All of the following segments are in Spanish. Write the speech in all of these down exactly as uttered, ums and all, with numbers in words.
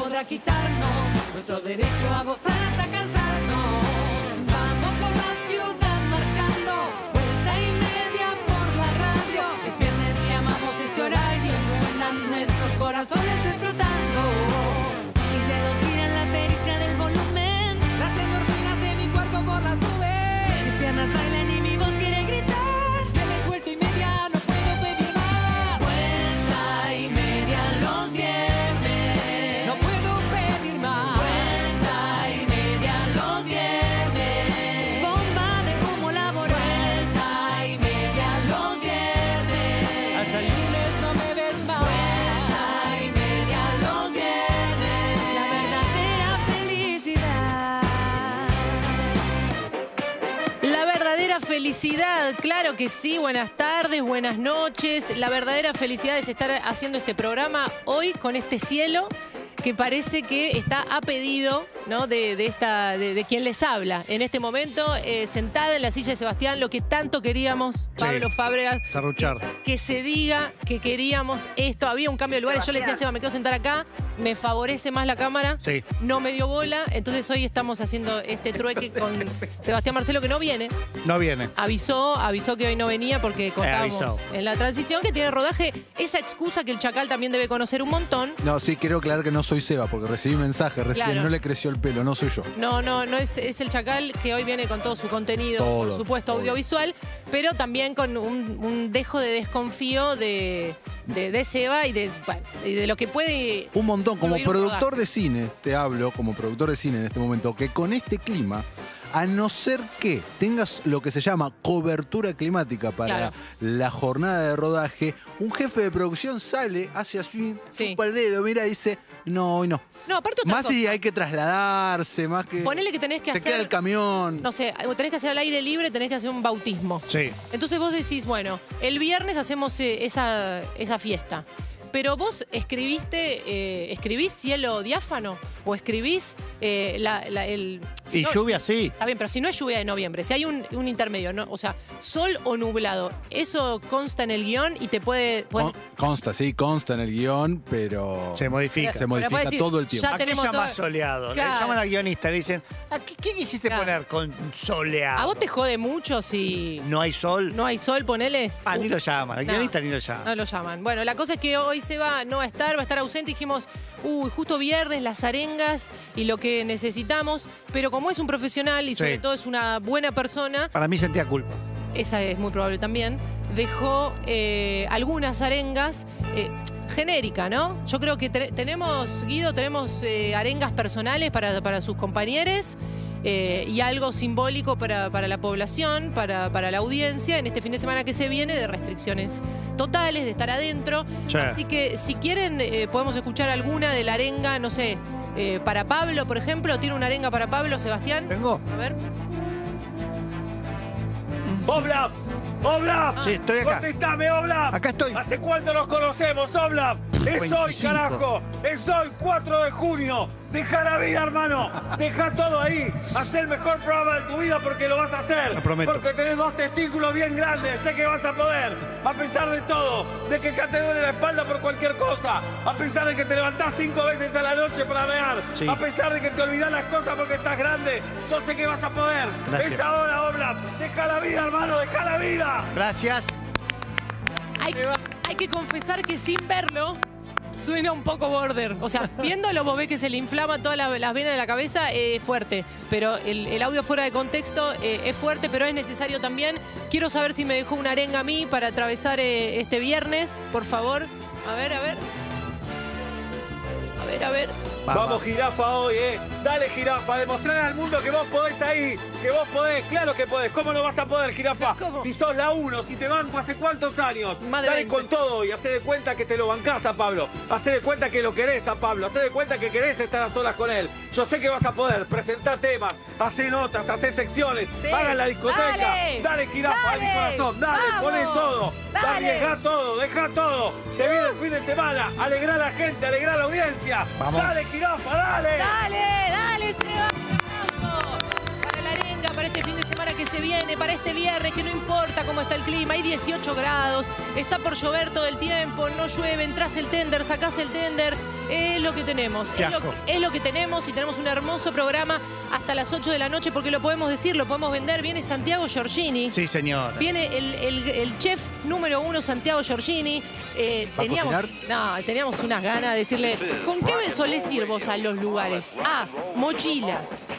podrá quitarnos nuestro derecho a gozar hasta cansarnos. Vamos por la ciudad marchando, vuelta y media por la radio. Es viernes y amamos este horario, suenan nuestros corazones explotando. Mis dedos giran la perilla del volumen, las endorfinas de mi cuerpo por las nubes. Mis piernas bailan y mi voz quiere gritar. Viernes, vuelta y media, no puedo pedir más. Vuelta y media los viernes, no puedo pedir más. Vuelta y media los viernes, bomba de humo laboral. Vuelta y media los viernes, hasta el lunes no me ves más. Vuelta y media los viernes, la verdadera felicidad. La verdadera felicidad, claro que sí. Buenas tardes, buenas noches. La verdadera felicidad es estar haciendo este programa hoy con este cielo que parece que está a pedido, ¿no? de, de, esta, de, de quien les habla. En este momento, eh, sentada en la silla de Sebastián, lo que tanto queríamos, Pablo Sí, Fábregas, Serruchar. que, que se diga que queríamos esto. Había un cambio de lugares. Yo le decía a Seba, me quiero sentar acá, me favorece más la cámara. Sí. No me dio bola, entonces hoy estamos haciendo este trueque con Sebastián Marcelo, que no viene. No viene. Avisó, avisó que hoy no venía porque contábamos avisó. en la transición que tiene rodaje. Esa excusa que el Chacal también debe conocer un montón. No, sí, quiero aclarar que no soy Seba, porque recibí mensaje recién, Claro. no le creció el pelo, no soy yo. No, no, no es, es el Chacal que hoy viene con todo su contenido, Todo, por supuesto, todo. audiovisual, pero también con un, un dejo de desconfío de, de, de Seba y de, bueno, y de lo que puede. Un montón, como Incluir un productor rodaje. de cine, te hablo como productor de cine en este momento, que con este clima, a no ser que tengas lo que se llama cobertura climática para Claro. la jornada de rodaje, un jefe de producción sale, hace así, Sí. chupa el dedo, mira y dice, no, hoy no. No, aparte otra Más cosa. si hay que trasladarse, más que... Ponele que tenés que te hacer. queda el camión. No sé, tenés que hacer al aire libre, tenés que hacer un bautismo. Sí. Entonces vos decís, bueno, el viernes hacemos eh, esa, esa fiesta. Pero vos escribiste, eh, ¿escribís cielo diáfano? ¿O escribís eh, la, la- el... si Y no- lluvia sí. Está bien, pero si no es lluvia de noviembre, si hay un, un intermedio, ¿no? O sea, sol o nublado, eso consta en el guión y te puede... puedes- Con- consta, sí, consta en el guión, pero... Se modifica. Se Pero modifica puedes decir, todo el tiempo. ya ¿A qué tenemos llama todo- soleado? Claro. Le llaman al guionista, le dicen, ¿a qué, qué quisiste Claro. poner con soleado? ¿A vos te jode mucho si ¿No hay sol? no hay sol, ponele? Ah, ni lo llaman. Al No. guionista ni lo llaman. No lo llaman. Bueno, la cosa es que hoy Seba no va a estar, va a estar ausente. Dijimos, uy, justo viernes, las arengas y lo que necesitamos. Pero como es un profesional y sobre Sí. todo es una buena persona, Para mí sentía culpa. esa es muy probable también, dejó eh, algunas arengas eh, genérica, ¿no? Yo creo que te- tenemos, Guido, tenemos eh, arengas personales para, para sus compañeros. eh, y algo simbólico para, para la población, para, para la audiencia, en este fin de semana que se viene de restricciones totales, de estar adentro. Sí. Así que si quieren, eh, podemos escuchar alguna de la arenga, no sé, eh, para Pablo, por ejemplo. ¿Tiene una arenga para Pablo, Sebastián? ¿Tengo? A ver. ¡Oblap! ¡Oblap! Sí, estoy acá. ¡Contestame, Oblap! Acá estoy. ¿Hace cuánto nos conocemos, Oblap? Es hoy, veinticinco. carajo. Es hoy, cuatro de junio. Deja la vida, hermano. Deja todo ahí. Haz el mejor programa de tu vida porque lo vas a hacer. Lo prometo. Porque tenés dos testículos bien grandes. Sé que vas a poder. A pesar de todo. De que ya te duele la espalda por cualquier cosa. A pesar de que te levantás cinco veces a la noche para mear. Sí. A pesar de que te olvidás las cosas porque estás grande. Yo sé que vas a poder. Gracias. Es ahora, Oblap. Deja la vida, hermano. Deja la vida. Gracias. Hay, hay que confesar que sin verlo suena un poco border. O sea, viéndolo vos ves que se le inflama todas las, las venas de la cabeza, es fuerte. Pero el, el audio fuera de contexto eh, es fuerte, pero es necesario también. Quiero saber si me dejó una arenga a mí para atravesar eh, este viernes, por favor. A ver, a ver. A ver, a ver. Vamos, jirafa, hoy, eh. Dale, jirafa, demostrar al mundo que vos podés ahí, que vos podés, claro que podés. ¿Cómo no vas a poder, jirafa? ¿Cómo? Si sos la uno, si te banco hace cuántos años. Más de Dale veinte. con todo y hacé de cuenta que te lo bancás a Pablo. Hacé de cuenta que lo querés a Pablo. Hacé de cuenta que querés estar a solas con él. Yo sé que vas a poder. Presentá temas, hacé notas, hacé secciones, Sí. hagan la discoteca. Dale. Dale, jirafa, Dale. a mi corazón. Dale, Vamos. poné todo. Dale. Arriesgá todo, dejá todo. Se viene el fin de semana. Alegrá a la gente, alegrá a la audiencia. Vamos. Dale, jirafa, dale. Dale, dale, Seba. Aplauso. Para la arenga, para este fin de semana que se viene, para este viernes, que no importa cómo está el clima, hay dieciocho grados, está por llover todo el tiempo, no llueve, entras el tender, sacás el tender, Es lo que tenemos, es lo Fiasco. que, es lo que tenemos y tenemos un hermoso programa hasta las ocho de la noche porque lo podemos decir, lo podemos vender. Viene Santiago Giorgini. Sí, señor. Viene el, el- el chef número uno, Santiago Giorgini. Eh, ¿Va a teníamos, cocinar? no, teníamos unas ganas de decirle, ¿con qué me solés ir vos a los lugares? A, mochila.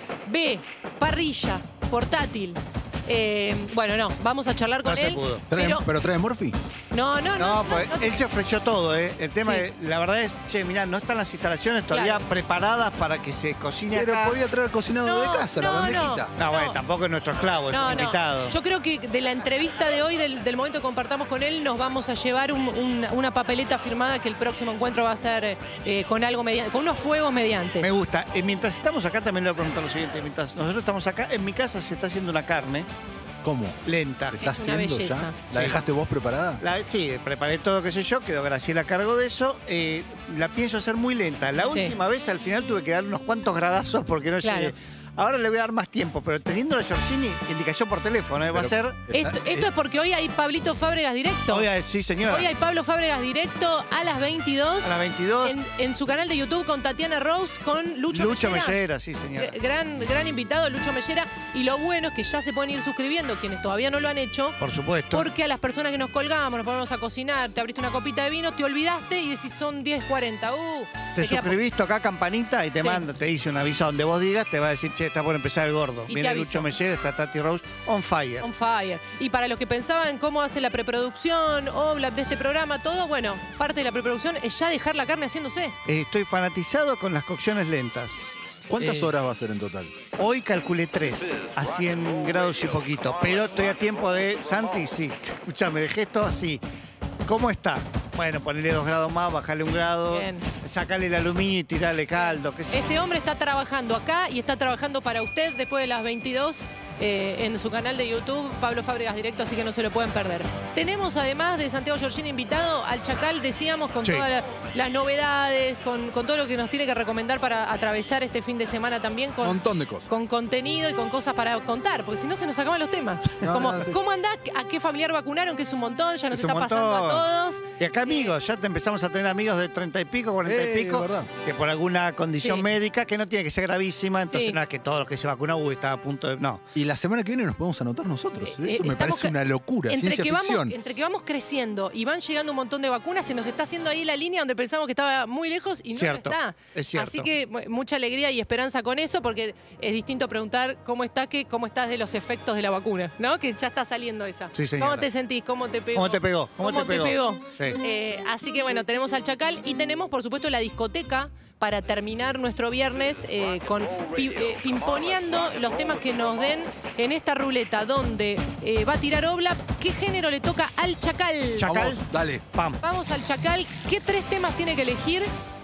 B, parrilla, portátil. Eh, bueno, no, vamos a charlar con No se él. pudo. ¿Trae- Pero, ¿Pero trae Morphy? no, no, no. No, pues no, no. él se ofreció todo, ¿eh? El tema, Sí. es, la verdad es, che, mirá, no están las instalaciones todavía Claro. preparadas para que se cocine Pero acá. podía traer cocinado No, de casa, la no, bandejita. No, bueno, No. tampoco es nuestro esclavo, es No, un no. invitado. Yo creo que de la entrevista de hoy, del, del momento que compartamos con él, nos vamos a llevar un- un- una papeleta firmada que el próximo encuentro va a ser eh, con algo mediante, con unos fuegos mediante. Me gusta. Eh, mientras estamos acá, también le voy a preguntar lo siguiente. Mientras nosotros estamos acá, en mi casa se está haciendo una carne ¿Cómo? lenta. ¿Se está Es una haciendo belleza. ya? ¿La Sí. dejaste vos preparada? La- sí, preparé todo, qué sé yo, quedó Graciela a cargo de eso. Eh, la pienso hacer muy lenta. La Sí. última vez al final tuve que dar unos cuantos gradazos porque no Claro. llegué. Ahora le voy a dar más tiempo, pero teniendo la Giorgini, indicación por teléfono, ¿eh? va a Pero- ser. Esto, esto es porque hoy hay Pablito Fábregas directo. Hoy, a- sí, señora. Hoy hay Pablo Fábregas directo a las veintidós. A las veintidós. En, en su canal de YouTube con Tatiana Rose, con Lucho, Lucho Mellera. Mellera, sí, señora. Gr- Gran, gran invitado, Lucho Mellera. Y lo bueno es que ya se pueden ir suscribiendo, quienes todavía no lo han hecho. Por supuesto. Porque a las personas que nos colgamos, nos ponemos a cocinar, te abriste una copita de vino, te olvidaste y decís son diez cuarenta. Uh, Te queda po- suscribís, acá campanita y te Sí. manda, te dice un aviso donde vos digas, te va a decir, che, está por empezar el gordo. Y te Viene aviso. Lucho Mellera, está Tati Rose, on fire. On fire. Y para los que pensaban cómo hace la preproducción, Oblap de este programa, todo, bueno, parte de la preproducción es ya dejar la carne haciéndose. Eh, estoy fanatizado con las cocciones lentas. ¿Cuántas Eh, horas va a ser en total? Hoy calculé tres, a cien grados y poquito, pero estoy a tiempo de... Santi, sí, escúchame, dejé esto así. ¿Cómo está? Bueno, ponerle dos grados más, bajarle un grado, Bien. sacarle el aluminio y tirarle caldo, qué sé yo. Este hombre está trabajando acá y está trabajando para usted después de las veintidós eh, en su canal de YouTube, Pablo Fábregas Directo, así que no se lo pueden perder. Tenemos además de Santiago Giorgini invitado al Chacal, decíamos, con Sí. todas la- las novedades, con, con todo lo que nos tiene que recomendar para atravesar este fin de semana también Un con, montón de cosas. con contenido y con cosas para contar, porque si no se nos acaban los temas. No, Como, no, sí. ¿Cómo andás? ¿A qué familiar vacunaron? Que es un montón, ya nos Es un está pasando montón. a todos. Y acá amigos, ya te empezamos a tener amigos de treinta y pico, cuarenta Eh, y pico, verdad. que por alguna condición Sí. médica, que no tiene que ser gravísima, entonces Sí. no es que todos los que se vacunan, uy, está a punto de... No. Y la semana que viene nos podemos anotar nosotros. Eh, Eso eh, me estamos parece que- una locura, Entre ciencia que, vamos, ficción. entre que vamos creciendo y van llegando un montón de vacunas, se nos está haciendo ahí la línea donde pensamos que estaba muy lejos y no lo Cierto, está. es cierto. Así que mu- mucha alegría y esperanza con eso, porque es distinto preguntar cómo estás que cómo estás de los efectos de la vacuna, ¿no? Que ya está saliendo esa. Sí, señora. ¿Cómo te sentís? ¿Cómo te pegó? ¿Cómo te pegó? ¿Cómo te pegó? Sí. Eh, así que bueno, tenemos al Chacal y tenemos, por supuesto, la discoteca para terminar nuestro viernes eh, con pi- eh, pimponeando los temas que nos den en esta ruleta, donde eh, va a tirar Oblap. ¿Qué género le toca al Chacal? Chacal. Vamos, dale. Pam. Vamos al Chacal. ¿Qué tres temas tiene que elegir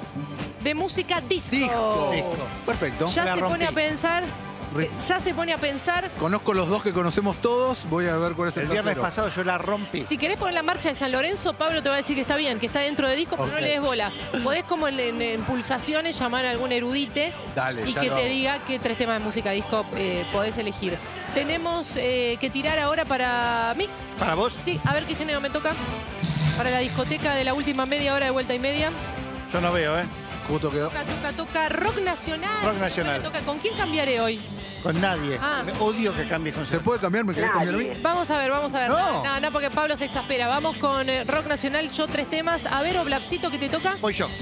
de música disco? Disco. Disco. Perfecto. Ya La se rompí. pone a pensar. Ri- eh, Ya se pone a pensar. Conozco los dos que conocemos todos. Voy a ver cuál es el, El viernes tercero. pasado yo la rompí. Si querés poner la marcha de San Lorenzo, Pablo te va a decir que está bien, que está dentro de disco, pero Ok. no le des bola. Podés como en, en- en pulsaciones llamar a algún erudite Dale, y ya que lo te hago. diga qué tres temas de música disco eh, podés elegir. Tenemos eh, que tirar ahora para mí. ¿Para vos? Sí, a ver qué género me toca. Para la discoteca de la última media hora de vuelta y media. Yo no veo, ¿eh? Justo quedó. Toca, toca, toca rock nacional. Rock nacional. Me toca. ¿Con quién cambiaré hoy? Con nadie. Ah. Me odio que cambies con ¿Se puede cambiar? ¿Me querés cambiar a mí? Vamos a ver, vamos a ver. No. no, no, porque Pablo se exaspera. Vamos con eh, rock nacional, yo tres temas. A ver, Oblapcito, ¿qué te toca? Voy yo.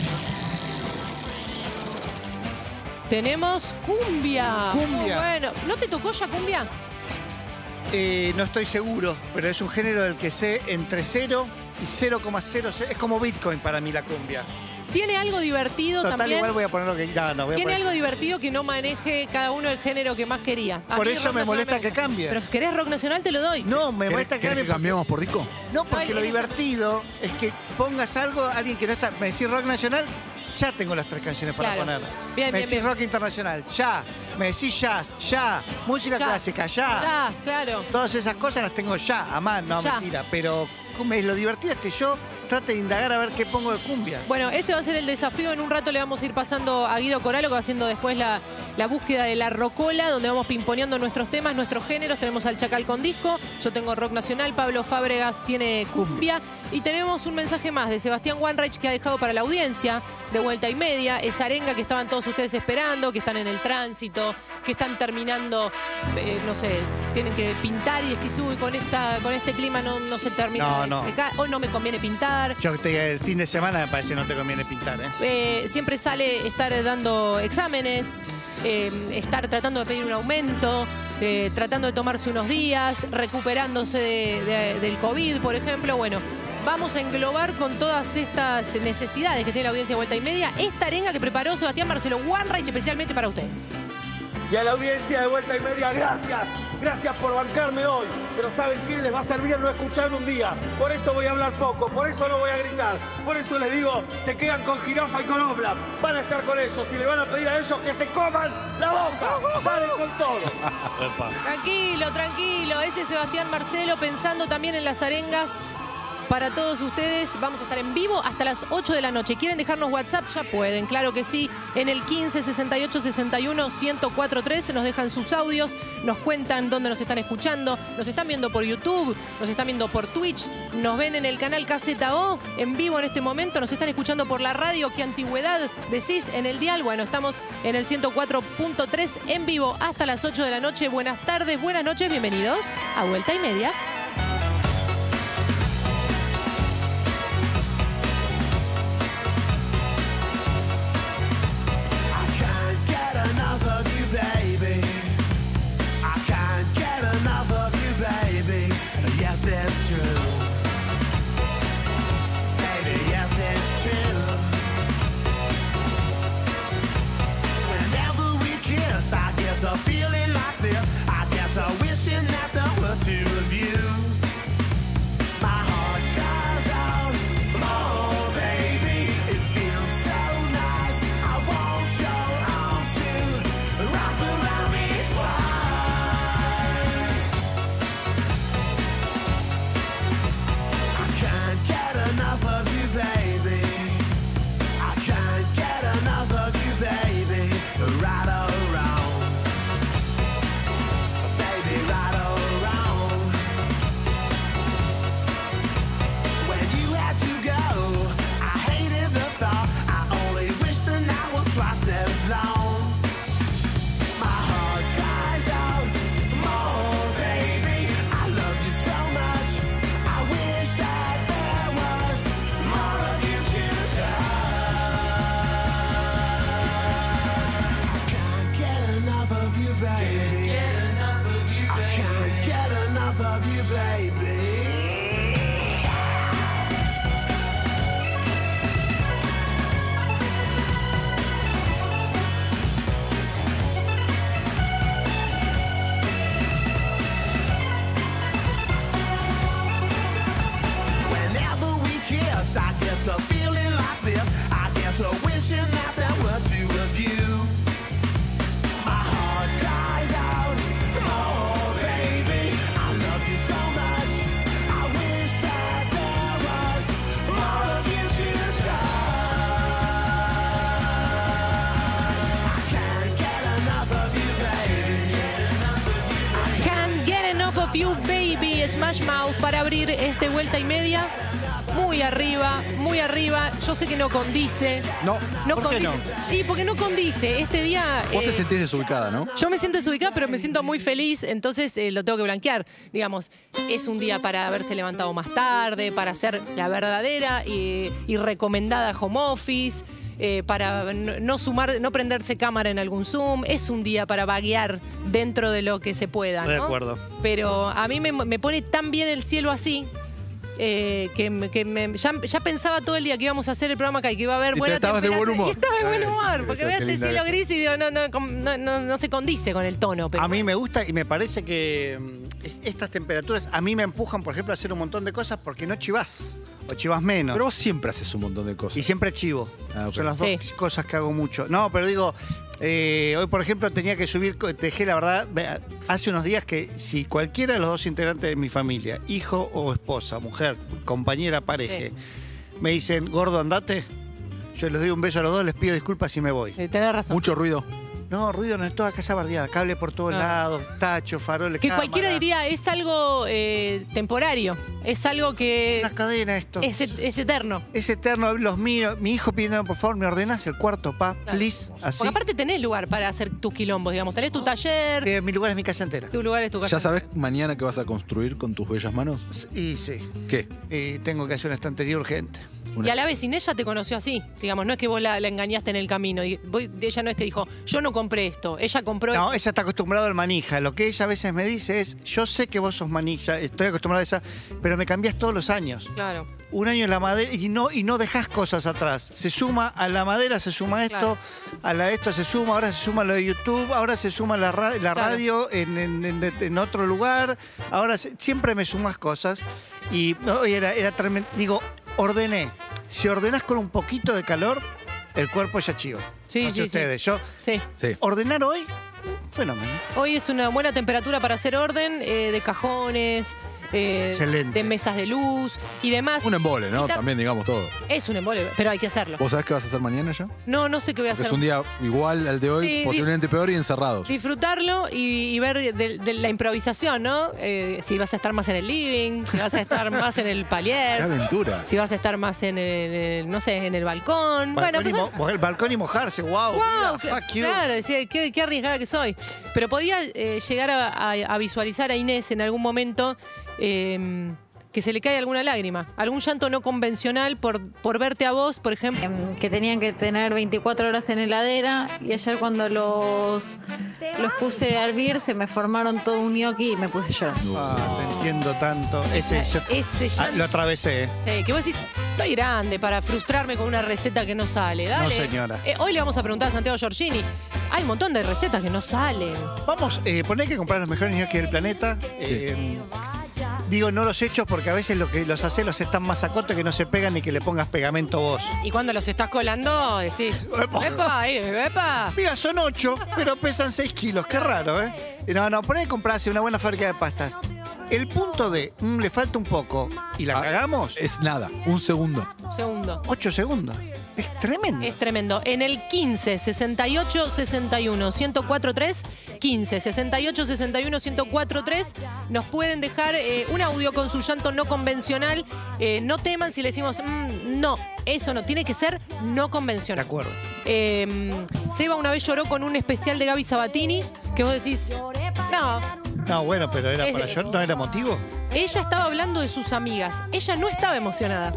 Tenemos cumbia. Cumbia. Muy bueno. ¿No te tocó ya cumbia? Eh, no estoy seguro, pero es un género del que sé entre cero y cero coma cero. Es como Bitcoin para mí la cumbia. Tiene algo divertido Total, también. igual voy a poner lo que... No, no, voy a Tiene poner... algo divertido que no maneje cada uno el género que más quería. A Por mí el eso rock me nacional molesta gusta. que cambie. Pero si querés rock nacional, te lo doy. No, me ¿Querés, molesta que querés cambie que porque- cambiemos por disco? No, porque No, lo el- divertido es que pongas algo, alguien que no está... Me decís rock nacional, ya tengo las tres canciones para Claro. poner. Bien, me bien, decís bien. rock internacional, ya. Me decís jazz, ya. Música Ya. clásica, ya. Ya, claro. Todas esas cosas las tengo ya, a mano, no, Ya. mentira. Pero como es, lo divertido es que yo trate de indagar a ver qué pongo de cumbia. Bueno, ese va a ser el desafío. En un rato le vamos a ir pasando a Guido Coralo, que va haciendo después la, la búsqueda de la rocola, donde vamos pimponeando nuestros temas, nuestros géneros. Tenemos al Chacal con disco, yo tengo rock nacional, Pablo Fábregas tiene cumbia. Y tenemos un mensaje más de Sebastián Wanreich que ha dejado para la audiencia de Vuelta y Media. Esa arenga que estaban todos ustedes esperando, que están en el tránsito, que están terminando, eh, no sé, tienen que pintar y decís, uy, con, esta, con este clima no, no se termina No, de no. secar. Hoy no me conviene pintar. Yo te diga, el fin de semana me parece que no te conviene pintar, ¿eh? Eh, siempre sale estar dando exámenes, eh, estar tratando de pedir un aumento, eh, tratando de tomarse unos días, recuperándose de- de- del COVID, por ejemplo. Bueno, vamos a englobar con todas estas necesidades que tiene la audiencia de Vuelta y Media esta arenga que preparó Sebastián Marcelo Wanreich especialmente para ustedes. Y a la audiencia de Vuelta y Media, gracias. Gracias por bancarme hoy. Pero ¿saben qué? Les va a servir no escucharme un día. Por eso voy a hablar poco, por eso no voy a gritar. Por eso les digo, se quedan con Jirafa y con Oblap. Van a estar con ellos y le van a pedir a ellos que se coman la boca. Valen con todo. Tranquilo, tranquilo. Ese es Sebastián Marcelo pensando también en las arengas. Para todos ustedes, vamos a estar en vivo hasta las ocho de la noche. ¿Quieren dejarnos WhatsApp? Ya pueden, claro que sí. En el quince sesenta y ocho sesenta y uno ciento cuatro tres nos dejan sus audios, nos cuentan dónde nos están escuchando, nos están viendo por YouTube, nos están viendo por Twitch, nos ven en el canal K Z O en vivo en este momento, nos están escuchando por la radio. ¿Qué antigüedad decís en el dial? Bueno, estamos en el ciento cuatro punto tres en vivo hasta las ocho de la noche. Buenas tardes, buenas noches, bienvenidos a Vuelta y Media. It's true. Baby, yes, it's true. Whenever we kiss, I get a feeling like this. I get a wishing that there were two of you. My heart cries out, oh, baby, it feels so nice. I want your arms to wrap around me twice. Can't get enough of you, baby. I can't get enough of you, baby. Right or wrong, baby, right or wrong. When you had to go, I hated the thought. I only wish the night was twice as long. My heart cries out, more, baby. I love you so much. I wish that there was more of you to touch. I can't get enough of you, baby. I can't get enough of you, baby. Whenever we kiss, I get a feeling like this. I get a wishing that there were two of you. My heart cries out, oh, baby, I love you so much. I wish that there was more of you to touch. I can't get enough of you, baby. Can't get enough of you, baby. Smash Mouth para abrir este Vuelta y Media. Muy arriba, muy arriba. Yo sé que no condice. No, No ¿por qué condice. Sí, porque no condice. Este día. vos te eh, sentís desubicada, ¿no? Yo me siento desubicada, pero me siento muy feliz, entonces eh, lo tengo que blanquear. Digamos, es un día para haberse levantado más tarde, para hacer la verdadera y, y recomendada home office, eh, para no, no sumar, no prenderse cámara en algún Zoom. Es un día para vaguear dentro de lo que se pueda, Estoy de ¿no? acuerdo. Pero a mí me, me pone tan bien el cielo así. eh, que, me- que me- ya, ya pensaba todo el día que íbamos a hacer el programa acá y que iba a haber Y te buena estabas de buen temperatura. humor. Y estaba de buen Eso, humor, eso, porque qué veo este lindo cielo eso. gris y digo, no, no, no, no, no se condice con el tono. Pero A mí bueno. me gusta y me parece que mm, es- estas temperaturas a mí me empujan, por ejemplo, a hacer un montón de cosas porque no chivás o chivás menos. Pero vos siempre haces un montón de cosas. Y siempre chivo. Ah, ok. Son las Sí. dos cosas que hago mucho. No, pero digo, eh, hoy por ejemplo tenía que subir, co- dejé la verdad, ve- hace unos días que si cualquiera de los dos integrantes de mi familia, hijo o esposa, mujer, compañera, pareja, Sí. me dicen, gordo, andate. Yo les doy un beso a los dos, les pido disculpas y me voy. Eh, tenés razón. Mucho ruido. No, ruido no es toda casa bardeada, cable por todos No. lados, tacho, faroles, Que cámara. cualquiera diría, es algo eh, temporario. Es algo Es que una cadena esto. es, et- es eterno. Es eterno, los miro, mi hijo pidiendo, por favor, ¿me ordenás el cuarto, pa? Claro. Please, así. Porque aparte tenés lugar para hacer tus quilombos, digamos. Tenés tu taller, Eh, mi lugar es mi casa entera. tu lugar es tu casa. ¿Ya sabes mañana qué vas a construir con tus bellas manos? Y sí, ¿Qué? y tengo que hacer una estantería urgente. Y a la vez, sin ella te conoció así. Digamos, no es que vos la, la engañaste en el camino. Y vos- ella no es que dijo, yo no compré esto. Ella compró No, ella está acostumbrada al manija. Lo que ella a veces me dice es, yo sé que vos sos manija, estoy acostumbrada a esa, pero me cambiás todos los años. Claro. Un año en la madera y no, y no dejás cosas atrás. Se suma a la madera, se suma esto, Claro. a la esto se suma, ahora se suma lo de YouTube, ahora se suma la, ra- la Claro. radio en, en- en- en otro lugar. Ahora se- siempre me sumas cosas. Y hoy era, era tremendo. Digo, ordené. Si ordenás con un poquito de calor, el cuerpo ya chivo. Sí, No sé sí, sí. ustedes. Yo, Sí. Sí. ordenar hoy, un fenómeno. Hoy es una buena temperatura para hacer orden eh, de cajones, eh, Excelente. de mesas de luz y demás. Un embole, ¿no? Y ta- También digamos todo. Es un embole, pero hay que hacerlo. ¿Vos sabés qué vas a hacer mañana ya? No, no sé qué voy a Porque hacer. es un día igual al de hoy, Sí, posiblemente peor y encerrados. Disfrutarlo y, y ver de, de la improvisación, ¿no? Eh, si vas a estar más en el living, si vas a estar más en el ¡Qué palier, aventura! si vas a estar más en el, el- no sé, en el balcón. Bueno, Balcón y pues, mo- el balcón y mojarse, wow. Wow, mira, fuck you. claro, decía, qué, qué arriesgada que soy. Pero podía eh, llegar a, a- a visualizar a Inés en algún momento eh, que se le cae alguna lágrima, algún llanto no convencional por, por verte a vos, por ejemplo. Em, que tenían que tener veinticuatro horas en heladera y ayer cuando los, los puse a hervir se me formaron todo un gnocchi y me puse a llorar. Ah, te entiendo tanto. Ese, yo- Ese Ah, llanto. lo atravesé. ¿eh? Sí, que vos decís, estoy grande para frustrarme con una receta que no sale. Dale. No, señora. Eh, hoy le vamos a preguntar a Santiago Giorgini. Hay un montón de recetas que no salen. Vamos, eh, poner que comprar los mejores gnocchi del planeta. Eh, digo, no los hechos porque a veces lo que los haces los están más acote que no se pegan ni que le pongas pegamento vos. Y cuando los estás colando, decís, Epa. epa, eh, epa. Mira, son ocho, pero pesan seis kilos. Qué raro, ¿eh? No, no, poner que comprarse una buena fábrica de pastas. El punto de, mm, le falta un poco y la Ah, cagamos, Es nada, un segundo. Un segundo. ocho segundos. Es tremendo. Es tremendo. En el quince, sesenta y ocho, sesenta y uno, ciento cuatro tres, quince, sesenta y ocho, sesenta y uno, ciento cuatro tres, nos pueden dejar eh, un audio con su llanto no convencional. Eh, no teman si le decimos, "Mm, no, eso no, tiene que ser no De convencional. acuerdo. Eh, Seba una vez lloró con un especial de Gaby Sabatini, que vos decís, no, No, bueno, pero era Es- para yo, ¿no era motivo? ella estaba hablando de sus amigas, ella no estaba emocionada.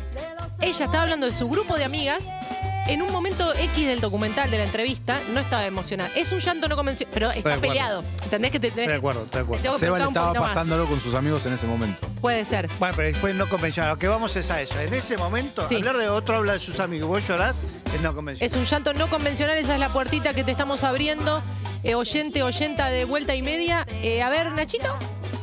Ella estaba hablando de su grupo de amigas. En un momento X del documental, de la entrevista, no estaba emocionada. Es un llanto no convencional, pero está de acuerdo. peleado. ¿Entendés que te Estoy de acuerdo, estoy de te acuerdo. tengo que Seba le preguntar un estaba poquito más? pasándolo con sus amigos en ese momento. Puede ser. Bueno, pero después no convencional. Lo que vamos es a eso. En ese momento, Sí. hablar de otro habla de sus amigos. Vos llorás, es no convencional. Es un llanto no convencional, esa es la puertita que te estamos abriendo. Eh, oyente, oyenta de vuelta y media. Eh, a ver, Nachito,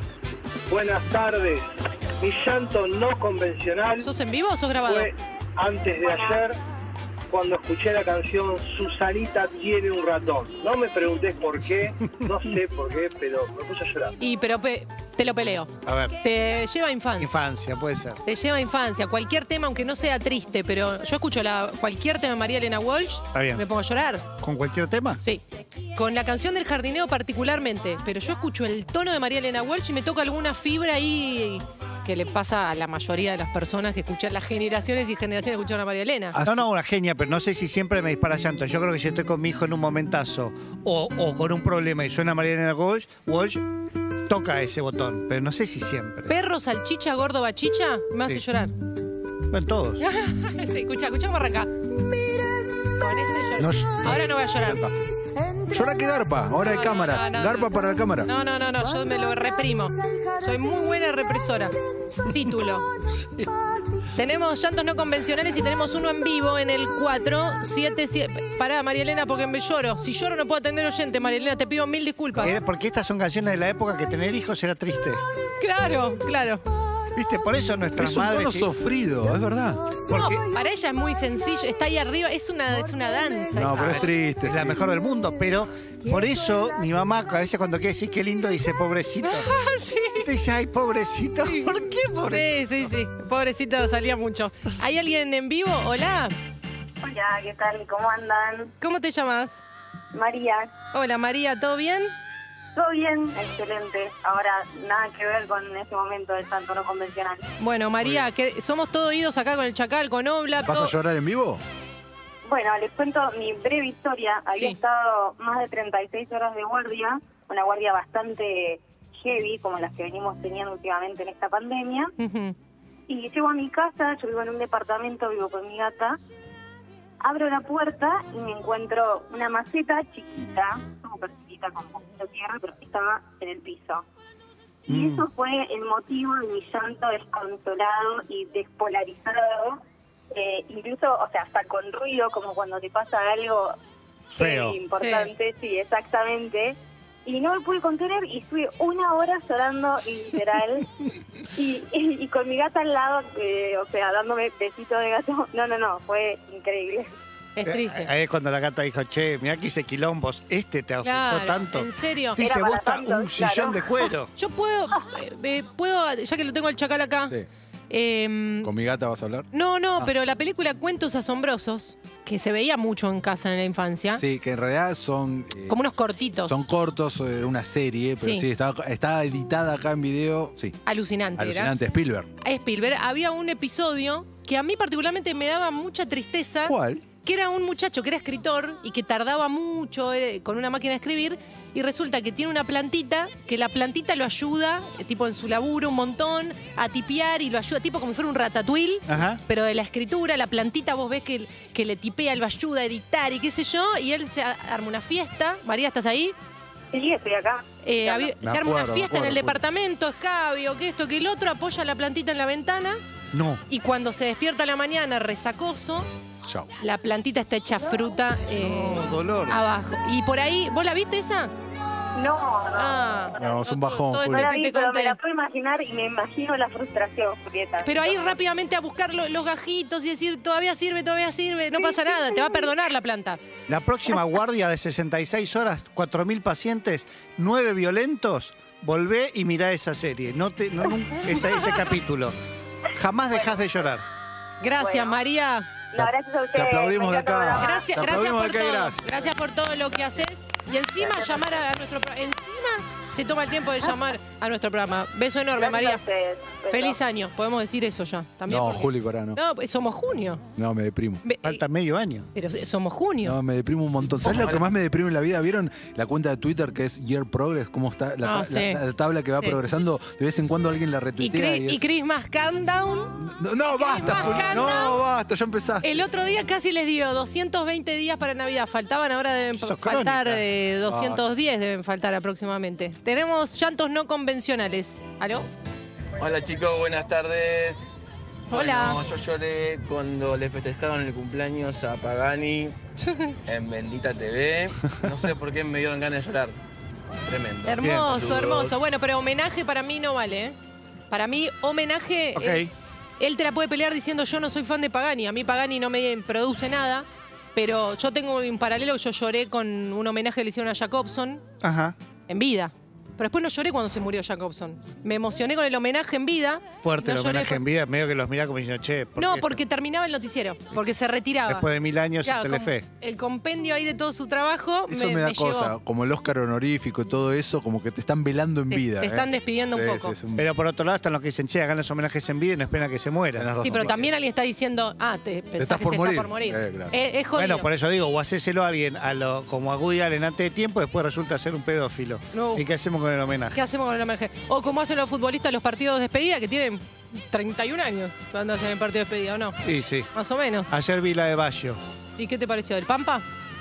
Buenas tardes. Mi llanto no convencional ¿sos en vivo o sos grabado? fue antes de ayer cuando escuché la canción Susanita tiene un ratón. No me preguntes por qué, no sé por qué, pero me puse a llorar. Y pero pe- te lo peleo. A ver, Te lleva a infancia. infancia, puede ser. Te lleva a infancia. Cualquier tema, aunque no sea triste, pero yo escucho la, cualquier tema de María Elena Walsh, Está bien. me pongo a llorar. ¿Con cualquier tema? Sí. Con la canción del jardineo particularmente, pero yo escucho el tono de María Elena Walsh y me toca alguna fibra ahí que le pasa a la mayoría de las personas que escuchan, las generaciones y generaciones que escuchan a María Elena. No, no, una genia, pero no sé si siempre me dispara llanto. Yo creo que si estoy con mi hijo en un momentazo o, o con un problema y suena Mariana Walsh, Walsh, toca ese botón, pero no sé si siempre. Perro, salchicha, gordo, bachicha, me hace Sí. llorar. Bueno, todos. Sí, escucha, escucha cómo arranca. Con este lloro. No, Ahora no voy a llorar. Llora que garpa, ahora hay No, cámaras. no, no, Garpa no. para la cámara. No, no, no, no, yo me lo reprimo. Soy muy buena represora. Título. Tenemos llantos no convencionales y tenemos uno en vivo en el cuatro siete siete. Pará, María Elena, porque me lloro. Si lloro no puedo atender oyente, María Elena, te pido mil disculpas. Eh, Porque estas son canciones de la época que tener hijos era triste. Claro, claro. ¿Viste? Por eso nuestras Es un tono madres... sofrido, es verdad. Porque No, para ella es muy sencillo, está ahí arriba, es una, es una danza. No, pero es triste. es la mejor del mundo, pero por eso mi mamá a veces cuando quiere decir qué lindo dice pobrecito. Ah, sí. Te Dice, ay, pobrecito. ¿Por qué pobrecito? Sí, sí, sí. Pobrecito, salía mucho. ¿Hay alguien en vivo? Hola. Hola, ¿qué tal? ¿Cómo andan? ¿Cómo te llamas? María. Hola, María, ¿todo bien? ¿Todo bien? Excelente. Ahora, nada que ver con ese momento del santo no convencional. Bueno, María, que somos todos oídos acá con el Chacal, con Obla. ¿Vas a llorar en vivo? Bueno, les cuento mi breve historia. Había Sí. estado más de treinta y seis horas de guardia, una guardia bastante heavy, como las que venimos teniendo últimamente en esta pandemia. Ujú. Y llego a mi casa, yo vivo en un departamento, vivo con mi gata. Abro la puerta y me encuentro una maceta chiquita, súper chiquita, con poquito tierra, pero estaba en el piso. Y Mm. eso fue el motivo de mi llanto desconsolado y despolarizado. Eh, incluso, o sea, hasta con ruido, como cuando te pasa algo Feo. eh, importante, sí. exactamente. Y no me pude contener y estuve una hora llorando, literal. y, y, y con mi gata al lado, eh, o sea, dándome besito de gato. No, no, no, fue increíble. Es triste. Ahí es cuando la gata dijo, che, mirá que hice quilombos, este te afectó Claro, tanto. ¿en serio? Dice, Era vos para está tanto, un sillón claro. de cuero. Yo puedo, eh, eh, puedo, ya que lo tengo al Chacal acá. Sí. em, ¿Con mi gata vas a hablar? no, no, Ah. pero la película Cuentos Asombrosos, que se veía mucho en casa en la infancia, Sí, que en realidad son... eh, como unos cortitos, Son cortos, eh, una serie, pero Sí. sí, está, está editada acá en video. Sí, alucinante, alucinante. Spielberg. era. A Spielberg había un episodio que a mí particularmente me daba mucha tristeza. ¿Cuál? Que era un muchacho que era escritor y que tardaba mucho eh, con una máquina de escribir y resulta que tiene una plantita, que la plantita lo ayuda, eh, tipo en su laburo un montón, a tipear y lo ayuda, tipo como si fuera un ratatouille, Ajá. pero de la escritura, la plantita vos ves que, que le tipea, lo ayuda a editar y qué sé yo, y él se a- arma una fiesta. María, ¿estás ahí? Sí, estoy acá. Eh, había- Me se arma una acuerdo, me fiesta en el acuerdo, departamento, escabio, que esto, que el otro, apoya la plantita en la ventana No. y cuando se despierta a la mañana resacoso, Chao. la plantita está hecha fruta eh, No, dolor. abajo. Y por ahí, ¿vos la viste esa? No, no. Ah, No, es un bajón, todo No esto la que vi, te pero conté. me la puedo imaginar y me imagino la frustración, Julieta. Pero ahí rápidamente a buscar lo- los gajitos y decir, todavía sirve, todavía sirve, no pasa nada, te va a perdonar la planta. La próxima guardia de sesenta y seis horas, cuatro mil pacientes, nueve violentos, volvé y mirá esa serie. No te, no, nun- esa- ese capítulo. Jamás dejas de llorar. Gracias, Bueno. María. No, gracias a ustedes. Te aplaudimos me de encanta el acá. programa. Gracias, Te gracias aplaudimos por de acá, todo. gracias. Gracias por todo lo que haces. Y encima llamar a nuestro programa. Encima se toma el tiempo de llamar a nuestro programa. Beso enorme, Gracias a María. ustedes. Besos. Feliz año, podemos decir eso ya. También No, porque- Juli, pará, no. No, pues somos junio. No, me deprimo. Ve- Falta medio año. Pero somos junio. No, me deprimo un montón. ¿Sabes lo que más me deprime en la vida? ¿Vieron la cuenta de Twitter que es Year Progress? ¿Cómo está la, Ah, ta- sí. la- la tabla que va Sí. progresando? De vez en cuando alguien la Y, retuitea. Chris- Y y es- Christmas Countdown. No, no, basta, Más Juli. countdown. No, basta, ya empezaste. El otro día casi les dio doscientos veinte días para Navidad. Faltaban, ahora deben Sos faltar crónica. eh, Ah. doscientos diez, deben faltar aproximadamente. Tenemos llantos no convencionales. ¿Aló? Hola chicos, buenas tardes. Hola. Bueno, yo lloré cuando le festejaron el cumpleaños a Pagani en Bendita T V. No sé por qué me dieron ganas de llorar. Tremendo. Hermoso, Saludos. hermoso. Bueno, pero homenaje para mí no vale, ¿eh? Para mí, homenaje. Ok. eh, él te la puede pelear diciendo yo no soy fan de Pagani. A mí Pagani no me produce nada. Pero yo tengo un paralelo, yo lloré con un homenaje que le hicieron a Jacobson Ajá. en vida. Pero después no lloré cuando se murió Jacobson. Me emocioné con el homenaje en vida. Fuerte No el lloré homenaje por- en vida, medio que los mirá como diciendo, che, ¿por No, qué porque terminaba el noticiero, porque se retiraba. esto? Después de mil años Claro, en como Telefe. el compendio ahí de todo su trabajo Eso me, me, da me cosa, llevó. como el Oscar honorífico y todo eso, como que te están velando en Te- vida. te ¿eh? están despidiendo un Sí, poco. sí, es un- Pero por otro lado están los que dicen, che, hagan los homenajes en vida y no esperan a que se Tenés mueran. razón. Sí, pero también alguien está diciendo, ah, te pensás estás que por se morir. está por morir. Eh, claro. Eh, es jodido. Bueno, por eso digo, o hacéselo a alguien a lo, como a Woody Allen antes de tiempo, después resulta ser un pedófilo. No. ¿Y qué hacemos con el homenaje? ¿Qué hacemos con el homenaje? O como hacen los futbolistas los partidos de despedida, que tienen treinta y un años cuando hacen el partido de despedida, ¿o no? Sí, sí. Más o menos. Ayer vi la de Bayo. ¿Y qué te pareció? ¿El Pampa?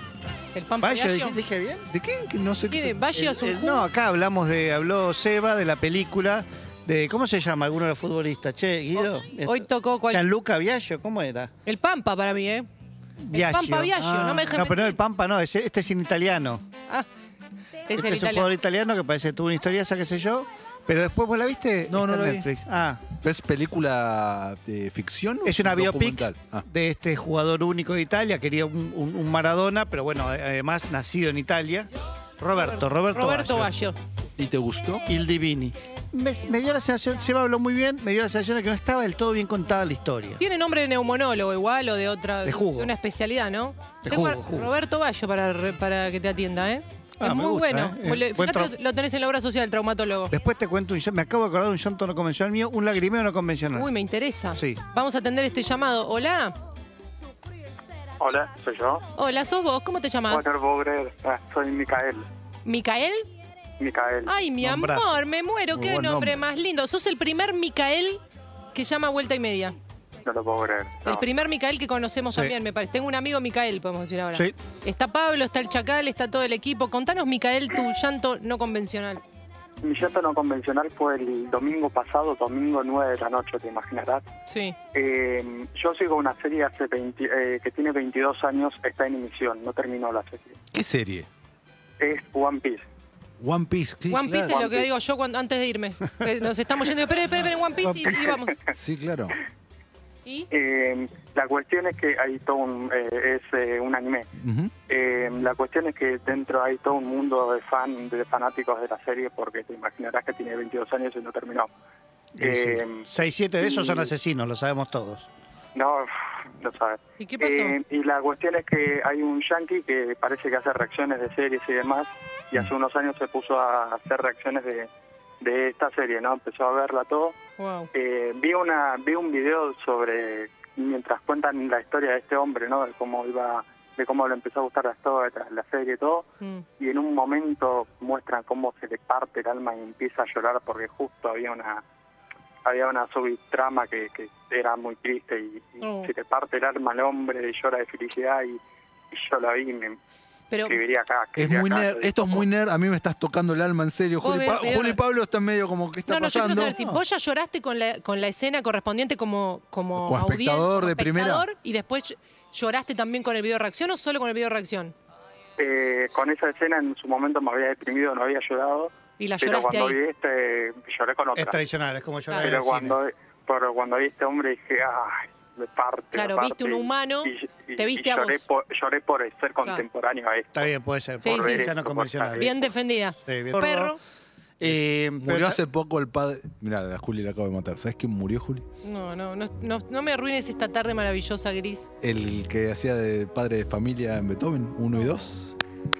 ¿El Pampa ¿Bayo? Bayo? ¿Dije, dije bien? ¿De qué? Que no sé ¿Quién qué. es? Bayo es un El- ju- no, acá hablamos de, habló Seba de la película de, ¿cómo se llama alguno de los futbolistas? Che, Guido. Hoy tocó cual... Gianluca Biagio, ¿cómo era? El Pampa para mí, ¿eh? Biagio. Pampa Biagio, no me dejes No, pero no, mentir. el Pampa no, ese- este es en italiano. Ah, es Este el es un italiano. jugador italiano que parece que tuvo una historia esa, qué sé yo. Pero después, ¿vos la viste? No, no Está en la vi. Netflix. Ah, ¿Es película de ficción o es una biopic documental? Ah. de este jugador único de Italia. Quería un, un- un Maradona, pero bueno, además nacido en Italia. Roberto, Roberto, Roberto Baggio. Baggio. ¿Y te gustó? Il Divini. Me, me dio la sensación, Seba habló muy bien, me dio la sensación de que no estaba del todo bien contada la historia. Tiene nombre de neumonólogo igual o de otra. De jugo. De una especialidad, ¿no? De Tengo jugo, a jugo. Roberto Bayo para, re- para que te atienda, ¿eh? Ah, es me muy gusta, bueno. ¿eh? Le- Buen Fíjate, tra- lo, lo tenés en la obra social, el traumatólogo. Después te cuento un llanto, me acabo de acordar de un llanto no convencional mío, un lagrimeo no convencional. Uy, me interesa. Sí. Vamos a atender este llamado. Hola. Hola, soy yo. Hola, ¿sos vos? ¿Cómo te llamas? Walter Bogrer. Ah, soy Micael. ¿Micael? Micael. Ay, mi Nombrazo. amor, me muero. Muy Qué buen nombre nombre. más lindo. Sos el primer Micael que llama Vuelta y Media. No lo puedo creer. El No. primer Micael que conocemos Sí. también, me parece. Tengo un amigo Micael, podemos decir ahora. Sí. Está Pablo, está el Chacal, está todo el equipo. Contanos, Micael, tu llanto no convencional. Mi llanto no convencional fue el domingo pasado, domingo nueve de la noche, te imaginarás. Sí. Eh, yo sigo una serie hace veinte, eh, que tiene veintidós años, está en emisión, no terminó la serie. ¿Qué serie? Es One Piece. One Piece. Sí, One Piece claro. es lo que digo yo cuando, antes de irme. Eh, Nos estamos yendo. Esperen, esperen, esperen, One Piece y, y vamos. Sí, claro. ¿Y? Eh, la cuestión es que hay todo un, eh, es eh, un anime. Ujú. Eh, la cuestión es que dentro hay todo un mundo de fan, de fanáticos de la serie, porque te imaginarás que tiene veintidós años y no terminó. Eh, seis, siete de esos son y- asesinos, lo sabemos todos. No, no sabes. ¿Y qué pasó? Eh, y la cuestión es que hay un yankee que parece que hace reacciones de series y demás, y hace unos años se puso a hacer reacciones de, de esta serie, ¿no? Empezó a verla todo. Wow. Eh, vi una vi un video sobre, mientras cuentan la historia de este hombre, ¿no? De cómo iba, de cómo le empezó a gustar la historia, la serie y todo, Mm. y en un momento muestran cómo se le parte el alma y empieza a llorar porque justo había una había una subtrama que, que era muy triste y, y Oh. se le parte el alma al hombre y llora de felicidad y, y yo la vi y me Pero escribiría acá. Es escribiría muy acá, nerd. yo digo, Esto es muy nerd. A mí me estás tocando el alma en serio. Vos Juli, ves- Pa- ves- Juli y Pablo están medio como, ¿qué está no, no, yo quiero pasando? saber si vos ya lloraste con la, con la escena correspondiente como, como, Como audien- espectador como de primera. espectador, y después ll- lloraste también con el video de reacción o solo con el video de reacción. Eh, con esa escena en su momento me había deprimido, no había llorado, Y la pero lloraste cuando ahí. vi este, lloré con otra. Es tradicional, es como llorar en Pero el cine. cuando, pero cuando vi este hombre dije, ay, me parte. Claro, me viste un parte. humano, Y- y- te viste y a lloré vos. Por, lloré por ser contemporáneo a esto. Está bien, puede ser. Sí, por sí. esa no convencional. Bien defendida. Sí, bien. Perro. Eh, Murió pero- hace poco el padre. Mirá, la Juli la acabo de matar. ¿Sabes quién murió, Juli? No, no, no, no, no me arruines esta tarde maravillosa, Gris. El que hacía de padre de familia en Beethoven, uno y dos.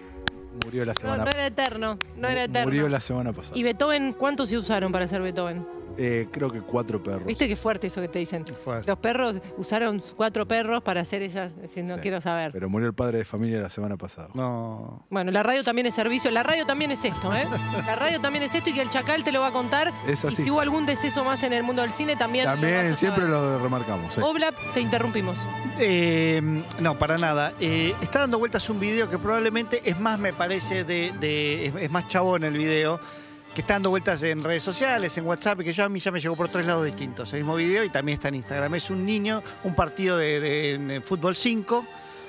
Murió la No, semana no era eterno, no era eterno. Murió la semana pasada. ¿Y Beethoven cuántos se usaron para hacer Beethoven? Eh, creo que cuatro perros. ¿Viste qué fuerte eso que te dicen? Fuerte. Los perros usaron cuatro perros para hacer esas. Si no Sí. quiero saber. Pero murió el padre de familia la semana pasada. No. Bueno, la radio también es servicio. La radio también es esto, ¿eh? La radio también es esto y que el Chacal te lo va a contar. Es así. Y si hubo algún deceso más en el mundo del cine, también. lo vas También a siempre saber. lo remarcamos. sí. Oblap, te interrumpimos. Eh, no, para nada. Eh, está dando vueltas un video que probablemente es más, me parece, de, de- es, es más chabón el video, que está dando vueltas en redes sociales, en WhatsApp, y que yo a mí ya me llegó por tres lados distintos. El mismo video y también está en Instagram. Es un niño, un partido de, de- en fútbol cinco,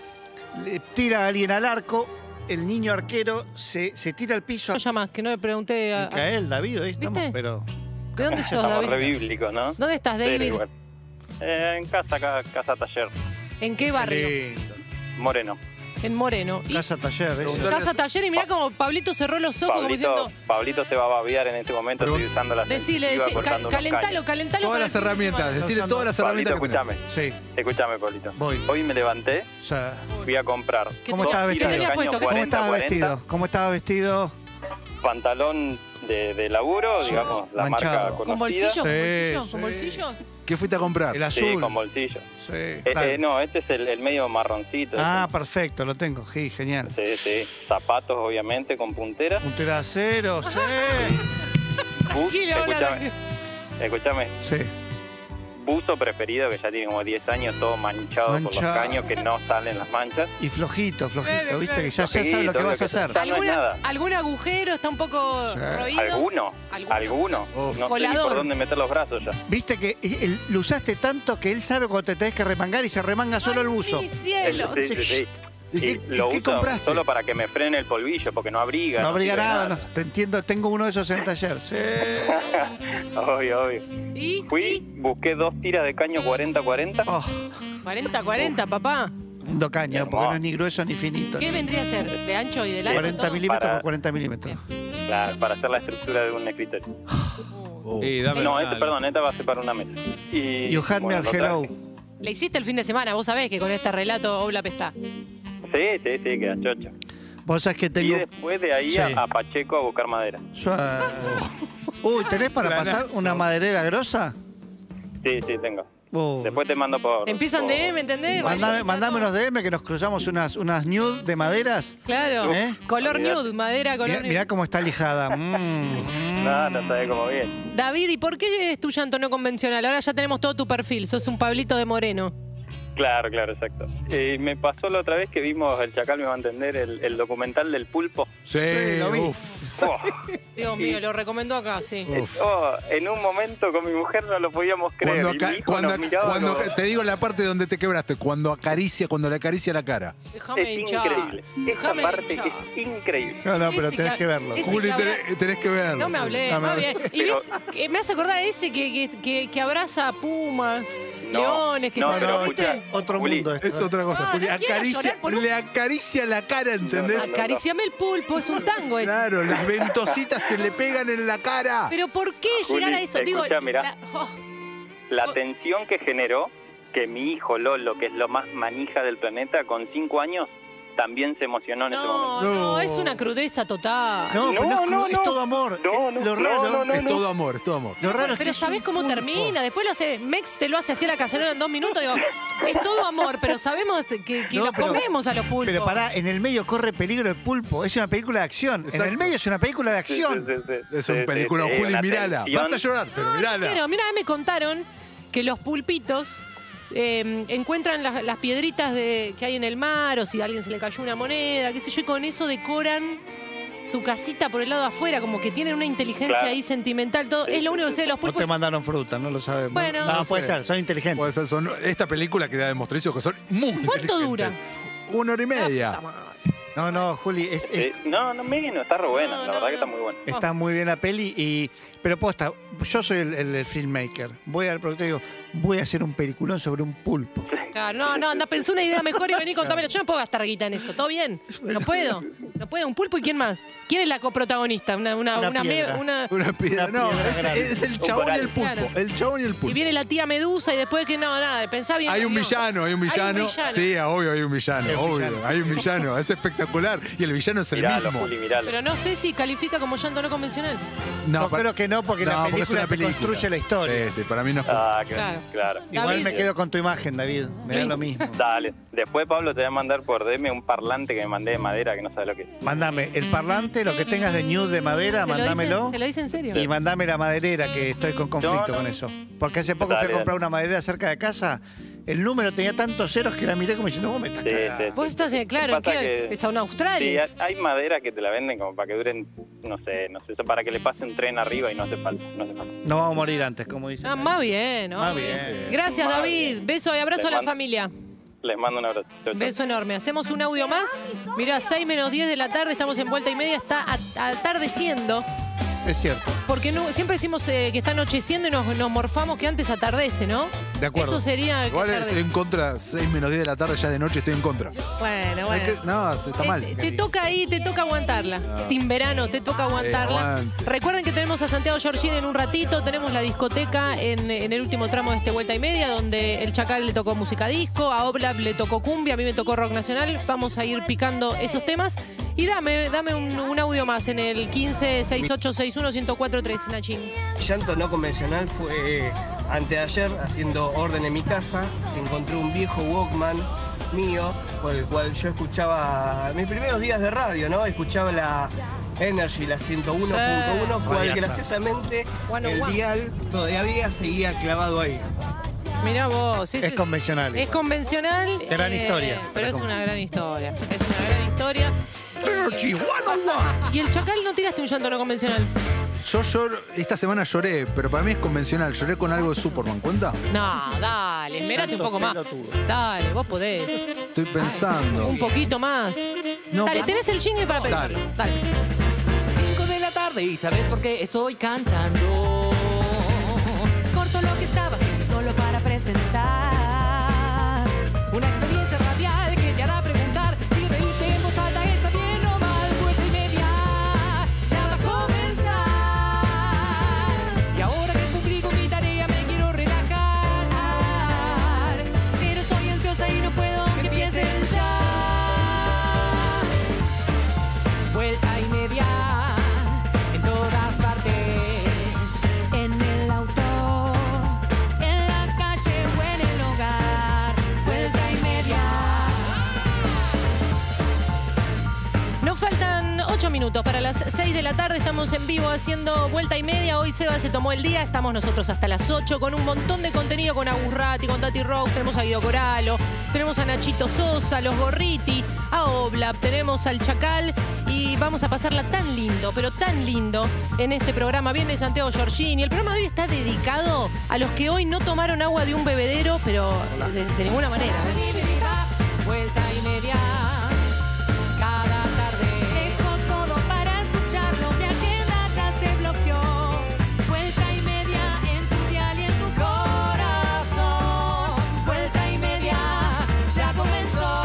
le tira a alguien al arco, el niño arquero se, se tira al piso. ¿Cómo llamas? Que no le pregunté a. a- Micael, David, ahí estamos, ¿Viste? pero... ¿De dónde sos, Estamos David? re bíblicos, ¿no? ¿Dónde estás, Pero David? igual. Eh, en casa, acá, casa taller. ¿En qué barrio? Lindo. Moreno. En Moreno. Y Casa taller, eso. Preguntale- casa taller y mirá como Pablito cerró los ojos como Pablito, diciendo. Pablito se va a babear en este momento, Pero- estoy usando la Decile, sensitiva, decile, cortando unos calentalo, caños. calentalo. Todas para las el fin de herramientas. semana. Decirle todas las Pablito, herramientas que escúchame. tenés. Sí, Escúchame, Pablito. voy. Hoy me levanté, O sea, fui a comprar ¿Qué ¿Cómo te- estabas ¿Qué vestido? tenías Caño puesto? ¿Qué- ¿cómo cuarenta, estabas cuarenta. vestido? ¿Cómo estabas vestido? pantalón de, de laburo, digamos, la manchado. marca ¿Con conocida. bolsillo? ¿Con Sí, bolsillo? sí. ¿Con bolsillo? ¿Qué fuiste a comprar? El Sí, azul. con bolsillo. Sí, Eh, claro. eh, no, este es el, el medio marroncito. Ah, perfecto, lo tengo. Sí, genial. Sí, sí. Zapatos, obviamente, con puntera. Puntera de acero, sí. Bus, Tranquilo, habla, escúchame, escúchame. Sí. Buzo preferido, que ya tiene como diez años, todo manchado, por los Manchado. caños, que no salen las manchas. Y flojito, flojito, Claro, viste claro. que ya, ya sabes lo Flojito, que vas a lo que hacer. ya no es ¿Alguna, nada. ¿Algún agujero está un poco Sí. roído? ¿Alguno? ¿Alguno? ¿Alguno? Oh. No sé ni Colador. por dónde meter los brazos ya. Viste que él- lo usaste tanto que él sabe cuando te tenés que remangar y se remanga solo el buzo. ¡Ay, mi cielo! Sí, sí, sí. ¿Y Y qué, y lo qué uso compraste? solo para que me frene el polvillo, porque no abriga. No abriga sirve de nada, no, te entiendo, tengo uno de esos en el taller. Sí. Obvio, obvio. ¿Y? Fui, busqué dos tiras de caño cuarenta cuarenta. Oh, cuarenta cuarenta, papá. lindo caño, porque no es ni grueso ni finito. ¿Qué vendría a ser? ¿De ancho y de largo? cuarenta todo? milímetros Para- por cuarenta milímetros. Bien. Claro, para hacer la estructura de un escritorio. Oh. Eh, dame No, sal. este, perdón, esta va a ser para una mesa. Y, You had me bueno, al lo traje. hello. Le hiciste el fin de semana, vos sabés que con este relato Oblap está. Sí, sí, sí, queda chocho. Vos sabés que Y tengo... después de ahí Sí. a, a Pacheco a buscar madera. Suave. Uy, ¿tenés para pasar Planazo. una maderera grosa? Sí, sí, tengo. Oh. Después te mando por... Empiezan por- de M, ¿entendés? Mandame, mandame unos D M que nos cruzamos unas, unas nude de maderas. Claro. ¿Eh? Color Olvidate. nude, madera color Mirá, nude. mirá cómo está lijada. Mm. No, no sabés cómo bien. David, ¿y por qué es tu llanto no convencional? Ahora ya tenemos todo tu perfil, sos un Pablito de Moreno. Claro, claro, exacto. Eh, me pasó la otra vez que vimos, el Chacal me va a entender, el, el documental del pulpo. Sí, Sí, lo vi. uf. Oh, Dios mío, lo recomendó acá, sí. Uf. oh, en un momento con mi mujer no lo podíamos creer. Cuando, y mi aca- hijo cuando, nos miraba cuando- como- te digo la parte donde te quebraste, cuando acaricia, cuando le acaricia la cara. Déjame Es hinchar. increíble. Esa Déjame parte hinchar. es increíble. No, no, pero Ese tenés que- que verlo. ese Juli, que habrá- tenés, tenés que verlo. No me hablé, No me más hablé. bien. Y Pero- viste, eh, me hace acordar a ese que, que, que, que abraza a pumas, No, leones, que no, está- pero ¿viste? escucha, Otro Juli, mundo esto. Es otra cosa, No, Juli. no quiero Acaricia, llorar por un- le acaricia la cara, ¿entendés? No, Acariciame el pulpo, es un tango ese. Claro, las ventositas se le pegan en la cara. Pero ¿por qué Juli, llegar a eso? Digo, escuchá, mirá. la- oh, La Oh. tensión que generó que mi hijo Lolo, que es lo más manija del planeta, con cinco años, también se emocionó en ese no, momento. no, No. es una crudeza total. No, pero No, no es, no, cru- es no. todo amor. No, Eh, no, lo no, raro, no, no, es todo amor, es todo amor. lo raro es que Pero es ¿sabés un cómo pulpo. termina? Después lo hace, Mex te lo hace así a la cacerola en dos minutos. Digo, es todo amor, pero sabemos que, que No, lo pero- comemos a los pulpos. Pero pará, en el medio corre peligro el pulpo. Es una película de acción. En Exacto. el medio es una película de Sí, sí, acción. sí, sí. Es Sí, un sí, película, sí, Juli, una mirala. tensión. Vas a llorar, pero mirala. Pero mira, me contaron que los pulpitos eh, encuentran las, las piedritas de, que hay en el mar, o si a alguien se le cayó una moneda, qué sé yo, y con eso decoran su casita por el lado de afuera, como que tienen una inteligencia Claro. ahí sentimental. Todo. Sí, es lo sí, único que sí. sé de los No pulpos. te mandaron fruta, no lo sabemos. Bueno. no, No puede sé. ser, son inteligentes. Puede ser, son- esta película que da demostración que son muy ¿Cuánto inteligentes. dura? Una hora y media. No, no, Juli, es, es- Sí, no, no, menos, está re buena, No, la no, verdad que no. está muy buena. está muy bien la peli. Y, pero posta, yo soy el, el- el filmmaker. Voy al productor y digo, voy a hacer un peliculón sobre un pulpo. Claro, no, no, anda, pensé una idea mejor y vení contámelo. Yo no puedo gastar guita en eso, ¿todo bien? No puedo. No puedo. ¿Un pulpo y quién más? ¿Quién es la coprotagonista? Una, una, Una una, me- piedra. una- Una piedra. Una No, piedra es, grande. es el Un chabón y coral. el pulpo. Claro. El chabón y el Y pulpo. viene la tía Medusa y después que no, nada, pensá bien. Hay un no. villano, hay un villano. villano. Sí, obvio, hay un villano, Hay un obvio. villano. Hay un villano, es espectacular. Y el villano es el Miralo, mismo. Juli, miralo. Pero no sé si califica como llanto no convencional. No, pa- creo que no, porque la es película una te película. construye la historia. Sí, sí, para mí no fue. Ah, Claro. claro, claro. Igual David. me quedo con tu imagen, David. Me da Sí. lo mismo. Dale. Después, Pablo, te voy a mandar por D M un parlante que me mandé de madera que no sabes lo que es. Mándame el parlante, lo que tengas de nude de madera, ¿Se lo, mándamelo. dice, ¿Se lo dice en serio? Y mandame la maderera, que estoy con conflicto No, no. con eso. Porque hace poco Dale, fui a comprar dale. una maderera cerca de casa. El número tenía tantos ceros que la miré como diciendo, vos me estás Sí, cagando. sí. Vos estás, eh, claro, ¿en Pasa qué? que- Es a un Sí, Australia. hay madera que te la venden como para que duren, no sé, no sé, para que le pase un tren arriba y no hace falta. No hace falta. No vamos a morir antes, como dicen. Ah, más bien, ¿no? Más bien. Gracias, Más David. bien. Beso y abrazo Les a la mando- familia. Les mando un abrazo. Chau, chau. Beso enorme. Hacemos un audio más. Mirá, seis menos diez de la tarde, estamos en vuelta y media, está a- atardeciendo. Es cierto. Porque no, siempre decimos eh, que está anocheciendo y nos, nos morfamos que antes atardece, ¿no? De acuerdo. Esto sería que Igual estoy atardece. en contra, seis menos diez de la tarde, ya de noche estoy en contra. Bueno, Es bueno. que- no, está Eh, mal. Te, te toca ahí, te toca aguantarla. Timberano, te toca aguantarla. aguante. Recuerden que tenemos a Santiago Giorgini en un ratito. Tenemos la discoteca en, en el último tramo de este vuelta y media, donde el Chacal le tocó música disco, a Oblap le tocó cumbia, a mí me tocó rock nacional. Vamos a ir picando esos temas. Y dame, dame un, un audio más en el quince sesenta y ocho sesenta y uno ciento cuatro tres, Nachín. Llanto no convencional fue anteayer, haciendo orden en mi casa, encontré un viejo Walkman mío, con el cual yo escuchaba mis primeros días de radio, ¿no? Escuchaba la Energy, la ciento uno punto uno, cual Radiaza. graciosamente One oh el one. dial todavía seguía clavado ahí. Mirá vos. sí, Es sí. convencional. Es convencional. Gran historia. Pero es Pero una gran historia. Es una gran historia. Energy, one oh one. Y el Chacal no tiraste un llanto no convencional. Yo lloro, esta semana lloré, pero para mí es convencional. Lloré con algo de Superman, ¿cuenta? No, dale, esmerate un poco más. pelotudo. Dale, vos podés. Estoy pensando. Un poquito más. No, Dale, pero- tenés el jingle para pensar. Dale. Dale. cinco de la tarde y sabes por qué estoy cantando. Corto lo que estaba haciendo solo para presentar una experiencia radial que te hará preguntar si reírte en voz alta está bien o mal. Vuelta y media ya va a minutos para las seis de la tarde. Estamos en vivo haciendo vuelta y media. Hoy Seba se tomó el día. Estamos nosotros hasta las ocho con un montón de contenido con Agurrati, con Tati Rock. Tenemos a Guido Coralo, tenemos a Nachito Sosa, los Gorriti, a Oblap, tenemos al Chacal y vamos a pasarla tan lindo, pero tan lindo en este programa. Viene Santiago Giorgini. El programa de hoy está dedicado a los que hoy no tomaron agua de un bebedero, pero de, de ninguna manera. Vuelta y media. Cada tarde dejo todo para escucharlo. Mi agenda ya se bloqueó. Vuelta y media en tu dial y en tu corazón. Vuelta y media ya comenzó.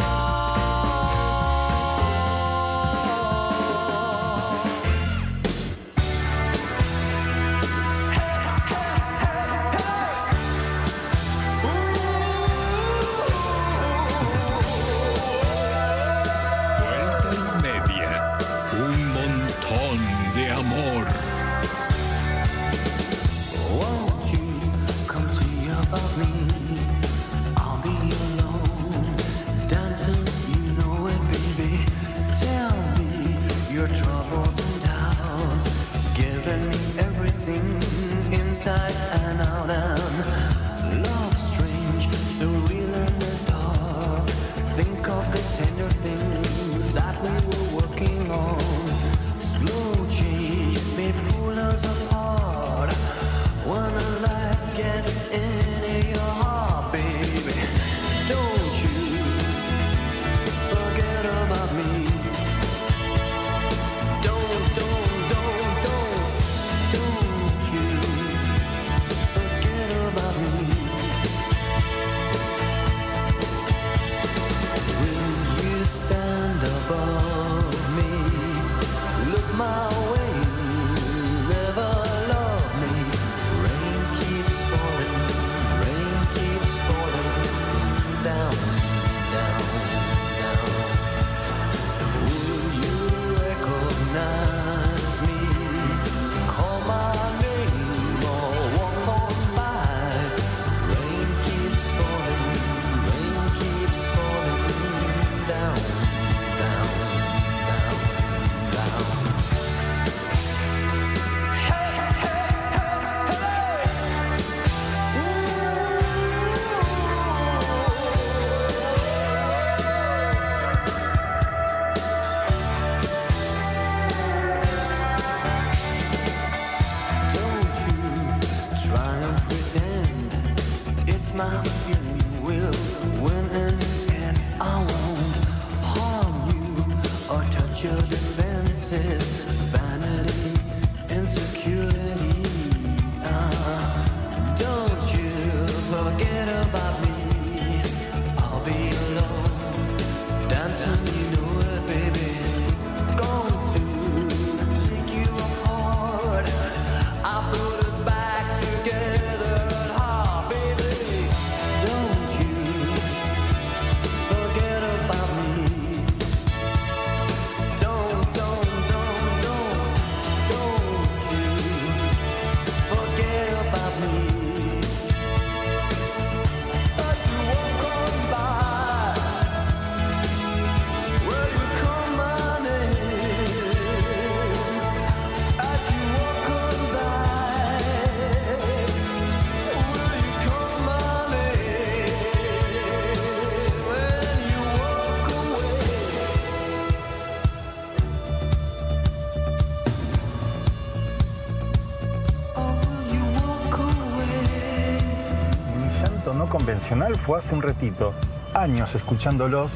Convencional fue hace un ratito, años escuchándolos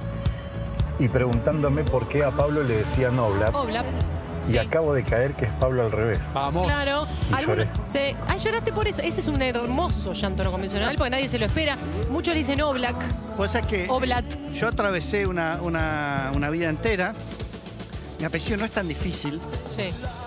y preguntándome por qué a Pablo le decían Oblap. Oblap. Y Sí. acabo de caer que es Pablo al revés. Vamos. Claro. Y Alguna- lloré. se- Ay, lloraste por eso. Ese es un hermoso llanto no convencional porque nadie se lo espera. Muchos le dicen Oblak. Cosa que Oblat. yo atravesé una, una, una vida entera. Mi apellido no es tan difícil. Sí.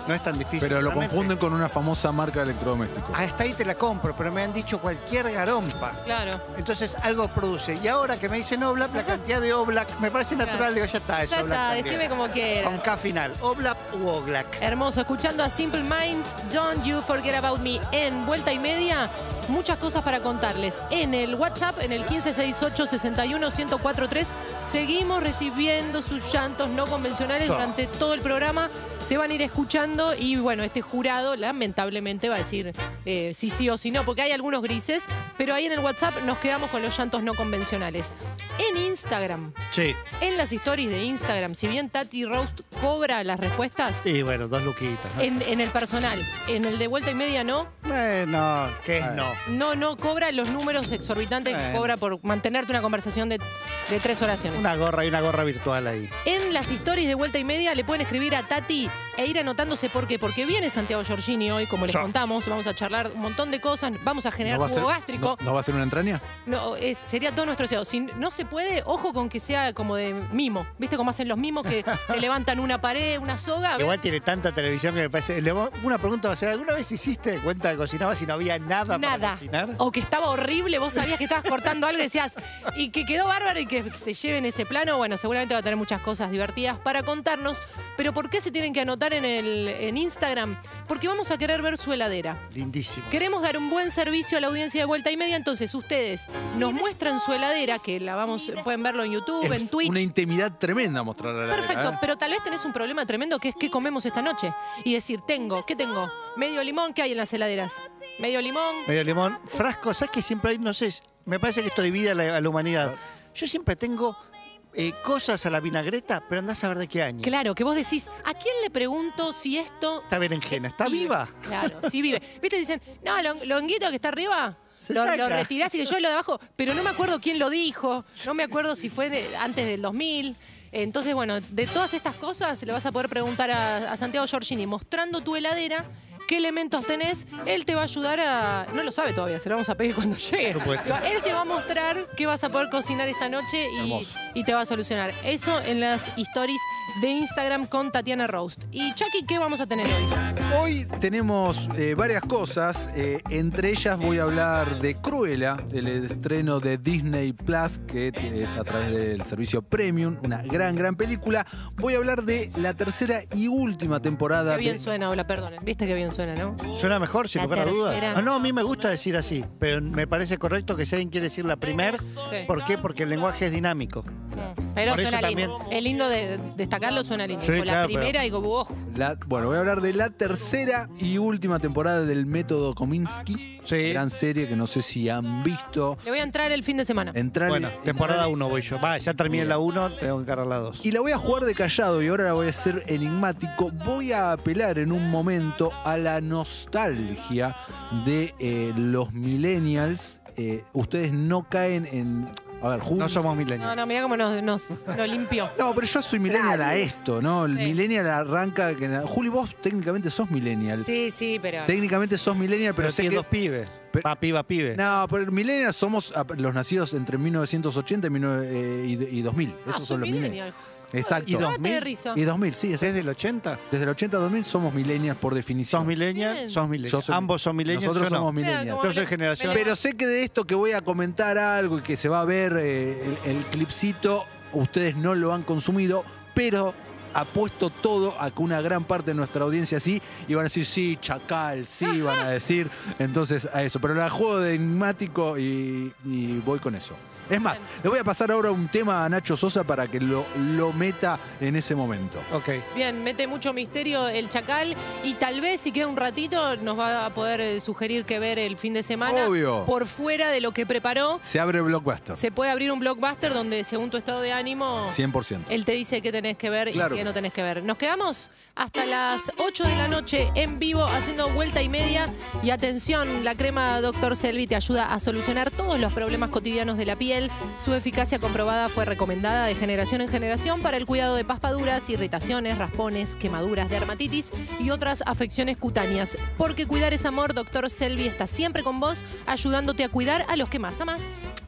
No es tan difícil. Pero lo realmente. confunden con una famosa marca de electrodomésticos. Hasta ahí te la compro, pero me han dicho cualquier garompa. Claro. Entonces algo produce. Y ahora que me dicen Oblap, la cantidad de Oblak me parece natural. Claro. Digo, ya está, es Ya Oblak está, también. decime como quieras. Con K final. Oblap u Oblak. Hermoso, escuchando a Simple Minds, Don't You Forget About Me en Vuelta y Media. Muchas cosas para contarles. En el WhatsApp, en el quince sesenta y ocho sesenta y uno ciento cuatro tres, seguimos recibiendo sus llantos no convencionales So. durante todo el programa. Se van a ir escuchando y bueno, este jurado lamentablemente va a decir eh, si sí o si no, porque hay algunos grises, pero ahí en el WhatsApp nos quedamos con los llantos no convencionales. En Instagram, Sí. en las stories de Instagram, si bien Tati Roast cobra las respuestas, Y bueno, dos luquitas. ¿no? en, en el personal, en el de Vuelta y Media no, Eh, no, ¿qué es no? no, no cobra los números exorbitantes que Bueno. cobra por mantenerte una conversación de, de tres oraciones. Una gorra y una gorra virtual ahí. En las stories de Vuelta y Media le pueden escribir a Tati e ir anotándose por qué. Porque viene Santiago Giorgini hoy, como les So. contamos. Vamos a charlar un montón de cosas. Vamos a generar ¿No va a jugo ser- gástrico. ¿No, no va a ser una entraña? No, eh, sería todo nuestro deseo. Si no se puede, ojo con que sea como de mimo. ¿Viste cómo hacen los mimos que te levantan una pared, una soga? A ver. Igual tiene tanta televisión que me parece. le voy- Una pregunta va a ser: ¿alguna vez hiciste de cuenta que cocinabas y no había nada, para Nada. cocinar? O que estaba horrible, vos sabías que estabas cortando algo y decías, y que quedó bárbaro y que se lleve en ese plano. Bueno, seguramente va a tener muchas cosas divertidas para contarnos. Pero ¿por qué se tienen que anotar en, el, en Instagram? Porque vamos a querer ver su heladera. Lindísimo. Queremos dar un buen servicio a la audiencia de Vuelta y Media, entonces ustedes nos muestran su heladera, que la vamos, pueden verlo en YouTube, en Es Twitch. una intimidad tremenda mostrar la heladera, Perfecto, ¿eh? pero tal vez tenés un problema tremendo que es qué comemos esta noche. Y decir, tengo, ¿qué tengo? Medio limón, ¿qué hay en las heladeras? Medio limón. Medio limón. Frasco, ¿sabes que siempre hay? No sé, me parece que esto divide a la, a la humanidad. Yo siempre tengo eh, cosas a la vinagreta, pero andás a ver de qué año. Claro, que vos decís, ¿a quién le pregunto si esto Esta berenjena, ¿está vive? viva? Claro, sí vive. ¿Viste? Dicen, no, lo- longuito que está arriba, Se lo, saca. lo retirás y que yo lo de abajo, pero no me acuerdo quién lo dijo, no me acuerdo si fue de- antes del dos mil. Entonces, bueno, de todas estas cosas le vas a poder preguntar a, a Santiago Giorgini, mostrando tu heladera, qué elementos tenés, él te va a ayudar a... No lo sabe todavía, se lo vamos a pedir cuando llegue. Por supuesto. Él te va a mostrar qué vas a poder cocinar esta noche y, Hermoso. y te va a solucionar. Eso en las stories de Instagram con Tatiana Roast. Y Chucky, ¿qué vamos a tener hoy? Hoy tenemos eh, varias cosas, eh, entre ellas voy a hablar de Cruella, el estreno de Disney Plus, que es a través del servicio Premium, una gran, gran película. Voy a hablar de la tercera y última temporada Qué bien de... suena, Ola, perdonen. ¿Viste qué bien suena, no? Suena mejor, sin La lugar a dudas. tercera. Ah, no, a mí me gusta decir así, pero me parece correcto que si alguien quiere decir la primer, Sí. ¿por qué? Porque el lenguaje es dinámico. Pero Por eso suena lindo. también- Es lindo de destacarlo, suena lindo. Sí, Como la claro, primera pero- y como, oh, La- bueno, voy a hablar de la tercera y última temporada del Método Kominsky, Sí. gran serie que no sé si han visto. le voy a entrar el fin de semana. Entrar, Bueno, temporada uno voy yo. Va, ya terminé la uno, tengo que encarar la dos. Y la voy a jugar de callado y ahora la voy a hacer enigmático. Voy a apelar en un momento a la nostalgia de eh, los millennials. Eh, ustedes no caen en... A ver, Juli- No somos milenios. No, no, mirá cómo nos, nos, nos limpió. No, pero yo soy millennial a esto, ¿no? El Sí. millennial arranca... Que, Juli, vos técnicamente sos millennial. Sí, sí, pero... Técnicamente sos millennial, pero, Pero sé tiene que... dos pibes. Pe- Pa, piba, pibe. No, pero el millennial somos ah, los nacidos entre mil novecientos ochenta y, mil nove- eh, y, y dos mil. Ah, Esos sos son los millennials. millennial. Exacto. ¿Y dos Mate de mil? risa. Y dos mil, sí. es- ¿Desde el ochenta? Desde el ochenta a dos mil somos millennials por definición. ¿Sos millennial? Bien. Sos millennial. Yo soy- Ambos son millennials. Nosotros yo no. somos Mira, millennials. como Yo soy le- generación- me le- Pero sé que de esto que voy a comentar algo y que se va a ver eh, el, el clipcito, ustedes no lo han consumido, pero apuesto todo a que una gran parte de nuestra audiencia sí, y van a decir sí, chacal, sí, van a decir. Entonces, a eso. Pero la juego de enigmático y, y voy con eso. Es más, le voy a pasar ahora un tema a Nacho Sosa para que lo, lo meta en ese momento. Ok. Bien, mete mucho misterio el Chacal y tal vez si queda un ratito nos va a poder eh, sugerir que ver el fin de semana. Obvio. Por fuera de lo que preparó, Se abre Blockbuster. se puede abrir un blockbuster donde según tu estado de ánimo... cien por ciento. Él te dice qué tenés que ver Claro. y qué no tenés que ver. Nos quedamos hasta las ocho de la noche en vivo haciendo vuelta y media. Y atención, la crema doctor Selvi te ayuda a solucionar todos los problemas cotidianos de la piel. Su eficacia comprobada fue recomendada de generación en generación para el cuidado de paspaduras, irritaciones, raspones, quemaduras, dermatitis y otras afecciones cutáneas. Porque cuidar es amor, doctor Selvi está siempre con vos, ayudándote a cuidar a los que más amás.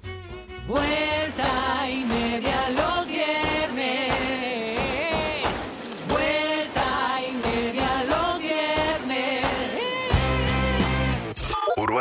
Vuelta y media los viernes. Vuelta y media los viernes.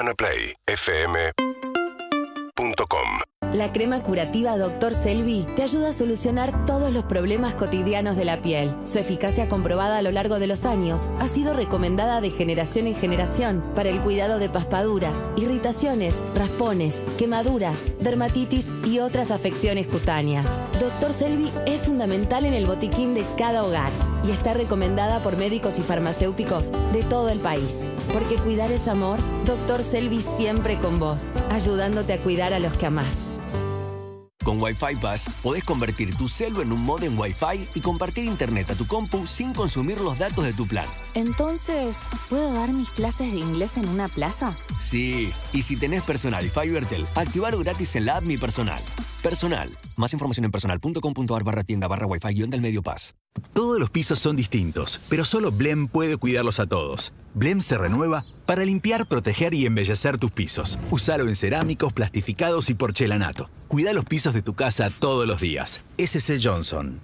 UrbanaPlay F M punto com. La crema curativa doctor Selvi te ayuda a solucionar todos los problemas cotidianos de la piel. Su eficacia comprobada a lo largo de los años ha sido recomendada de generación en generación para el cuidado de paspaduras, irritaciones, raspones, quemaduras, dermatitis y otras afecciones cutáneas. doctor Selvi es fundamental en el botiquín de cada hogar y está recomendada por médicos y farmacéuticos de todo el país. Porque cuidar es amor, doctor Selvi siempre con vos, ayudándote a cuidar a los que amás. Con Wi-Fi Pass podés convertir tu celu en un modem Wi-Fi y compartir internet a tu compu sin consumir los datos de tu plan. Entonces, ¿puedo dar mis clases de inglés en una plaza? Sí, y si tenés Personal y Fivertel, activalo gratis en la app Mi Personal. Personal. Más información en personal punto com punto ar barra tienda barra Wi-Fi guión del medio Pass. Todos los pisos son distintos, pero solo Blem puede cuidarlos a todos. Blem se renueva para limpiar, proteger y embellecer tus pisos. Usalo en cerámicos, plastificados y porcelanato. Cuida los pisos de tu casa todos los días. S C Johnson.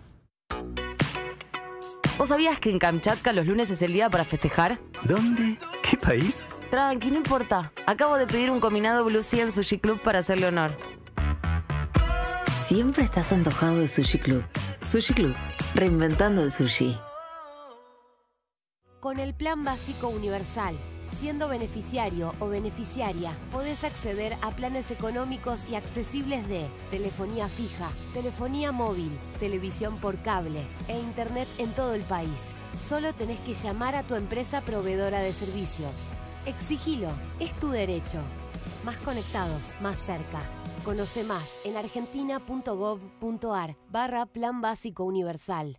¿Vos sabías que en Kamchatka los lunes es el día para festejar? ¿Dónde? ¿Qué país? Tranqui, no importa. Acabo de pedir un combinado Blue Sea en Sushi Club para hacerle honor. Siempre estás antojado de Sushi Club. Sushi Club, reinventando el sushi. Con el Plan Básico Universal, siendo beneficiario o beneficiaria, podés acceder a planes económicos y accesibles de telefonía fija, telefonía móvil, televisión por cable e internet en todo el país. Solo tenés que llamar a tu empresa proveedora de servicios. Exigilo, es tu derecho. Más conectados, más cerca. Conoce más en argentina punto gov punto ar barra Plan Básico Universal.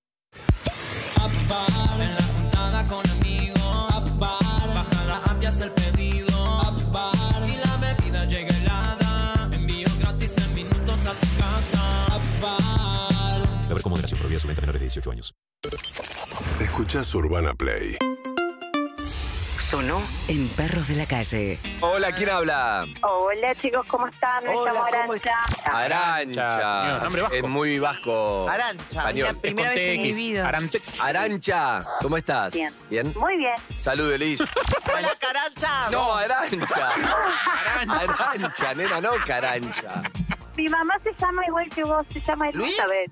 En la juntada con amigos, baja la app y haz el pedido, y la bebida llega helada, envío gratis en minutos a tu casa. Beber con moderación, prohibida su venta a menores de dieciocho años. Escuchás Urbana Play. Sonó en Perros de la Calle. Hola, ¿quién habla? Hola chicos, ¿cómo están? Me Hola, llamo ¿cómo Arancha. Arancha. Señor, nombre vasco. Es muy vasco. Arancha. Español. La primera vez en mi vida. Arancha. Arancha, ¿cómo estás? Bien. ¿Bien? Muy bien. Salud, Elis. Hola, Carancha. No, Arancha. Arancha. Arancha, nena, no Carancha. Mi mamá se llama igual que vos, se llama Elizabeth.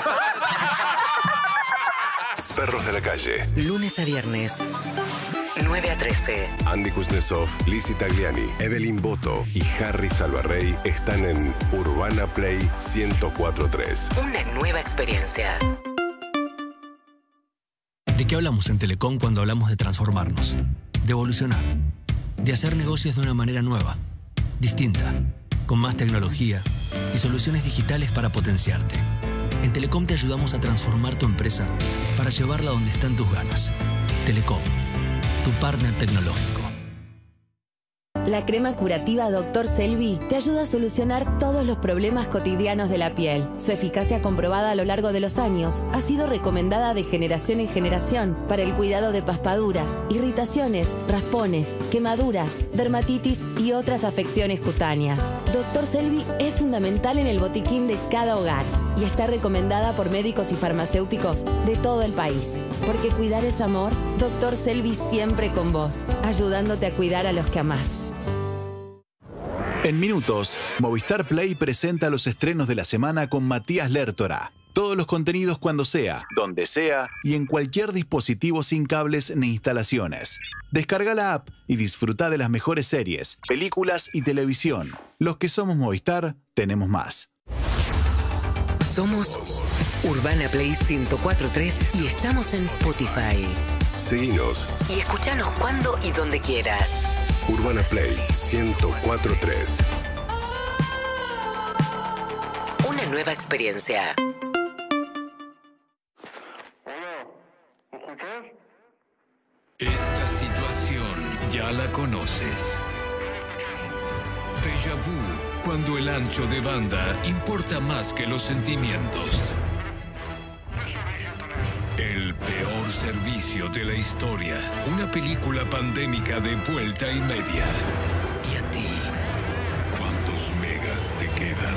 Perros de la Calle. Lunes a viernes, nueve a trece. Andy Kuznetsov, Lizzy Tagliani, Evelyn Boto y Harry Salvarrey están en Urbana Play ciento cuatro punto tres. Una nueva experiencia. ¿De qué hablamos en Telecom cuando hablamos de transformarnos? De evolucionar. De hacer negocios de una manera nueva, distinta, con más tecnología y soluciones digitales para potenciarte. En Telecom te ayudamos a transformar tu empresa para llevarla donde están tus ganas. Telecom, tu partner tecnológico. La crema curativa doctor Selvi te ayuda a solucionar todos los problemas cotidianos de la piel. Su eficacia comprobada a lo largo de los años ha sido recomendada de generación en generación para el cuidado de paspaduras, irritaciones, raspones, quemaduras, dermatitis y otras afecciones cutáneas. doctor Selvi es fundamental en el botiquín de cada hogar y está recomendada por médicos y farmacéuticos de todo el país. Porque cuidar es amor, doctor Selvi siempre con vos, ayudándote a cuidar a los que amás. En minutos, Movistar Play presenta los estrenos de la semana con Matías Lertora. Todos los contenidos cuando sea, donde sea y en cualquier dispositivo sin cables ni instalaciones. Descarga la app y disfruta de las mejores series, películas y televisión. Los que somos Movistar, tenemos más. Somos Urbana Play ciento cuatro punto tres y estamos en Spotify. Seguinos. Y escuchanos cuando y donde quieras. Urbana Play ciento cuatro punto tres. Una nueva experiencia. Esta situación ya la conoces. Déjà vu, cuando el ancho de banda importa más que los sentimientos. El peor servicio de la historia. Una película pandémica de vuelta y media. ¿Y a ti? ¿Cuántos megas te quedan?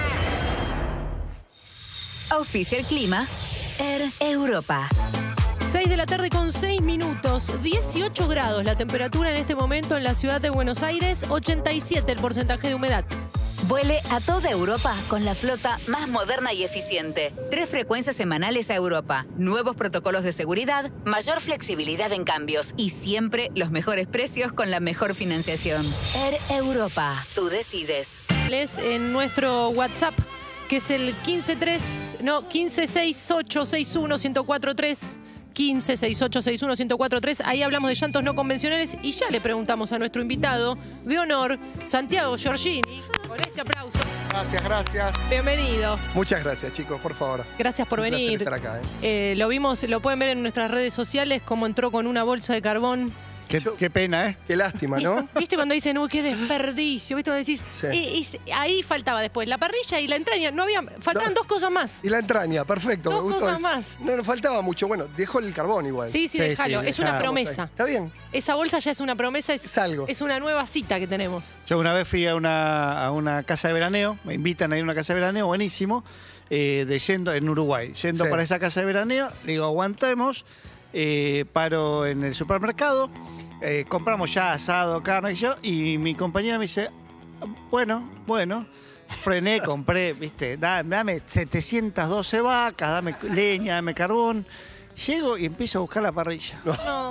Auspicia el clima. Air Europa. seis de la tarde con seis minutos, dieciocho grados la temperatura en este momento en la ciudad de Buenos Aires, ochenta y siete el porcentaje de humedad. Vuele a toda Europa con la flota más moderna y eficiente. Tres frecuencias semanales a Europa, nuevos protocolos de seguridad, mayor flexibilidad en cambios y siempre los mejores precios con la mejor financiación. Air Europa, tú decides. En nuestro WhatsApp, que es el quince tres, no, quince seis ocho seis uno uno cero cuatro tres. quince seis ocho seis uno uno cero cuatro tres. Ahí hablamos de llantos no convencionales y ya le preguntamos a nuestro invitado de honor, Santiago Giorgini, con este aplauso. Gracias, gracias. Bienvenido. Muchas gracias, chicos, por favor. Gracias por Un placer venir. estar acá, ¿eh? Eh, lo vimos, lo pueden ver en nuestras redes sociales, cómo entró con una bolsa de carbón. Qué, qué pena, ¿eh? Qué lástima, ¿no? ¿Viste cuando dicen, uy, qué desperdicio? ¿Viste cuando decís? Sí. Y, y ahí faltaba después la parrilla y la entraña. No había, faltaban No. dos cosas más. Y la entraña, perfecto, Dos me gustó cosas eso. más. No nos faltaba mucho. Bueno, dejó el carbón igual. Sí, sí, déjalo. Es una promesa. Está bien. Esa bolsa ya es una promesa, es, Es algo. es una nueva cita que tenemos. Yo una vez fui a una, a una casa de veraneo, me invitan a ir a una casa de veraneo, buenísimo, eh, de yendo en Uruguay. Yendo Sí. para esa casa de veraneo, digo, aguantemos, eh, paro en el supermercado, eh, compramos ya asado, carne y yo, y mi compañera me dice, bueno, bueno, frené, compré, viste, da- dame setecientas doce vacas, dame leña, dame carbón. Llego y empiezo a buscar la parrilla. No,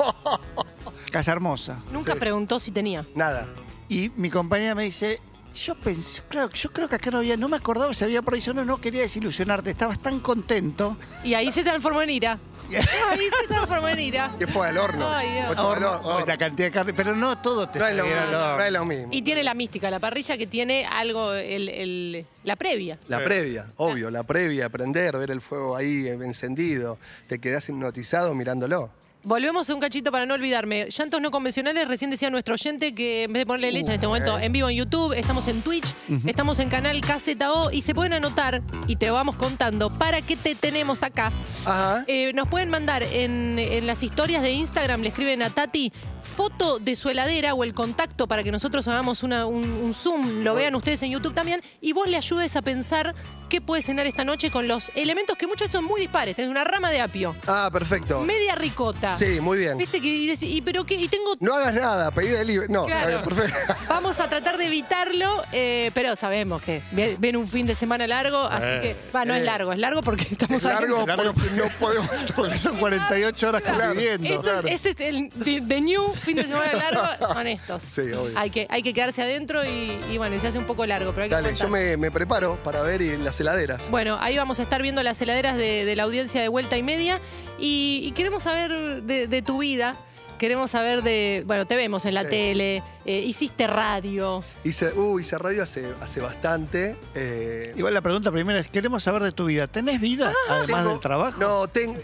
Casa Hermosa. nunca Sí. preguntó si tenía. Nada. Y mi compañera me dice, yo pensé, claro, yo creo que acá no había, no me acordaba si había parrilla o no, no quería desilusionarte, estabas tan contento. Y ahí se transformó en ira. Ahí se transformó en ira. Que fue al horno. Ay, Dios. Fue todo al Horno, horno. oh, la cantidad de carne, pero no todo te No es lo saliera mismo. al horno. No es lo mismo. Y tiene la mística, la parrilla que tiene algo, el, el- la previa. La previa, obvio, la previa, aprender, ver el fuego ahí eh, encendido. Te quedás hipnotizado mirándolo. Volvemos a un cachito para no olvidarme. Llantos no convencionales, recién decía nuestro oyente que en vez de ponerle leche en este momento en vivo en YouTube, estamos en Twitch, estamos en canal K Z O y se pueden anotar, y te vamos contando para qué te tenemos acá. Ajá. Eh, nos pueden mandar en, en las historias de Instagram, le escriben a Tati, foto de su heladera o el contacto para que nosotros hagamos una- un, un zoom, lo vean ustedes en YouTube también, y vos le ayudes a pensar qué puede cenar esta noche con los elementos que muchas veces son muy dispares. Tenés una rama de apio, Ah, perfecto. media ricota. Sí, muy bien. ¿Viste que y decís, y pero qué? Y tengo. No hagas nada, pedí delivery. No, Claro. eh, perfecto. Vamos a tratar de evitarlo, eh, pero sabemos que vie- viene un fin de semana largo, así que. Va, no sí. es largo, es largo porque estamos Es largo adentro. porque no podemos. Porque son cuarenta y ocho horas Claro. conviviendo. Esto es- claro. Ese es el the, the new fin de semana largo, son estos. Sí, obvio. Hay que, hay que quedarse adentro y, y bueno, y se hace un poco largo, pero hay que Dale, yo aguantar. me, me preparo para ver y las heladeras. Bueno, ahí vamos a estar viendo las heladeras de, de la audiencia de Vuelta y Media y, y queremos saber de, de tu vida. Queremos saber de. Bueno, te vemos en la Sí. tele, eh, hiciste radio. Hice, uh, hice radio hace, hace bastante. eh, Igual la pregunta primera es, queremos saber de tu vida. ¿Tenés vida además tengo- del trabajo? No, tengo.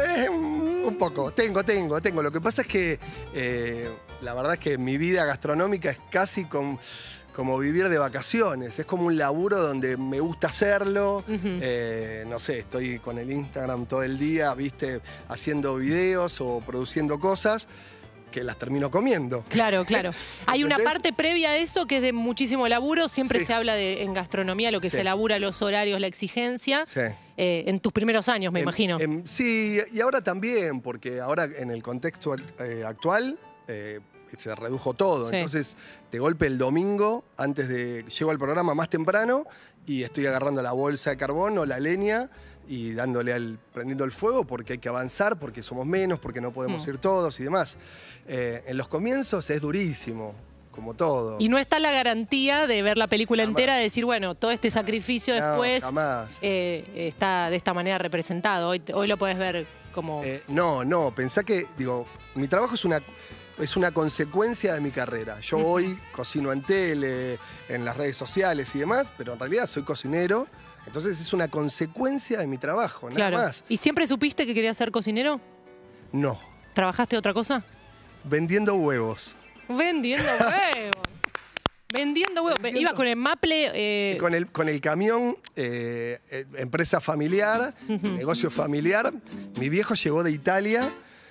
un poco. Tengo, tengo, tengo. Lo que pasa es que eh, la verdad es que mi vida gastronómica es casi con- como vivir de vacaciones. Es como un laburo donde me gusta hacerlo. Eh, no sé, estoy con el Instagram todo el día, viste, haciendo videos o produciendo cosas que las termino comiendo. Claro, claro. Hay una ¿Entendés? parte previa a eso que es de muchísimo laburo. Siempre Sí. se habla de en gastronomía, lo que Sí. se labura, los horarios, la exigencia. Sí. Eh, en tus primeros años, me Em- imagino. em, sí, y ahora también, porque ahora en el contexto eh, actual eh, se redujo todo. Sí. Entonces, de golpe el domingo, antes de. Llego al programa más temprano y estoy agarrando la bolsa de carbón o la leña y dándole al. prendiendo el fuego porque hay que avanzar, porque somos menos, porque no podemos Mm. ir todos y demás. Eh, en los comienzos es durísimo, como todo. Y no está la garantía de ver la película Jamás. entera, de decir, bueno, todo este sacrificio No, después jamás. eh, está de esta manera representado. Hoy, hoy lo puedes ver como. Eh, no, no, pensá que, digo, mi trabajo es una, es una consecuencia de mi carrera. Yo hoy cocino en tele, en las redes sociales y demás, pero en realidad soy cocinero, entonces es una consecuencia de mi trabajo, nada claro. más. ¿Y siempre supiste que querías ser cocinero? No, ¿Trabajaste otra cosa? vendiendo huevos. Vendiendo huevos. Vendiendo huevos. Vendiendo- Ibas con el maple. eh, Con el, con el camión, eh, eh, empresa familiar, negocio familiar. Mi viejo llegó de Italia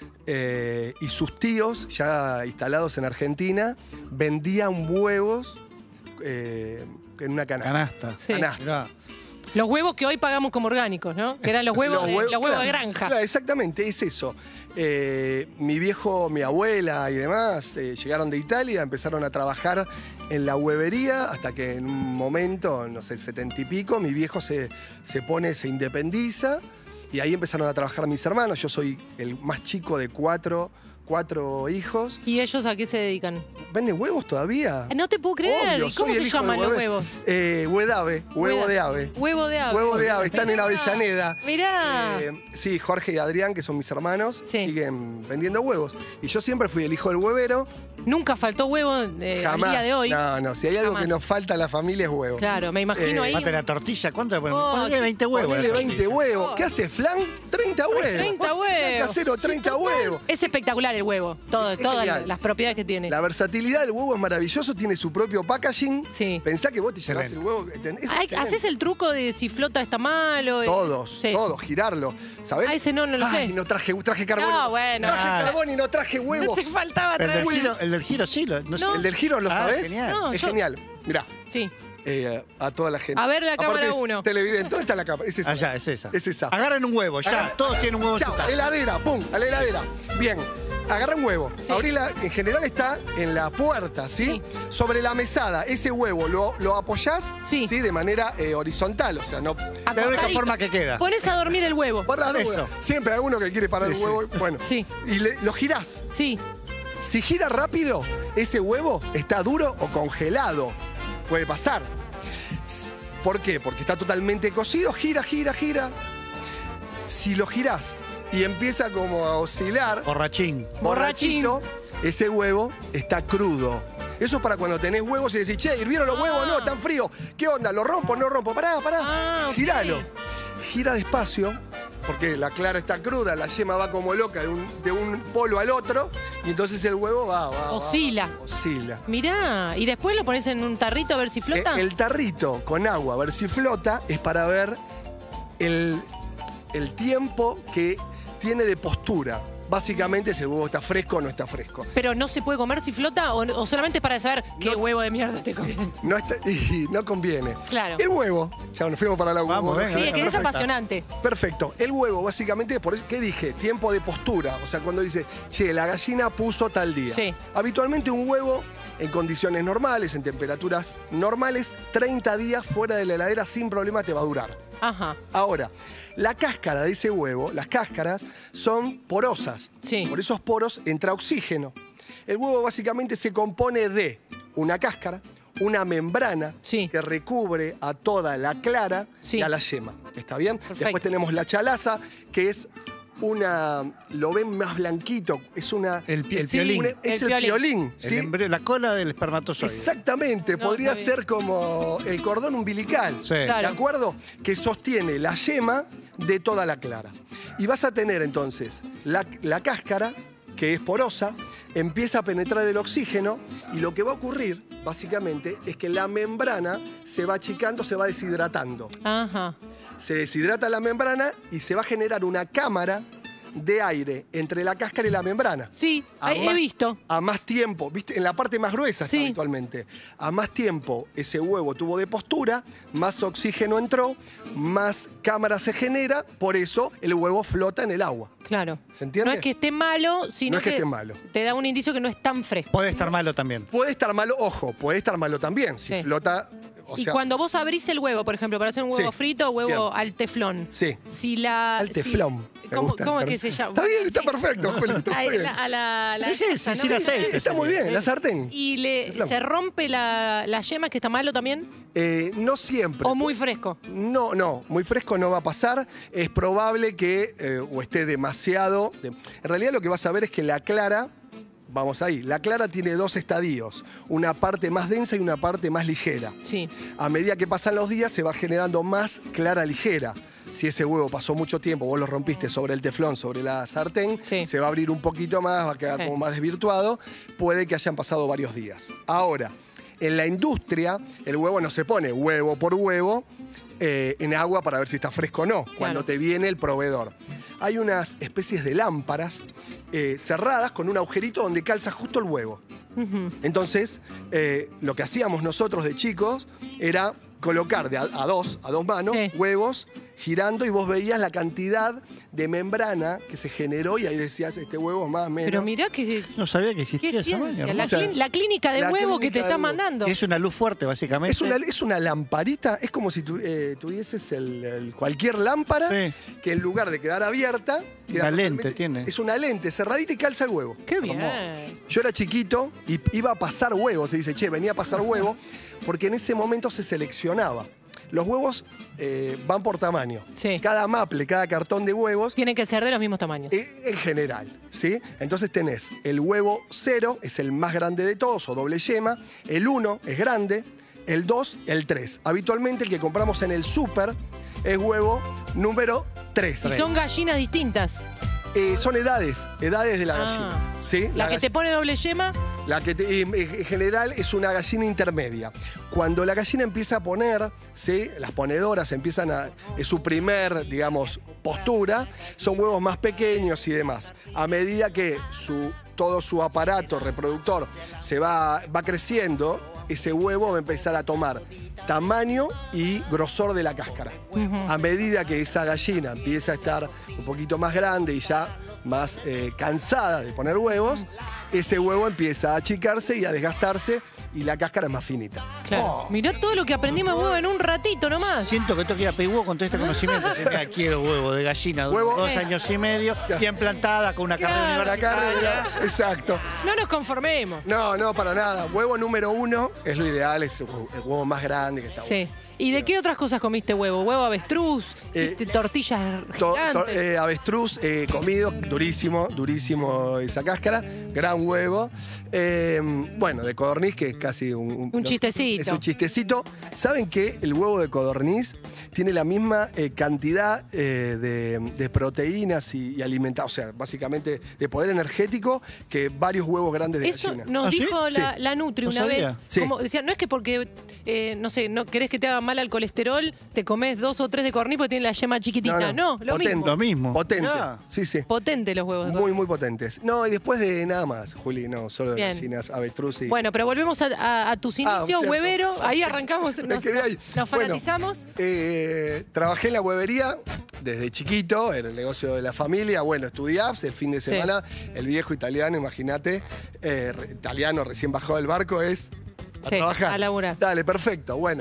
eh, y sus tíos, ya instalados en Argentina, vendían huevos eh, en una canasta. Canasta. Sí. Canasta. Mirá. Los huevos que hoy pagamos como orgánicos, ¿no? Que eran los huevos, Los de, hue- los huevos claro, de granja. claro, exactamente, es eso. Eh, mi viejo, mi abuela y demás eh, llegaron de Italia, empezaron a trabajar en la huevería hasta que en un momento, no sé, setenta y pico, mi viejo se, se pone, se independiza y ahí empezaron a trabajar mis hermanos. Yo soy el más chico de cuatro, cuatro hijos. ¿Y ellos a qué se dedican? ¿Venden huevos todavía? No te puedo creer. Obvio, ¿Y cómo soy se el hijo llaman de los hueve. huevos? Eh, huedave, huevo Hueda- de ave. Huevo de ave. Huevo de ave, están en Mirá. Avellaneda. Mirá. Eh, sí, Jorge y Adrián, que son mis hermanos, Sí. siguen vendiendo huevos. Y yo siempre fui el hijo del huevero. Nunca faltó huevo eh, al Jamás. día de hoy. No, no, si hay algo Jamás. que nos falta a la familia es huevo. Claro, me imagino Eh, ahí. Mate la tortilla, ¿cuánto le ponemos? Oh, Ponele veinte huevos. Ponele a la veinte tortilla. huevos. ¿Qué hace, flan? treinta huevos. treinta Flan huevos. casero, treinta huevos. Es espectacular el huevo. Todo, Es todas genial. las propiedades que tiene. La versatilidad del huevo es maravilloso, tiene su propio packaging. Sí. Pensá que vos te llevás Excelente. el huevo. es Ay, excelente. ¿haces el truco de si flota está malo? Todos, Sí. todos, girarlo. ¿Sabés? Ah, ese no, no lo Ay, sé. no traje, traje carbón. No, bueno. Traje Ah. carbón y no traje huevo. No te faltaba El del traer. giro, el del giro sí. Lo, no sé. El del giro, ¿lo Ah, sabés? genial. No, es yo- genial. Mirá, Sí. eh, a toda la gente. A ver la Aparte cámara es uno. Televidente. ¿Dónde está la cámara? Es esa. Allá, es esa. Es esa. Agarren un huevo, ya. Agarra- Todos tienen un huevo en su Chao, casa. heladera, pum, a la heladera. Bien, agarra un huevo. Abrila, en general está en la puerta, ¿sí? Sí. Sobre la mesada, ese huevo lo, lo apoyás, Sí. De manera eh, horizontal, o sea, no... La única Acostadito. forma que queda. Pones a dormir el huevo. Por las dudas. Eso. Siempre hay uno que quiere parar Sí, el huevo. Bueno, Sí. y le- lo girás. Sí. Si gira rápido, ese huevo está duro o congelado. Puede pasar. S- ¿Por qué? Porque está totalmente cocido, gira, gira, gira. Si lo girás y empieza como a oscilar, Borrachín. borrachito, ese huevo está crudo. Eso es para cuando tenés huevos y decís, che, ¿hirvieron los huevos? No, están fríos. ¿Qué onda? ¿Lo rompo? ¿No rompo? Pará, pará. Ah, ok. Giralo. Gira despacio, porque la clara está cruda, la yema va como loca de un, de un polo al otro, y entonces el huevo va, va, va, Oscila. va, oscila. Mirá. ¿Y después lo pones en un tarrito a ver si flota? Eh, El tarrito con agua, a ver si flota, es para ver el, el tiempo que tiene de postura. Básicamente si el huevo está fresco o no está fresco. Pero no se puede comer si flota o, o solamente para saber qué No- huevo de mierda te comen. No, está, y no conviene. Claro. El huevo, ya nos fuimos para la Vamos, huevo. venga, Sí, venga, que es perfecto. apasionante. Perfecto. El huevo, básicamente, por eso, ¿qué dije? Tiempo de postura. O sea, cuando dice, che, la gallina puso tal día. Sí. Habitualmente un huevo, en condiciones normales, en temperaturas normales, treinta días fuera de la heladera sin problema te va a durar. Ajá. Ahora, la cáscara de ese huevo, las cáscaras, son porosas. Sí. Por esos poros entra oxígeno. El huevo básicamente se compone de una cáscara, una membrana Sí. que recubre a toda la clara Sí. y a la yema. ¿Está bien? Perfecto. Después tenemos la chalaza, que es una... Lo ven más blanquito, es una... El, pi- el Sí, piolín. una- es El el, piolín. piolín. El ¿sí? embrión- la cola del espermatozoide. Exactamente, No, podría está bien. ser como el cordón umbilical. Sí. Claro. ¿De acuerdo? Que sostiene la yema de toda la clara. Y vas a tener entonces la, la cáscara, que es porosa, empieza a penetrar el oxígeno y lo que va a ocurrir, básicamente, es que la membrana se va achicando, se va deshidratando. Ajá. Se deshidrata la membrana y se va a generar una cámara de aire entre la cáscara y la membrana. Sí, A he, he más- visto. A más tiempo, ¿viste? En la parte más gruesa está Sí. habitualmente. A más tiempo ese huevo tuvo de postura, más oxígeno entró, más cámara se genera, por eso el huevo flota en el agua. Claro. ¿Se entiende? No es que esté malo, sino No es que esté malo. te da un indicio que no es tan fresco. Puede estar malo también. Puede estar malo, ojo, puede estar malo también. Si Sí. flota, o y sea, cuando vos abrís el huevo, por ejemplo, para hacer un huevo Sí. frito o huevo Bien. al teflón. Sí. Si la. Al si- teflón. Me ¿Cómo, gusta. cómo es que se llama? Está bien, está Sí. perfecto, Julito, está Ay, bien. la- a la, la Sí, sí, esa, sí, ¿no? sin aceite. Sí, está muy bien, la sartén. Y le, Teflón. se rompe la, la yema, que está malo también, Eh, no siempre. o muy fresco. No, no, muy fresco no va a pasar. Es probable que eh, o esté demasiado. de- En realidad lo que vas a ver es que la clara, vamos ahí, la clara tiene dos estadios, una parte más densa y una parte más ligera. Sí. A medida que pasan los días se va generando más clara ligera. Si ese huevo pasó mucho tiempo, vos lo rompiste sobre el teflón, sobre la sartén, Sí. se va a abrir un poquito más, va a quedar Sí. como más desvirtuado, puede que hayan pasado varios días. Ahora, en la industria, el huevo no se pone huevo por huevo eh, en agua para ver si está fresco o no, cuando te viene el proveedor. Hay unas especies de lámparas eh, cerradas con un agujerito donde calza justo el huevo. Ujú. Entonces, eh, lo que hacíamos nosotros de chicos era colocar de a, a dos, a dos manos, Sí. huevos girando y vos veías la cantidad de membrana que se generó y ahí decías, este huevo es más o menos. Pero mirá que... No sabía que existía ¿Qué esa ciencia? maña. La, O sea, clín- la clínica de la huevo que te clínica está de huevo. mandando. Es una luz fuerte, básicamente. Es una, es una lamparita, es como si tu- eh, tuvieses el, el- cualquier lámpara Sí. que en lugar de quedar abierta, queda Una lente totalmente- tiene. Es una lente cerradita y calza el huevo. Qué bien. Yo era chiquito y iba a pasar huevo, se dice, che, venía a pasar huevo, porque en ese momento se seleccionaba. Los huevos eh, van por tamaño. Sí. Cada maple, cada cartón de huevos, Tienen que ser de los mismos tamaños. eh, en general, ¿sí? Entonces tenés el huevo cero, es el más grande de todos, o doble yema. El uno es grande, el dos, el tres. Habitualmente el que compramos en el súper es huevo número tres. Y son gallinas distintas. Eh, son edades, edades de la Ah. gallina. ¿sí? La, que gall- te pone doble yema, la que te- en en general es una gallina intermedia. Cuando la gallina empieza a poner, ¿sí? Las ponedoras empiezan a. Es su primer, digamos, postura, son huevos más pequeños y demás. A medida que su, todo su aparato reproductor se va, va creciendo, ese huevo va a empezar a tomar tamaño y grosor de la cáscara. A medida que esa gallina empieza a estar un poquito más grande y ya más eh, cansada de poner huevos, ese huevo empieza a achicarse y a desgastarse y la cáscara es más finita. claro. Mirá todo lo que aprendimos, huevo, en un ratito nomás. Siento que tengo que ir a pedir huevo con todo este conocimiento. Mira, quiero huevo de gallina, Huevo. dos Eh. años y medio, bien plantada, con una Claro. carrera La universitaria. carrera, exacto. No nos conformemos. No, no, para nada. Huevo número uno es lo ideal, es el huevo, el huevo más grande que está bueno. Sí. ¿Y de qué otras cosas comiste huevo? ¿Huevo avestruz? Eh, ¿Hiciste tortillas To- to- gigantes? eh, avestruz eh, comido, durísimo, durísimo esa cáscara, gran huevo. Eh, bueno, de codorniz, que es casi un... Un chistecito. Es un chistecito. ¿Saben que el huevo de codorniz tiene la misma eh, cantidad eh, de, de proteínas y, y alimentación, o sea, básicamente de poder energético que varios huevos grandes de Eso gallina? nos ¿Ah, sí? dijo Sí. la, la Nutri No una sabía. vez. Sí. Como decía, no es que porque, eh, no sé, no querés que te haga mal al colesterol, te comes dos o tres de codorniz porque tiene la yema chiquitita. No, lo potente. mismo. Lo mismo. Potente. Ya. Sí, sí. Potente los huevos de Muy, codorniz. muy potentes. No, y después de nada más, Juli, no, solo de Bien. gallinas, avestruz y... Bueno, pero volvemos a, a- a tus Ah, inicios, cierto. huevero. Ahí arrancamos, Me nos, quedé ahí. nos Bueno, fanatizamos. eh, trabajé en la huevería desde chiquito, era el negocio de la familia. Bueno, estudiás el fin de Sí. semana. El viejo italiano, imagínate, eh, re- italiano recién bajado del barco, es a Sí, trabajar. a laburar. Dale, perfecto. Bueno,